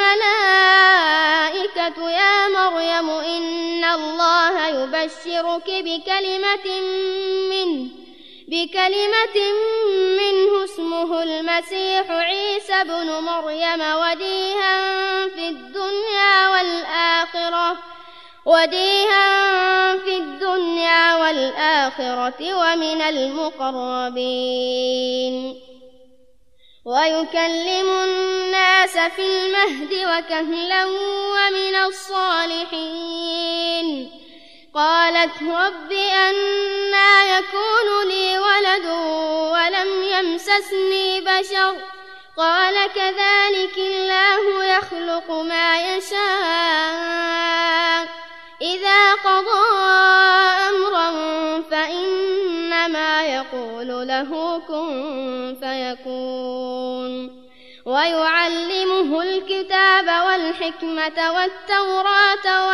الملائكة يا مريم إن الله يبشرك بكلمة منه بكلمة منه اسمه المسيح عيسى بن مريم وجيها في الدنيا والآخرة وديها في الدنيا والآخرة ومن المقربين ويكلم الناس في المهد وكهلا ومن الصالحين قالت رب أنى يكون لي ولد ولم يمسسني بشر قال كذلك الله يخلق ما يشاء إذا قضى أمرا فإنما يقول له كن فيكون ويعلمه الكتاب والحكمة والتوراة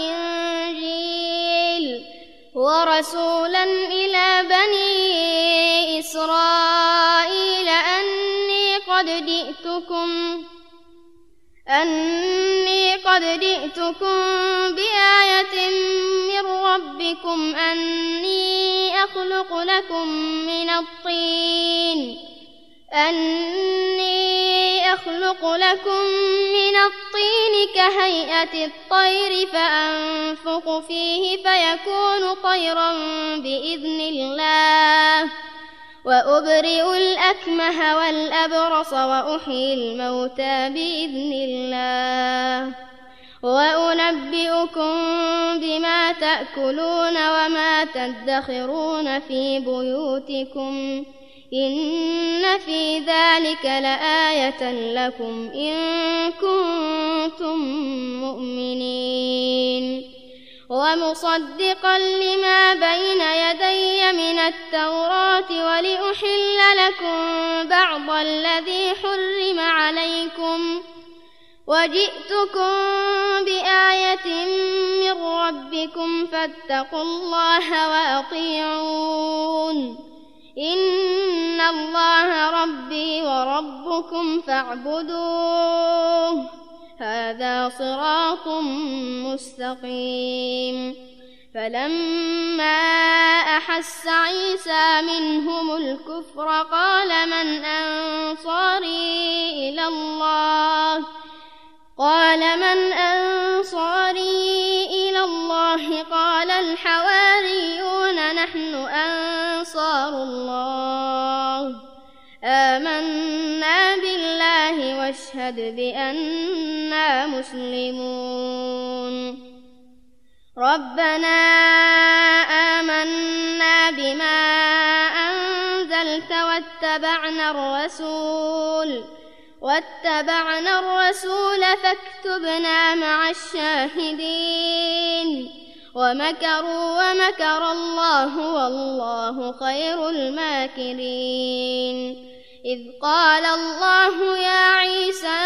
والإنجيل ورسولا إلى بني إسرائيل أني قد جئتكم أني قد جئتكم بآية من ربكم أني أخلق لكم من الطين أني أخلق لكم من الطين كهيئة الطير فأنفخ فيه فيكون طيرا بإذن الله وأبرئ الأكمه والأبرص وأحيي الموتى بإذن الله وأنبئكم بما تأكلون وما تدخرون في بيوتكم إن في ذلك لآية لكم إن كنتم مؤمنين ومصدقا لما بين يدي من التوراة ولأحل لكم بعض الذي حرم عليكم وجئتكم بآية من ربكم فاتقوا الله وأطيعون إن الله ربي وربكم فاعبدوه هذا صراط مستقيم فلما أحس عيسى منهم الكفر قال من أنصاري إلى الله قال من أنصاري إلى الله قال الحواريون نحن أنصار الله آمنا بالله واشهد بأننا مسلمون ربنا آمنا بما أنزلت واتبعنا الرسول واتبعنا الرسول فاكتبنا مع الشاهدين ومكروا ومكر الله والله خير الماكرين إذ قال الله يا عيسى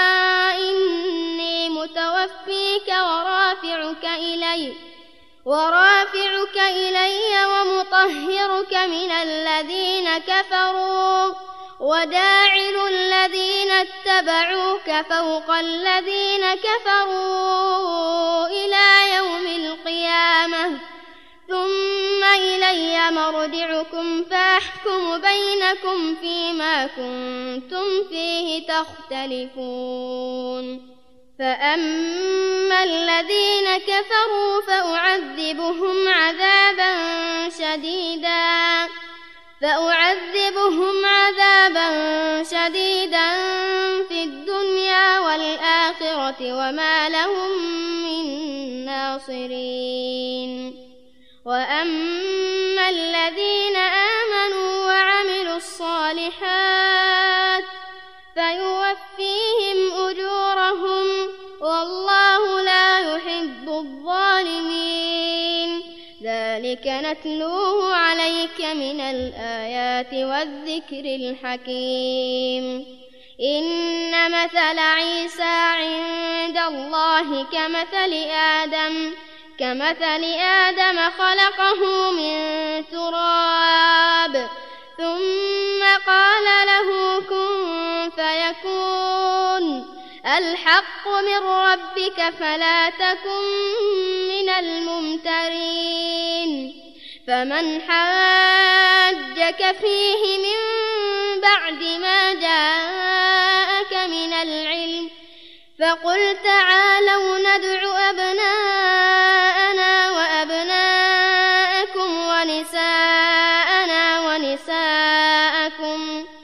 إني متوفيك ورافعك إلي ورافعك إلي ومطهرك من الذين كفروا وداعل الذين اتبعوك فوق الذين كفروا إلى يوم القيامة ثم إلي مرجعكم فأحكم بينكم فيما كنتم فيه تختلفون فأما الذين كفروا فأعذبهم عذابا شديدا فأعذبهم عذابا شديدا في الدنيا والآخرة وما لهم من ناصرين وأما الذين آمنوا وعملوا الصالحات فيوفيهم أجورهم والله لا يحب الظالمين ذلك نتلوه عليك من الآيات والذكر الحكيم إن مثل عيسى عند الله كمثل آدم كمثل آدم خلقه من تراب ثم قال له كن فيكون الحق من ربك فلا تكن من الممترين فمن حاجك فيه من بعد ما جاءك من العلم فقل تعالوا ندع أبناءنا وأبناءكم ونساءنا ونساءكم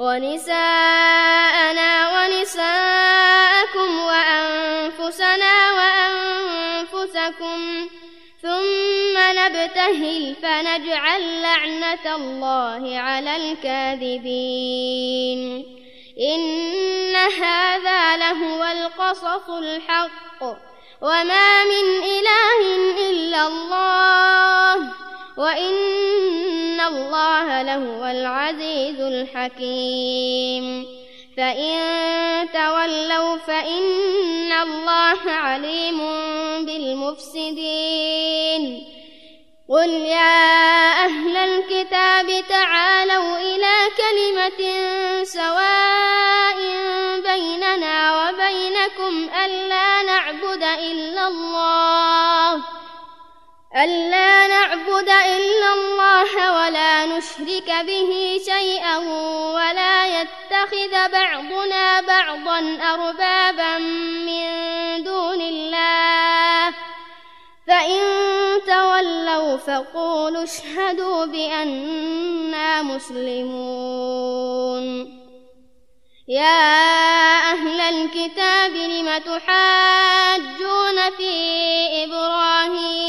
ونساءنا ونساءكم وأنفسنا وأنفسكم ثم نبتهل فنجعل لعنة الله على الكاذبين إن هذا لهو القصص الحق وما من إله إلا الله وإن الله لهو العزيز الحكيم فإن تولوا فإن الله عليم بالمفسدين قل يا أهل الكتاب تعالوا إلى كلمة سواء بيننا وبينكم ألا نعبد إلا الله ألا نعبد إلا الله ولا نشرك به شيئا ولا يتخذ بعضنا بعضا أربابا من دون الله فإن تولوا فقولوا اشهدوا بأننا مسلمون يا أهل الكتاب لم تحاجون في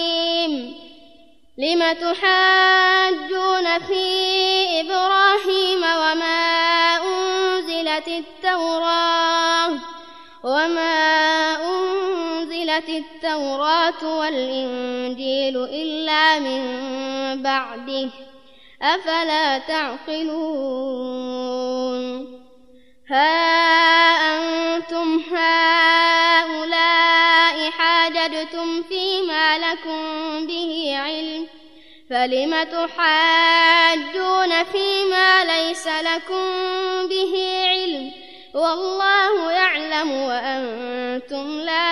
إبراهيم لم تحاجون في إبراهيم نزلت التوراة والإنجيل إلا من بعده أفلا تعقلون ها أنتم هؤلاء حاججتم فيما لكم به علم فلم تحاجون فيما ليس لكم به علم والله يعلم وأنتم لا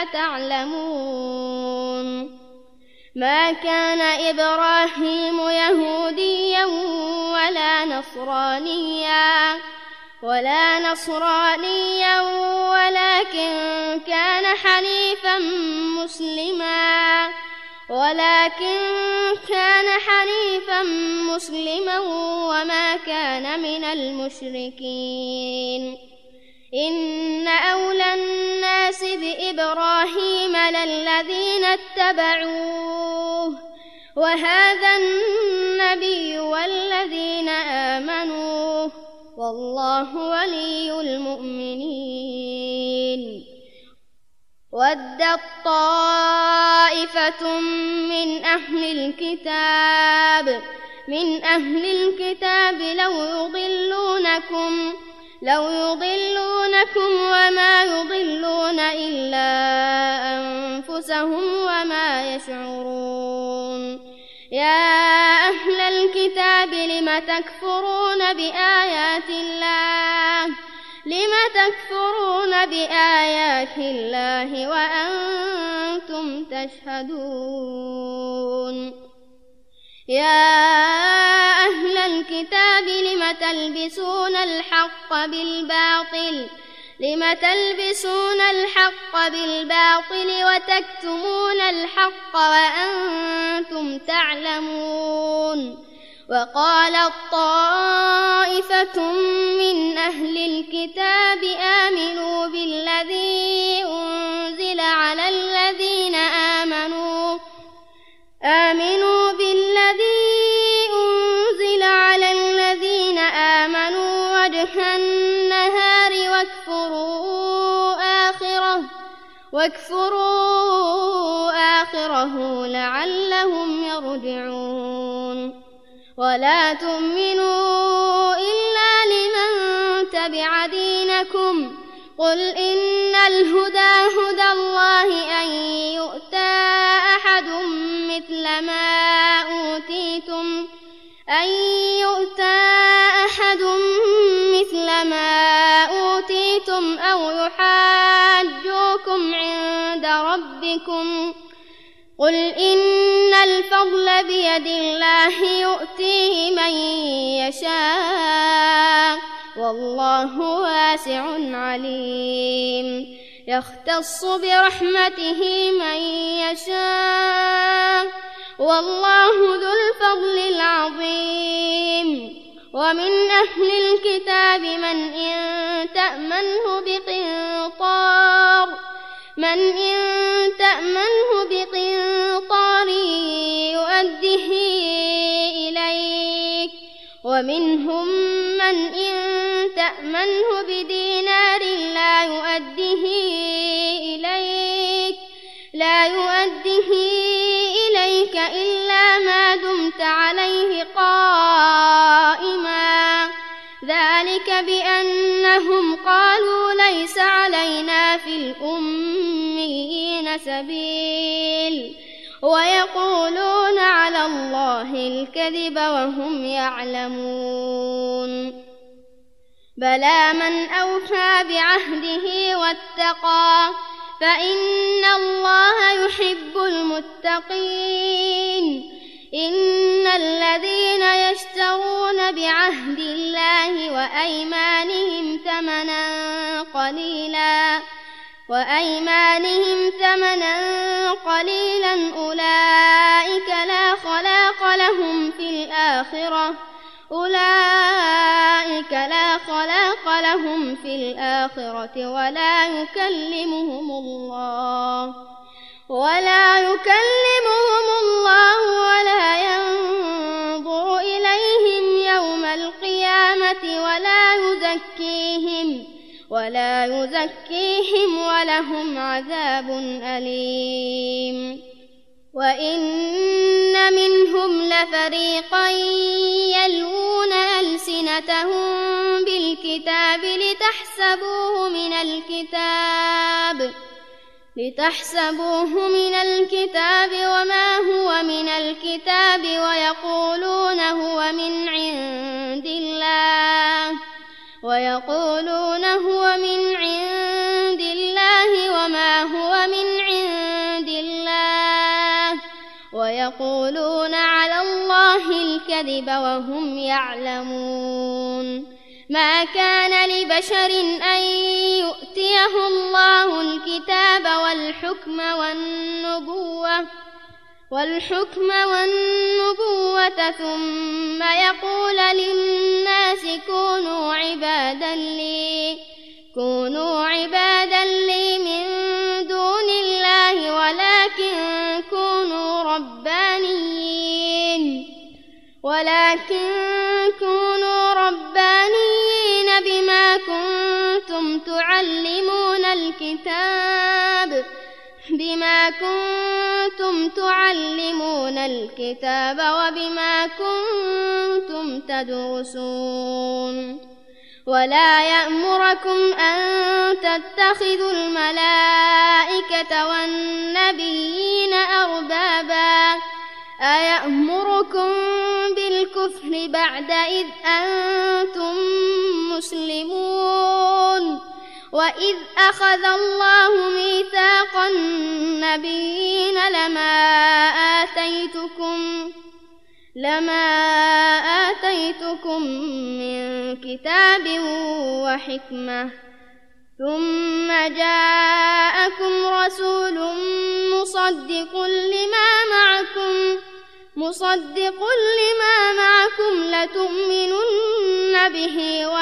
تعلمون ما كان إبراهيم يهوديا ولا نصرانيا ولا نصرانيا ولكن كان حنيفا مسلما ولكن كان حنيفا مسلما وما كان من المشركين إن أولى الناس بإبراهيم للذين اتبعوه وهذا النبي والذين آمنوا والله ولي المؤمنين ودت طائفة من أهل الكتاب من أهل الكتاب لو يضلونكم لو يضلونكم وما يضلون إلا أنفسهم وما يشعرون يا أهل الكتاب لم تكفرون بآيات الله لم تكفرون بآيات الله وأنتم تشهدون يا أهل الكتاب لم تلبسون الحق بالباطل لم تلبسون الحق بالباطل وتكتمون الحق وأنتم تعلمون وقالت طائفة من أهل الكتاب آمنوا بالذي أنزل على الذين آمنوا آمنوا بالذي أنزل على الذين آمنوا وجه النهار واكفروا آخره واكفروا آخره لعلهم يرجعون ولا تؤمنوا إلا لمن تبع دينكم قل إن الهدى هدى الله أن يؤتى أحد مثل ما أوتيتم أن يؤتى أحد مثل ما أوتيتم أو يحاجوكم عند ربكم قل إن الفضل بيد الله يؤتيه من يشاء والله واسع عليم يختص برحمته من يشاء والله ذو الفضل العظيم ومن أهل الكتاب من إن تأمنه بقنطار من إن تأمنه بقنطار يؤده إليك ومنهم من إن تأمنه بدينار لا يؤده إليك لا يؤده إليك إلا ما دمت عليه قائما ذلك بأنهم قالوا ليس علينا في الأميين سبيل ويقولون على الله الكذب وهم يعلمون بلى من أوفى بعهده واتقى فإن الله يحب المتقين إن الذين يشترون بعهد الله وأيمانهم ثمنا قليلا وأيمانهم ثمنا قليلا أولئك لا خلاق لهم في الآخرة أولئك لا خلاق لهم في الآخرة ولا يكلمهم الله ولا يكلمهم الله ولا ينظر إليهم يوم القيامة ولا يزكيهم ولا يزكيهم ولهم عذاب أليم. وإن منهم لفريقا يلوون ألسنتهم بالكتاب لتحسبوه من الكتاب لتحسبوه من الكتاب وما هو من الكتاب ويقولون هو من عند الله ويقولون هو من عند الله وما هو من عند الله ويقولون على الله الكذب وهم يعلمون. ما كان لبشر أن يؤتيه الله الكتاب والحكم والنبوة والحكم والنبوة ثم يقول للناس كونوا عبادا لي كونوا عبادا لي من دون الله ولكن كونوا ربانيين ولكن كونوا ربانيين بما كنتم تعلمون الكتاب بما كنتم تعلمون الكتاب وبما كنتم تدرسون. ولا يأمركم أن تتخذوا الملائكة والنبيين أربابا أيأمركم بالكفر بعد إذ أنتم مسلمون. وإذ أخذ الله ميثاق النبيين لما آتيتكم لما آتيتكم من كتاب وحكمة ثم جاءكم رسول مصدق لما معكم مصدق لما معكم لتؤمنن به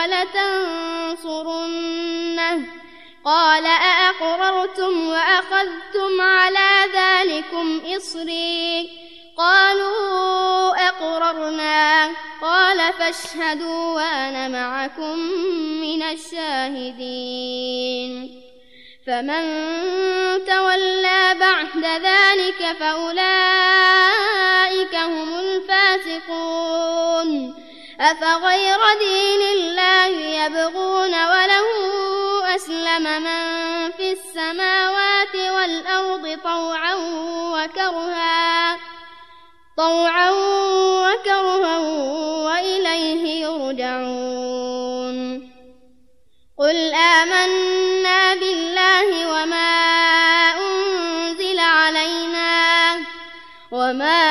ولتنصرنه قال أأقررتم وأخذتم على ذلكم إصري قالوا أقررنا قال فاشهدوا وأنا معكم من الشاهدين. فمن تولى بعد ذلك فأولئك هم الفاسقون. أفغير دين الله يبغون وله أسلم من في السماوات والأرض طوعا وكرها طوعا وكرها وإليه يرجعون. قل آمنا بالله وما أنزل علينا وما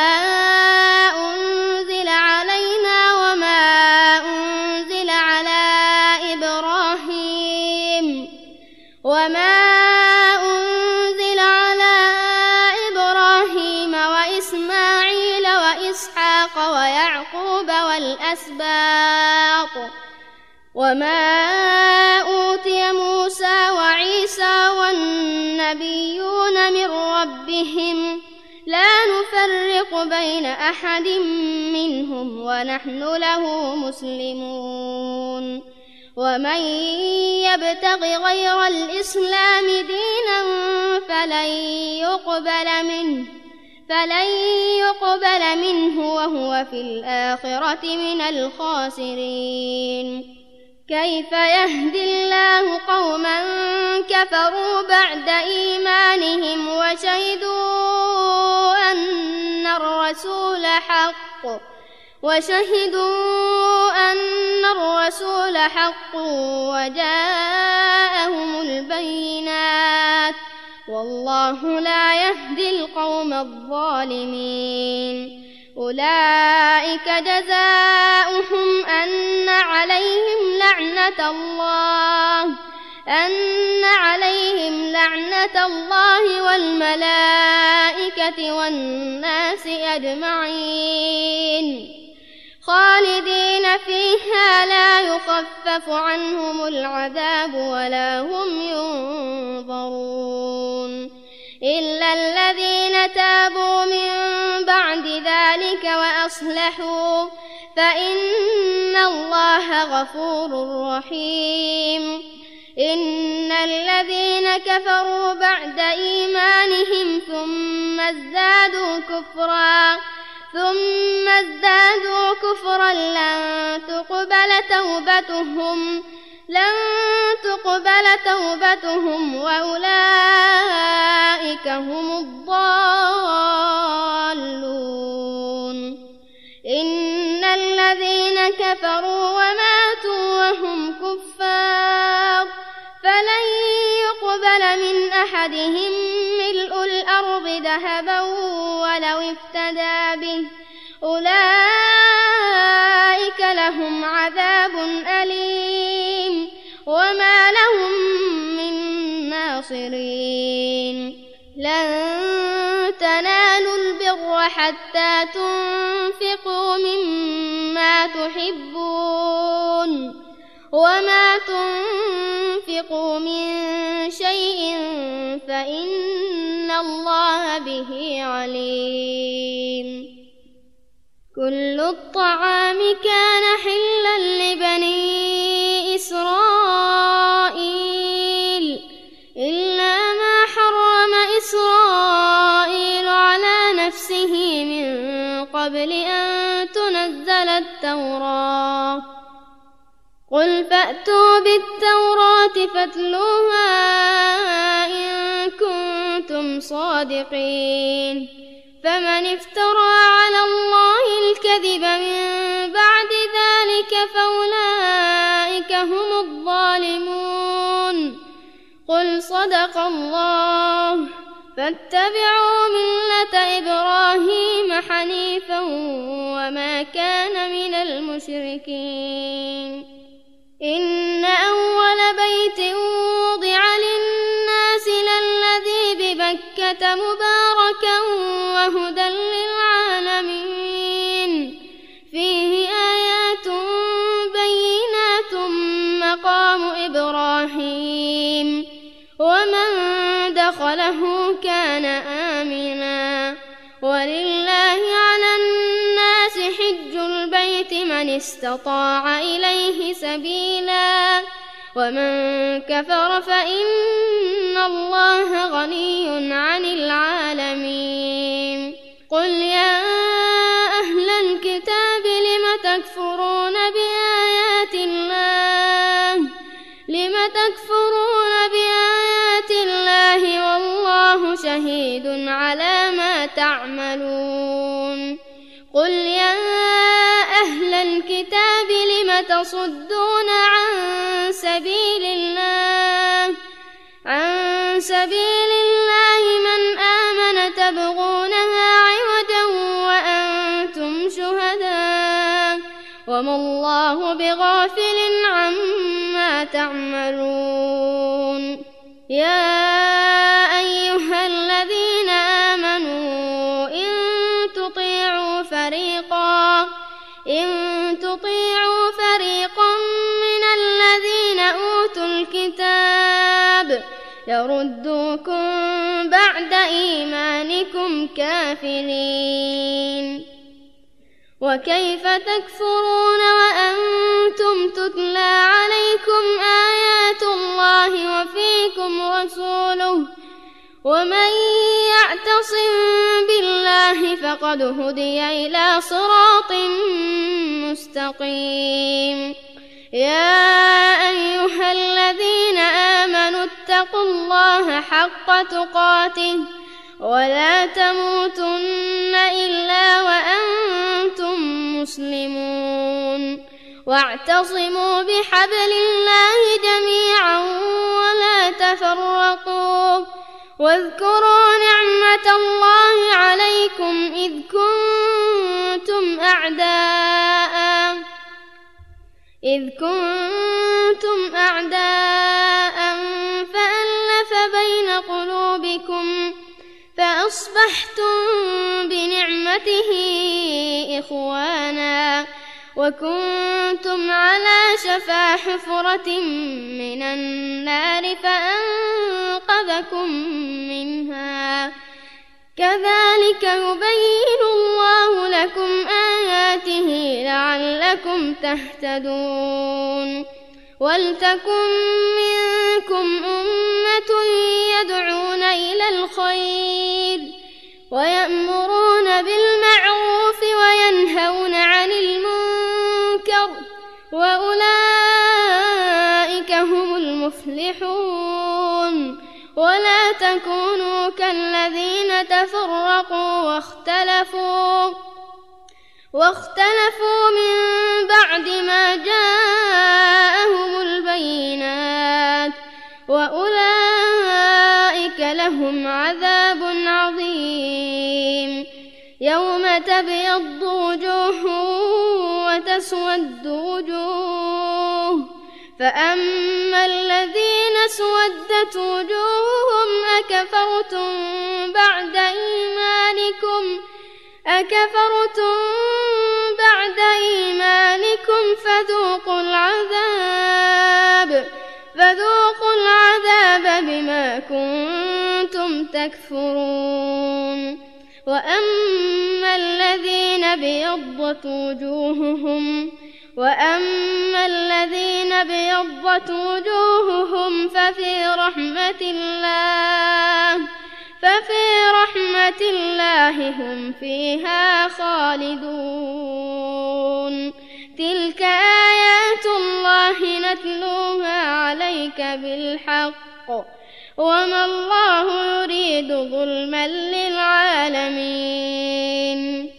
أنزل علينا وما أنزل على إبراهيم وما أنزل على إبراهيم وإسماعيل وإسحاق ويعقوب والأسباط وما أوتي موسى وعيسى والنبيون من ربهم لا نفرق بين أحد منهم ونحن له مسلمون. ومن يبتغ غير الإسلام دينا فلن يقبل منه فلن يقبل منه وهو في الآخرة من الخاسرين. كيف يهدي الله قوما كفروا بعد إيمانهم وشهدوا أن الرسول حق وشهدوا أن الرسول حق وجاءهم البينات والله لا يهدي القوم الظالمين. أولئك جزاؤهم أن عليهم لعنة الله أن عليهم لعنة الله والملائكة والناس أجمعين خالدين فيها لا يخفف عنهم العذاب ولا هم ينظرون إلا الذين تابوا من بعد ذلك وأصلحوا فإن الله غفور رحيم. إن الذين كفروا بعد إيمانهم ثم ازدادوا كفرا ثم ازدادوا كفرا لن تقبل توبتهم لن تقبل توبتهم وأولئك هم الضالون. إن الذين كفروا وماتوا وهم كفار فلن يقبل من أحدهم ملء الأرض ذهبا ولو افتدى به أولئك لهم عذاب أليم وما لهم من ناصرين. لن تنالوا البر حتى تنفقوا مما تحبون وما تنفقوا من شيء فإن الله به عليم. كل الطعام كان حلا لبني إسرائيل إلا ما حرم إسرائيل على نفسه من قبل أن تنزل التوراة. قل فأتوا بالتوراة فاتلوها إن كنتم صادقين. فمن افترى على الله الكذب من بعد ذلك فأولئك هم الظالمون. قل صدق الله فاتبعوا ملة إبراهيم حنيفا وما كان من المشركين. إن أول بيت وضع للناس للذي ببكة مباركا وهدى للعالمين فيه آيات بينات مقام إبراهيم ومن دخله كان آمنا ولله على الناس حج البيت من استطاع إليه سبيلا ومن كفر فإن الله غني عن العالمين. قل يا أهل الكتاب لم تكفرون بآيات الله لم تكفرون بآيات الله والله شهيد على ما تعملون. قل يا أهل الكتاب لم تصدون عن سبيل الله عن سبيل الله من آمن تبغونها عوجا وأنتم شهداء وما الله بغافل عما تعملون. يا أيها الذين آمنوا إن تطيعوا فريقا إن تطيعوا فريقا من الذين أوتوا الكتاب يردوكم بعد إيمانكم كافرين. وكيف تكفرون وأنتم تتلى عليكم آيات الله وفيكم رسوله ومن يعتصم بالله فقد هدي إلى صراط مستقيم. يا أيها الذين آمنوا اتقوا الله حق تقاته ولا تموتن إلا وأنتم مسلمون. واعتصموا بحبل الله جميعا ولا تفرقوا واذكروا نعمة الله عليكم إذ كنتم أعداء إذ كنتم أعداء فألف بين قلوبكم فأصبحتم بنعمته إخوانا وكنتم على شفا حفرة من النار فأنقذكم منها. كذلك يبين الله لكم آياته لعلكم تهتدون. ولتكن منكم أمة يدعون إلى الخير ويأمرون بالمعروف وينهون عن المنكر وأولئك هم المفلحون. ولا تكونوا كالذين تفرقوا واختلفوا واختلفوا من بعد ما جاءهم البينات وأولئك لهم عذاب عظيم. يوم تبيض وجوه وتسود وجوه، فأما الذين اسودت وجوههم أكفرتم بعد إيمانكم أكفرتم بعد إيمانكم فذوقوا العذاب فذوقوا العذاب بما كنتم تكفرون. وأما الذين بيضت وجوههم وأما الذين بيضت وجوههم ففي رحمة الله ففي رحمة الله هم فيها خالدون. تلك آيات الله نتلوها عليك بالحق وما الله يريد ظلما للعالمين.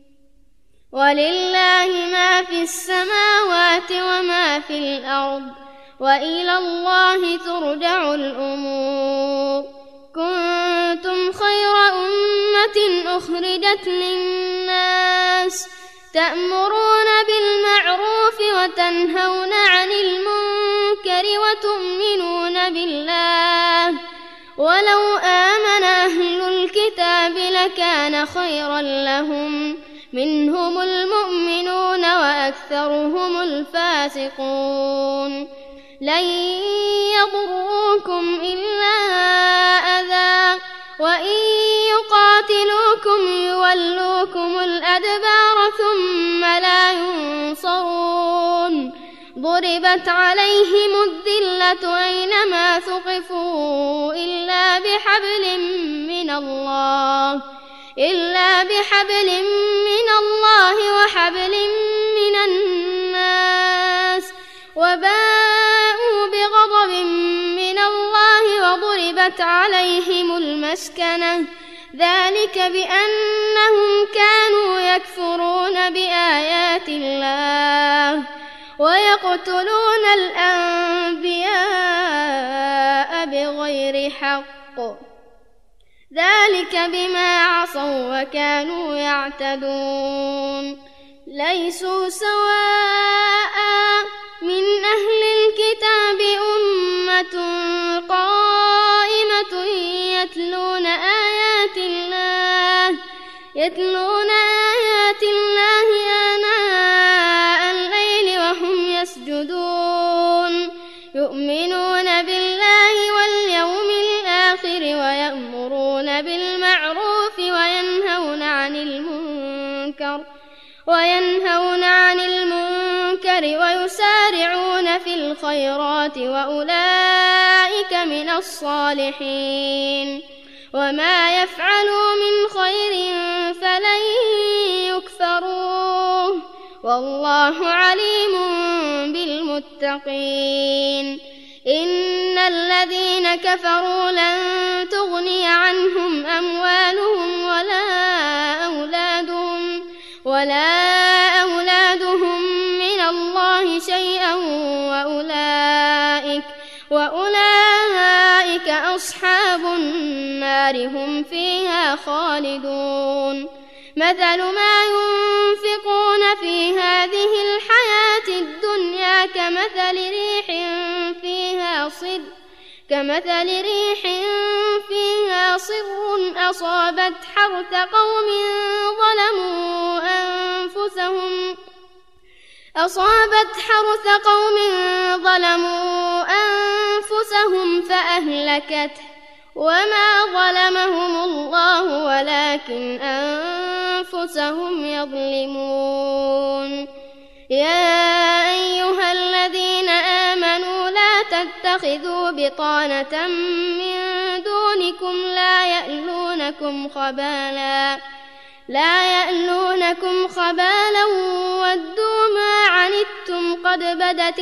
ولله ما في السماوات وما في الأرض وإلى الله ترجع الأمور. كنتم خير أمة أخرجت للناس تأمرون بالمعروف وتنهون عن المنكر وتؤمنون بالله. ولو آمن أهل الكتاب لكان خيرا لهم، منهم المؤمنون وأكثرهم الفاسقون. لن يضروكم إلا أذى وإن يقاتلوكم يولوكم الأدبار ثم لا ينصرون. ضربت عليهم الذلة أينما ثقفوا إلا بحبل من الله إلا بحبل من الله وحبل من الناس وباءوا بغضب من الله وضربت عليهم المسكنة. ذلك بأنهم كانوا يكفرون بآيات الله ويقتلون الأنبياء بغير حق. ذلك بما عصوا وكانوا يعتدون. ليسوا سواء من أهل الكتاب أمة قائمة يتلون آيات الله يتلون آيات الله آناء الليل وهم يسجدون يؤمنون بالله واليوم الآخر ويأمرون بالمعروف وينهون عن المنكر وينهون عن المنكر ويسارعون في الخيرات وأولئك من الصالحين. وما يفعلوا من خير فلن يكفروه والله عليم بالمتقين. إن الذين كفروا لن تغني عنهم أموالهم ولا أولادهم ولا أولادهم من الله شيئا وأولئك وأولئك أصحاب النار هم فيها خالدون. مثل ما ينفقون في هذه الحياة الدنيا كمثل ريح فيها صر كمثل ريح فيها صر أصابت حرث قوم ظلموا أنفسهم أصابت حرث قوم ظلموا أنفسهم فأهلكته وما ظلمهم الله ولكن أنفسهم يظلمون. يا أيها الذين آمنوا تتخذوا بطانة من دونكم لا يألونكم خبالا لا يألونكم خبالا ودوا ما عنتم قد بدت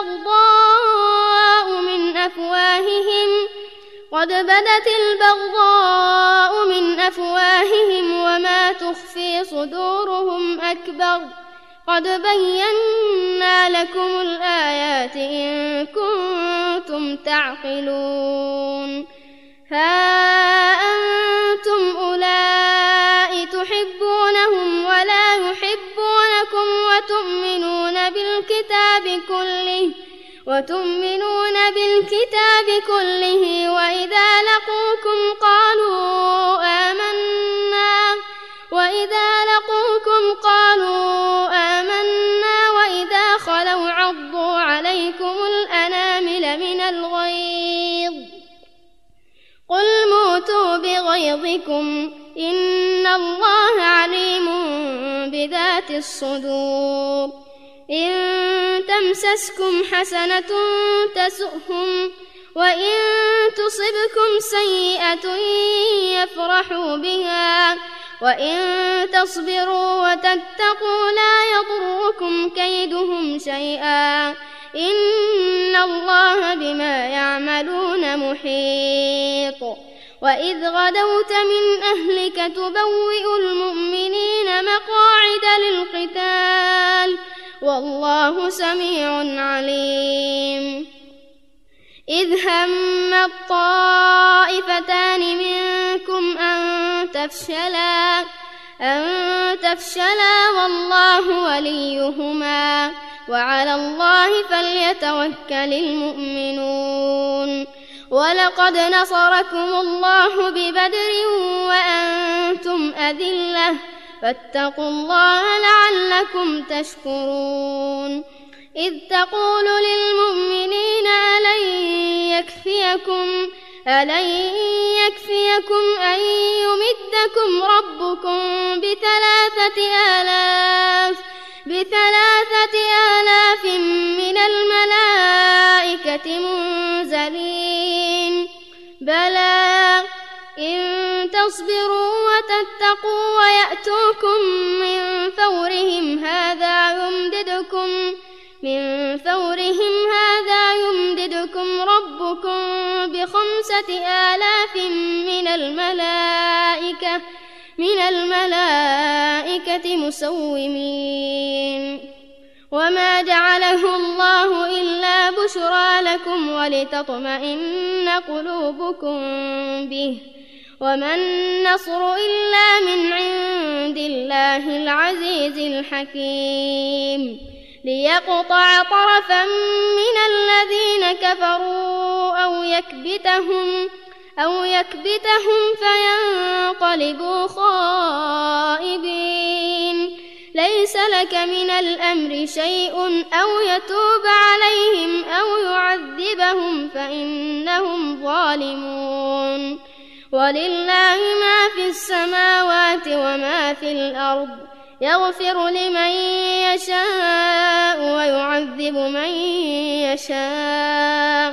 البغضاء من أفواههم قد بدت البغضاء من أفواههم وما تخفي صدورهم أكبر قد بينا لكم الآيات إن كنتم تعقلون ها أنتم أولئك تحبونهم ولا يحبونكم وتؤمنون بالكتاب كله وتؤمنون بالكتاب كله وإذا لقوكم قالوا آمنا وإذا لقوكم قالوا آمنا وإذا خلوا عضوا عليكم الأنامل من الغيظ قل موتوا بغيظكم إن الله عليم بذات الصدور إن تمسسكم حسنة تسؤهم وإن تصبكم سيئة يفرحوا بها وإن تصبروا وتتقوا لا يضركم كيدهم شيئا إن الله بما يعملون محيط وإذ غدوت من أهلك تبوئ المؤمنين مقاعد للقتال والله سميع عليم إذ هم الطائفتان منكم أن تفشلا أن تفشلا والله وليهما وعلى الله فليتوكل المؤمنون ولقد نصركم الله ببدر وأنتم أذلة فاتقوا الله لعلكم تشكرون إذ تقول للمؤمنين ألن يكفيكم ألن يكفيكم أن يمدكم ربكم بثلاثة آلاف بثلاثة آلاف من الملائكة منزلين بلى إن تصبروا وتتقوا ويأتوكم من فورهم هذا يمددكم من فورهم هذا يمددكم ربكم بخمسة آلاف من الملائكة من الملائكة مسومين وما جعله الله إلا بشرى لكم ولتطمئن قلوبكم به وما النصر إلا من عند الله العزيز الحكيم ليقطع طرفا من الذين كفروا أو يكبتهم أو يكبتهم فينقلبوا خائبين ليس لك من الأمر شيء أو يتوب عليهم أو يعذبهم فإنهم ظالمون ولله ما في السماوات وما في الأرض يغفر لمن يشاء ويعذب من يشاء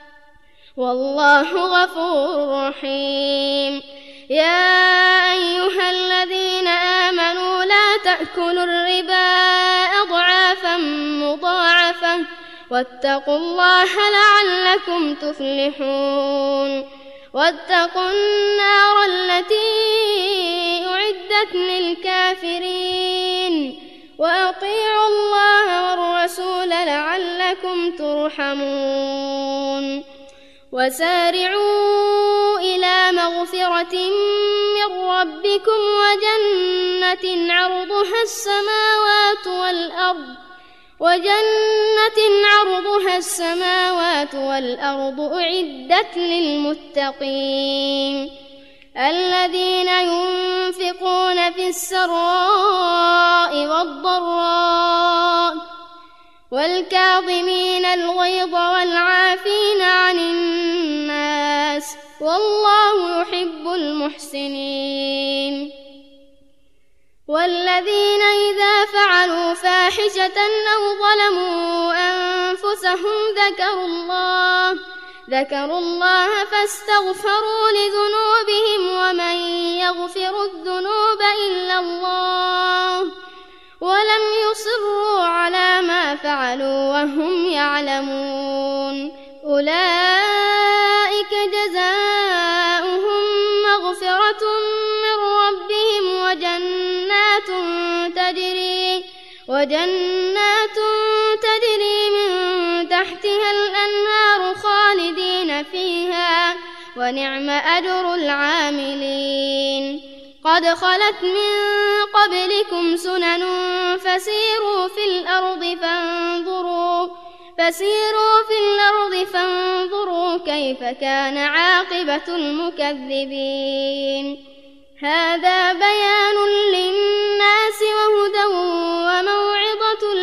والله غفور رحيم يا أيها الذين آمنوا لا تأكلوا الربا أضعافا مضاعفة واتقوا الله لعلكم تفلحون واتقوا النار التي أعدت للكافرين وأطيعوا الله والرسول لعلكم ترحمون وسارعوا إلى مغفرة من ربكم وجنة عرضها السماوات والأرض وجنة عرضها السماوات والأرض أعدت للمتقين الذين ينفقون في السراء والضراء والكاظمين الغيظ والعافين عن الناس والله يحب المحسنين والذين إذا فعلوا فاحشة أو ظلموا أنفسهم أنفسهم ذكروا الله ذكروا الله فاستغفروا لذنوبهم ومن يغفر الذنوب إلا الله ولم يصروا على ما فعلوا وهم يعلمون أولئك جزاؤهم مغفرة من ربهم وجنات تجري وجنات تجري من تحتها الأنهار خالدين فيها ونعم أجر العاملين قد خلت من قبلكم سنن فسيروا في الأرض فانظروا فسيروا في الأرض فانظروا كيف كان عاقبة المكذبين هذا بيان للناس وهدى وموعظة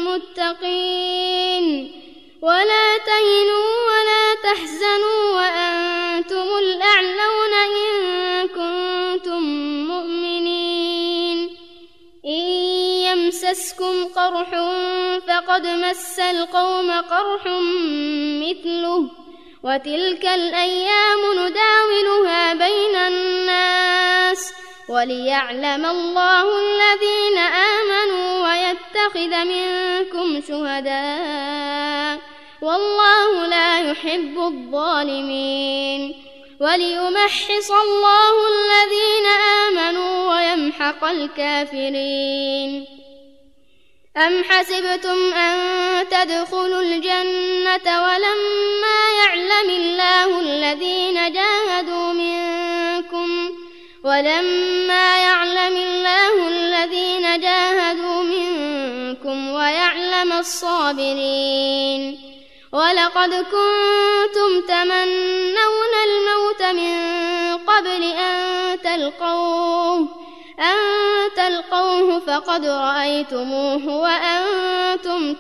للمتقين ولا تهنوا ولا تحزنوا وأنتم الأعلون إن كنتم مؤمنين إن يمسسكم قرح فقد مس القوم قرح مثله وتلك الأيام نداولها بين الناس وليعلم الله الذين آمنوا ويتخذ منكم شهداء والله لا يحب الظالمين وليمحص الله الذين آمنوا ويمحق الكافرين أم حسبتم أن تدخلوا الجنة ولما يعلم الله الذين جاهدوا منكم ولما يعلم الله الذين جاهدوا منكم ويعلم الصابرين ولقد كنتم تمنون الموت من قبل أن تلقوه أن تلقوه فقد رأيتموه وأنتم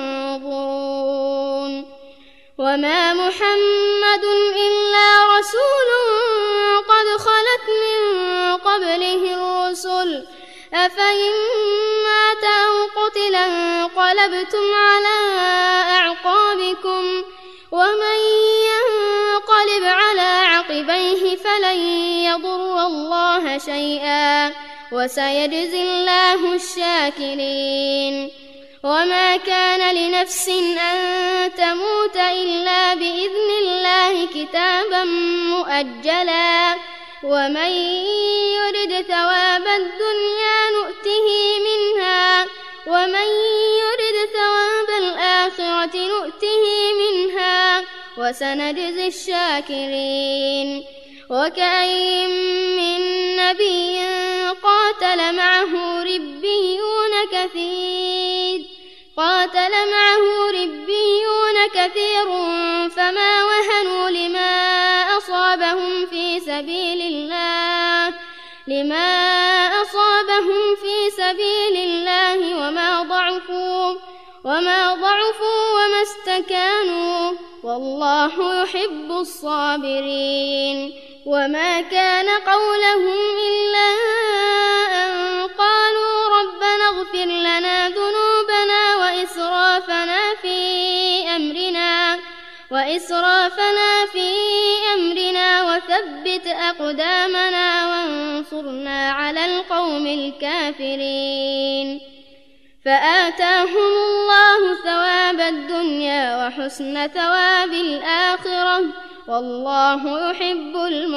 تنظرون وما محمد إلا رسول قد خلت من قبله الرسل أفإن مات أو قتل انقلبتم على أعقابكم ومن ينقلب على عقبيه فلن يضر الله شيئا وسيجزي الله الشاكرين وما كان لنفس أن تموت إلا بإذن الله كتابا مؤجلا ومن يرد ثواب الدنيا نؤته منها ومن يرد ثواب الآخرة نؤته منها وسنجزي الشاكرين وكأين من نبي قاتل معه ربيون كثير قاتل معه ربيون كثير فما وهنوا لما أصابهم في سبيل الله لما أصابهم في سبيل الله وما ضعفوا وما ضعفوا وما استكانوا والله يحب الصابرين وما كان قولهم إلا أن قالوا ربنا اغفر لنا ذنوبنا وإسرافنا في أمرنا وإسرافنا في أمرنا وثبت أقدامنا وانصرنا على القوم الكافرين فآتاهم الله ثواب الدنيا وحسن ثواب الآخرة والله يحب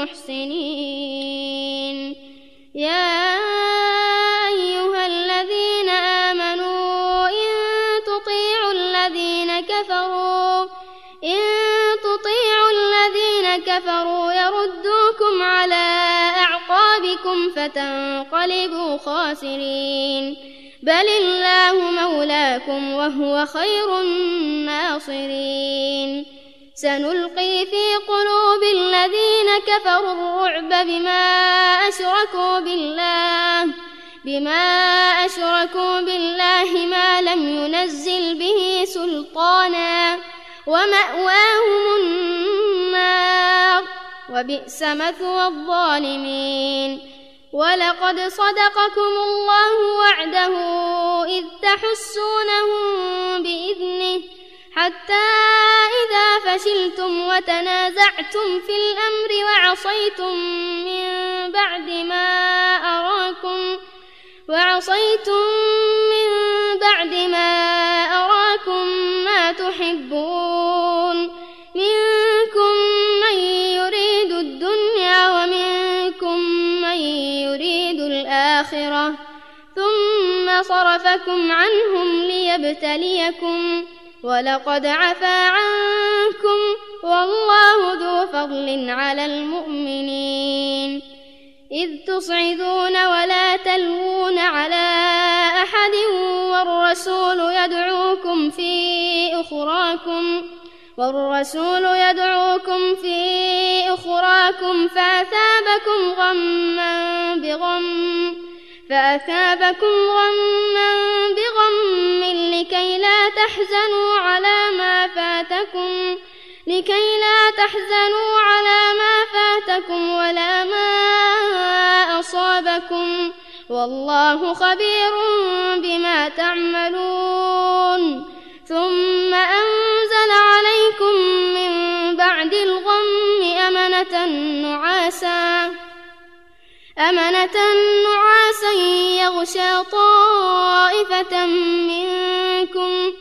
المحسنين يا أيها الذين آمنوا إن تطيعوا الذين كفروا إن تطيعوا الذين كفروا يردوكم على أعقابكم فتنقلبوا خاسرين بل الله مولاكم وهو خير الناصرين سنلقي في قلوب الذين كفروا الرعب بما أشركوا بالله بما أشركوا بالله ما لم ينزل به سلطانا ومأواهم النار وبئس مثوى الظالمين ولقد صدقكم الله وعده إذ تحسونهم بإذنه حتى إذا فشلتم وتنازعتم في الأمر وعصيتم من بعد ما أراكم وعصيتم من بعد ما أراكم ما تحبون منكم من يريد الدنيا ومنكم من يريد الآخرة ثم صرفكم عنهم ليبتليكم ولقد عفا عنكم والله ذو فضل على المؤمنين إذ تصعدون ولا تلوون على أحد والرسول يدعوكم في أخراكم والرسول يدعوكم في أخراكم فأثابكم غما بغم فأثابكم غما بغم لكي لا تحزنوا على ما فاتكم لكي لا تحزنوا على ما فاتكم ولا ما أصابكم والله خبير بما تعملون ثم أنزل عليكم من بعد الغم أمنة نعاسا أمنة نعاسا يغشى طائفة منكم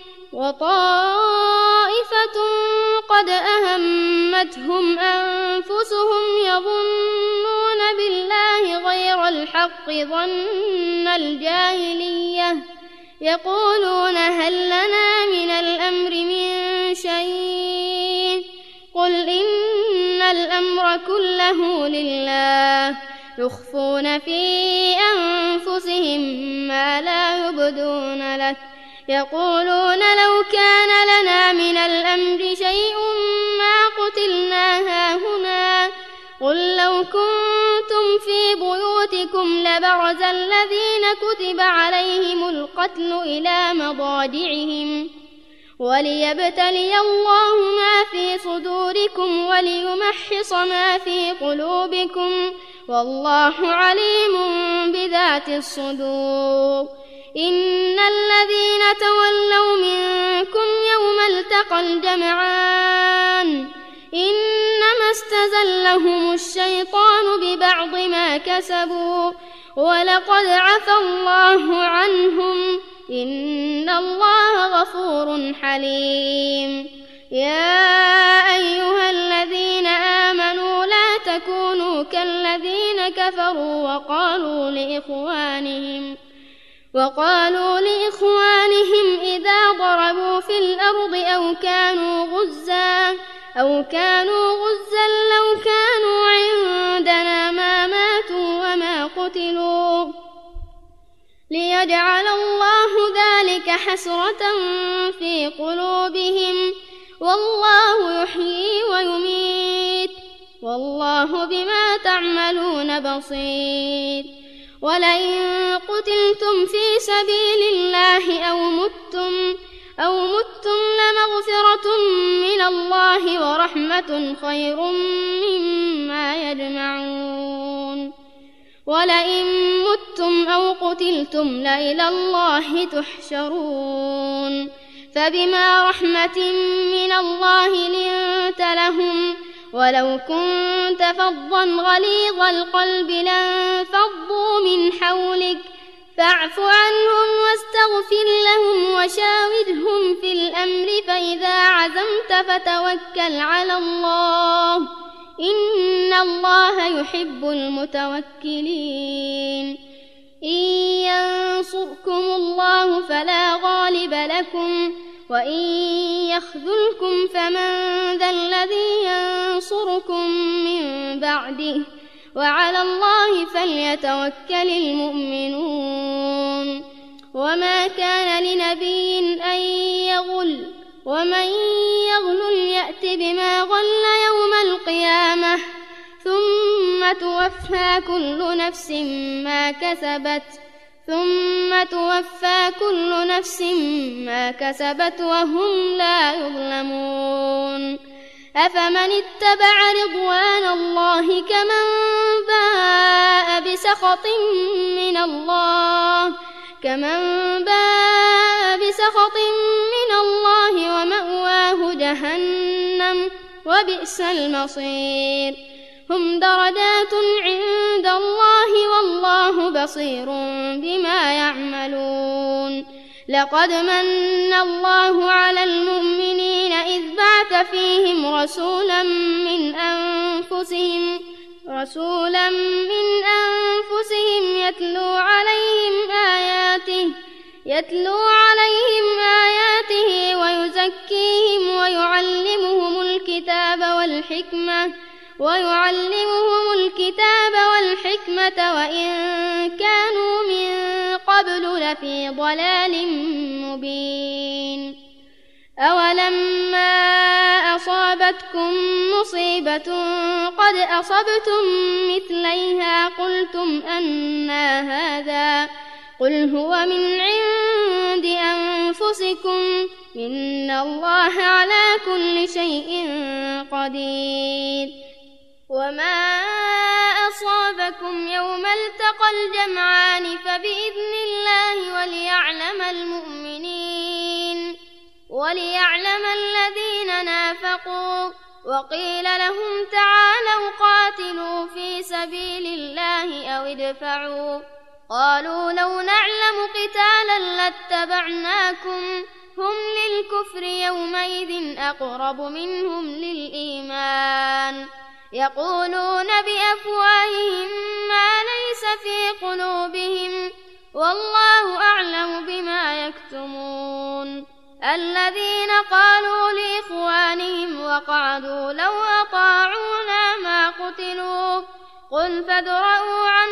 وطائفة قد أهمتهم أنفسهم يظنون بالله غير الحق ظن الجاهلية يقولون هل لنا من الأمر من شيء قل إن الأمر كله لله يخفون في أنفسهم ما لا يبدون لك يقولون لو كان لنا من الأمر شيء ما قتلنا هاهنا قل لو كنتم في بيوتكم لبرز الذين كتب عليهم القتل إلى مضاجعهم وليبتلي الله ما في صدوركم وليمحص ما في قلوبكم والله عليم بذات الصدور إن الذين تولوا منكم يوم التقى الجمعان إنما استزلهم الشيطان ببعض ما كسبوا ولقد عفى الله عنهم إن الله غفور حليم يا أيها الذين آمنوا لا تكونوا كالذين كفروا وقالوا لإخوانهم وقالوا لإخوانهم إذا ضربوا في الأرض أو كانوا غزا أو كانوا غزا لو كانوا عندنا ما ماتوا وما قتلوا ليجعل الله ذلك حسرة في قلوبهم والله يحيي ويميت والله بما تعملون بصير ولئن قتلتم في سبيل الله أو متم أو متم لمغفرة من الله ورحمة خير مما يجمعون ولئن متم أو قتلتم لإلى الله تحشرون فبما رحمة من الله لنت لهم ولو كنت فظا غليظ القلب لانفضوا من حولك فاعف عنهم واستغفر لهم وشاورهم في الأمر فإذا عزمت فتوكل على الله إن الله يحب المتوكلين إن ينصركم الله فلا غالب لكم وإن يخذلكم فمن ذا الذي ينصركم من بعده وعلى الله فليتوكل المؤمنون وما كان لنبي أن يغل ومن يغل يأت بما غل يوم القيامة ثم توفى كل نفس ما كسبت ثم توفى كل نفس ما كسبت وهم لا يظلمون أفمن اتبع رضوان الله كمن باء بسخط من الله كمن باء بسخط من الله ومأواه جهنم وبئس المصير هم درجات عند الله والله بصير بما يعملون لقد من الله على المؤمنين إذ بعث فيهم رسولا من أنفسهم رسولا من أنفسهم يتلو عليهم آياته يتلو عليهم آياته ويزكيهم ويعلمهم الكتاب والحكمة ويعلمهم الكتاب والحكمة وإن كانوا من قبل لفي ضلال مبين أولما أصابتكم مصيبة قد أصبتم مثليها قلتم أنى هذا قل هو من عند أنفسكم إن الله على كل شيء قدير وما أصابكم يوم التقى الجمعان فبإذن الله وليعلم المؤمنين وليعلم الذين نافقوا وقيل لهم تعالوا قاتلوا في سبيل الله أو ادفعوا قالوا لو نعلم قتالا لاتبعناكم هم للكفر يومئذ أقرب منهم للإيمان يقولون بأفواههم ما ليس في قلوبهم والله أعلم بما يكتمون الذين قالوا لإخوانهم وقعدوا لو أطاعونا ما قتلوا قل فادرءوا عن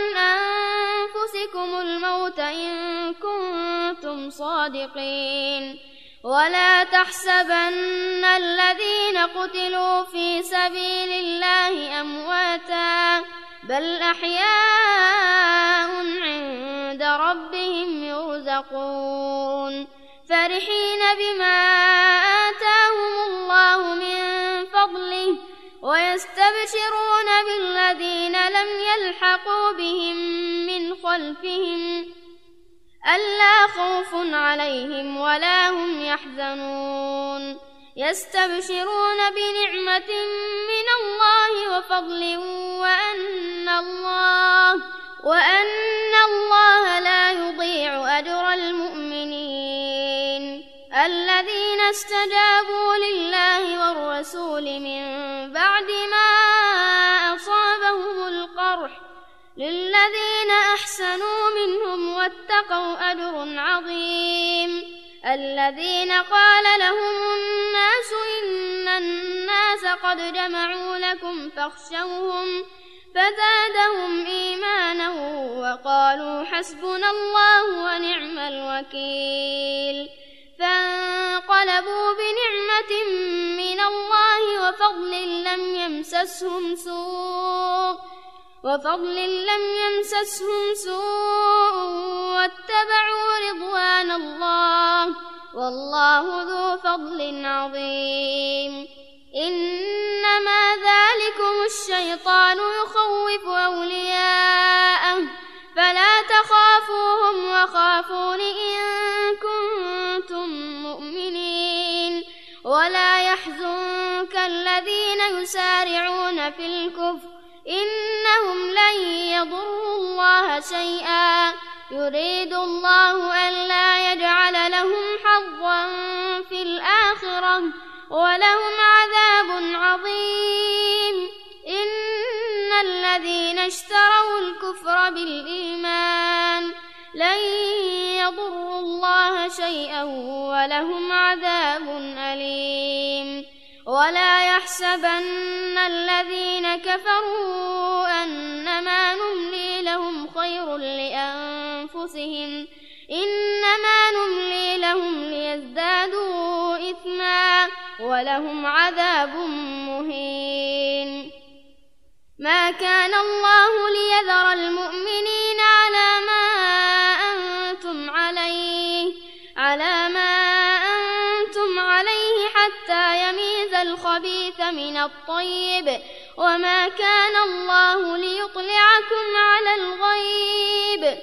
أنفسكم الموت إن كنتم صادقين ولا تحسبن الذين قتلوا في سبيل الله أمواتا بل أحياء عند ربهم يرزقون فرحين بما آتاهم الله من فضله ويستبشرون بالذين لم يلحقوا بهم من خلفهم ألا خوف عليهم ولا هم يحزنون يستبشرون بنعمة من الله وفضل وأن الله وأن الله لا يضيع أجر المؤمنين الذين استجابوا لله والرسول من بعد ما أصابهم القرح للذين أحسنوا منهم واتقوا أجر عظيم الذين قال لهم الناس إن الناس قد جمعوا لكم فاخشوهم فزادهم إيمانا وقالوا حسبنا الله ونعم الوكيل فانقلبوا بنعمة من الله وفضل لم يمسسهم سوء وفضل لم يمسسهم سوء واتبعوا رضوان الله والله ذو فضل عظيم إنما ذلكم الشيطان يخوف أولياءه فلا تخافوهم وخافون إن كنتم مؤمنين ولا يحزنك الذين يسارعون في الكفر إنهم لن يضروا الله شيئا يريد الله ألا يجعل لهم حظا في الآخرة ولهم عذاب عظيم إن الذين اشتروا الكفر بالإيمان لن يضروا الله شيئا ولهم عذاب أليم ولا يحسبن الذين كفروا أنما نملي لهم خير لأنفسهم إنما نملي لهم ليزدادوا إثما ولهم عذاب مهين ما كان الله ليذر المؤمنين على ما أنتم عليه على ما أنتم عليه حتى يميز الخبيث من الطيب وما كان الله ليطلعكم على الغيب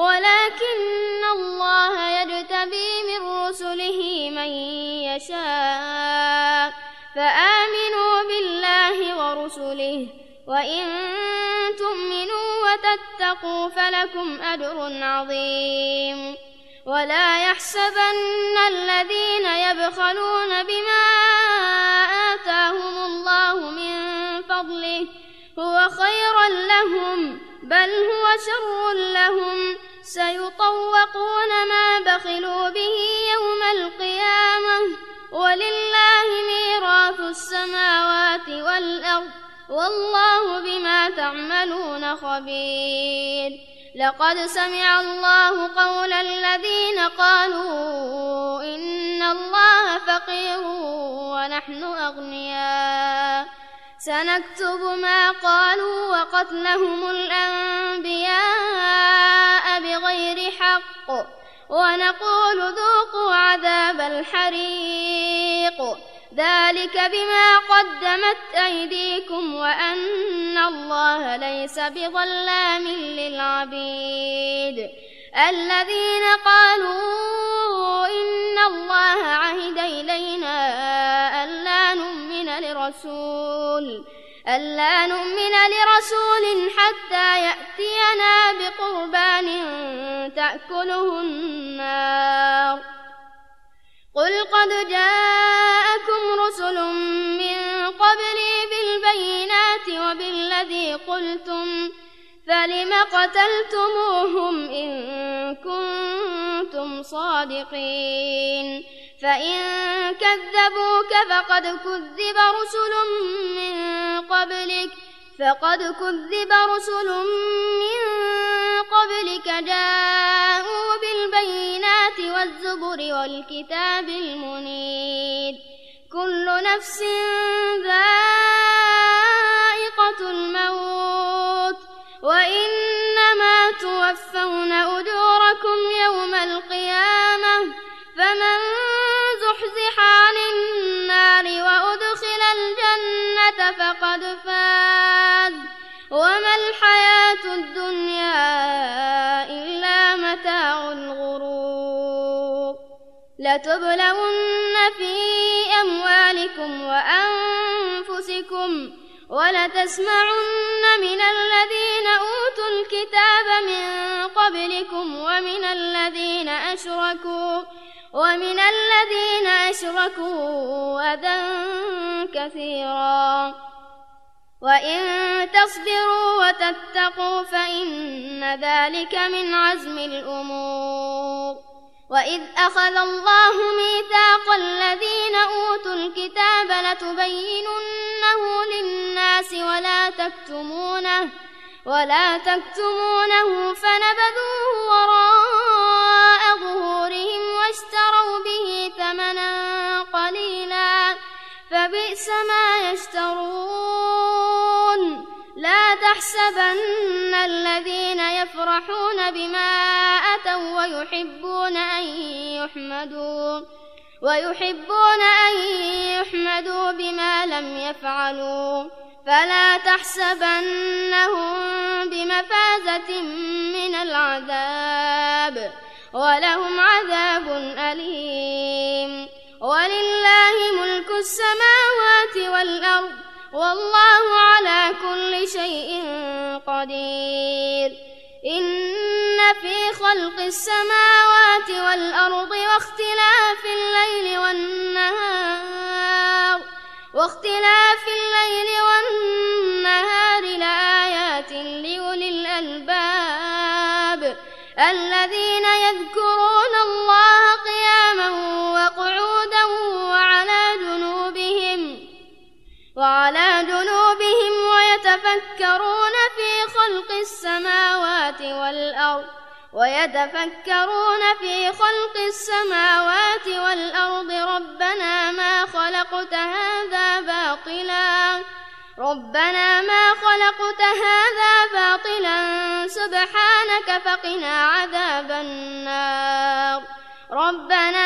ولكن الله يجتبي من رسله من يشاء فآمنوا بالله ورسله، وإن تؤمنوا وتتقوا فلكم أجر عظيم. ولا يحسبن الذين يبخلون بما آتاهم الله من فضله هو خيرا لهم، بل هو شر لهم، سيطوقون ما بخلوا به يوم القيامة، ولله ميراث السماوات والأرض، والله بما تعملون خبير. لقد سمع الله قول الذين قالوا إن الله فقير ونحن أغنياء، سنكتب ما قالوا وقتلهم الأنبياء بغير حق، ونقول ذوقوا عذاب الحريق، ذلك بما قدمت أيديكم وأن الله ليس بظلام للعبيد. الذين قالوا إن الله عهد إلينا ألا نؤمن لرسول ألا نؤمن لرسول حتى يأتينا بقربان تأكله النار، قل قد جاءكم رسل من قبلي بالبينات وبالذي قلتم، فلم قتلتموهم إن كنتم صادقين؟ فإن كذبوك فقد كذب رسل من قبلك فقد كذب رسل من قبلك جاءوا بالبينات والزبر والكتاب المنير، كل نفس ذائقة الموت، وإنما توفون أجوركم يوم القيامة، فمن زحزح عن النار وأدخل الجنة فقد فاز، وما الحياة الدنيا إلا متاع الغرور. لتبلون في أموالكم وأنفسكم ولتسمعن من الذين أوتوا الكتاب من قبلكم ومن الذين أشركوا ومن الذين أشركوا أذى كثيرا، وإن تصبروا وتتقوا فإن ذلك من عزم الأمور. وإذ أخذ الله ميثاق الذين أوتوا الكتاب لتبيننه للناس ولا تكتمونه ولا تكتمونه فنبذوه وراء ظهورهم واشتروا به ثمنا قليلا، فبئس ما يشترون. لا تحسبن الذين يفرحون بما أتوا ويحبون أن يحمدوا ويحبون أن يحمدوا بما لم يفعلوا، فلا تحسبنهم بمفازة من العذاب، ولهم عذاب أليم. ولله ملك السماوات والأرض، والله على كل شيء قدير. إن في خلق السماوات والأرض واختلاف الليل والنهار واختلاف الليل والنهار لآيات لأولي الألباب الذين يذكرون الله قياما وقعودا وعلى جنوبهم وعلى جنوبهم ويتفكرون في خلق السماوات والأرض ويتفكرون في خلق السماوات والأرض ربنا ما خلقت هذا باطلا ربنا ما خلقت هذا باطلا سبحانك فقنا عذاب النار. ربنا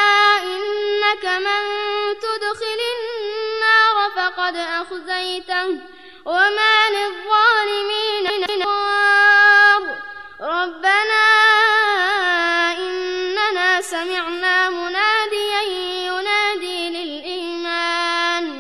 إنك من تدخل النار فقد أخزيته وما للظالمين من نصير. ربنا إننا سمعنا مناديا ينادي للإيمان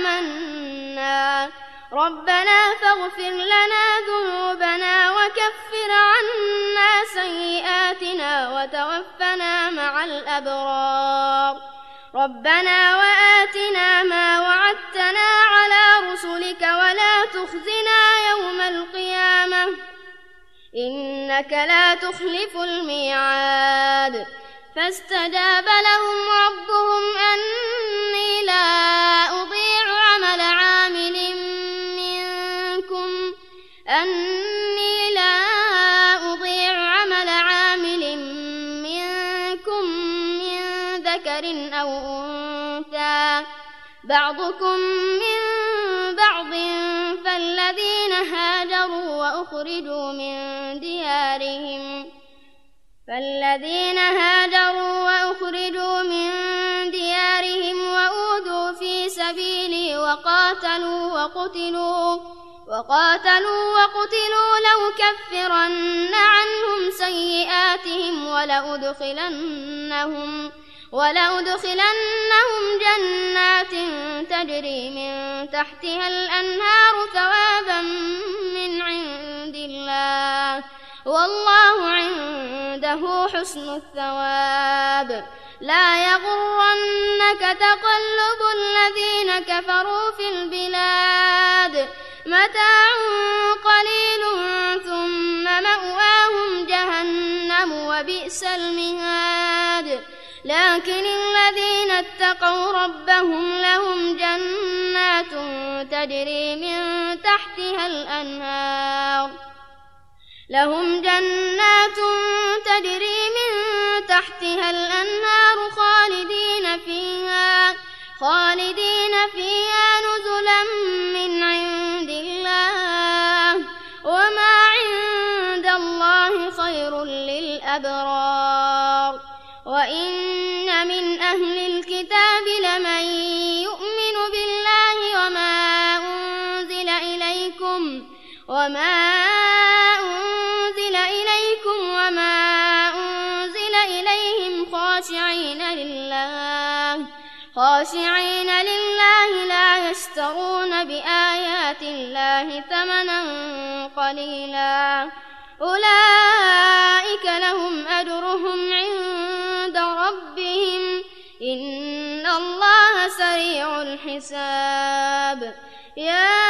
آمنا ربنا فاغفر لنا ذنوبنا وكفر عنا سيئاتنا وتوفنا مع الأبرار ربنا وآتنا ما وعدتنا على رسلك ولا تخزنا يوم القيامة إنك لا تخلف الميعاد فاستجاب لهم ربهم أني لا أضيع عمل عامل منكم أني لا أضيع عمل عامل منكم من ذكر أو أنثى بعضكم من بعض فالذين هاجروا وأخرجوا من ديارهم فالذين هاجروا وأخرجوا من ديارهم وأوذوا في سبيلي وقاتلوا وقتلوا وقاتلوا وقتلوا لأكفرن عنهم سيئاتهم ولأدخلنهم ولأدخلنهم جنات تجري من تحتها الأنهار ثوابا من عند الله والله عنده حسن الثواب لا يغرنك تقلب الذين كفروا في البلاد متاع قليل ثم مأواهم جهنم وبئس المهاد لكن الذين اتقوا ربهم لهم جنات تجري من تحتها الأنهار لهم جنات تجري من تحتها الأنهار خالدين فيها خالدين فيها نزلا من عند الله وما عند الله خير للأبرار وإن من أهل الكتاب لمن يؤمن بالله وما أنزل إليكم وما أنزل إليكم وما أنزل إليهم خاشعين لله خاشعين لله لا يشترون بآيات الله ثمنا قليلا أولئك لهم أجرهم عند ربهم إن الله سريع الحساب يا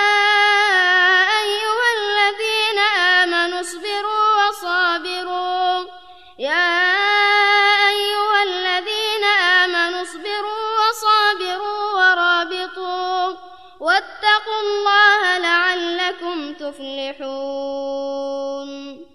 أيها الذين آمنوا اصبروا وصابروا يا أيها الذين آمنوا اصبروا وصابروا ورابطوا واتقوا الله لعلكم تفلحون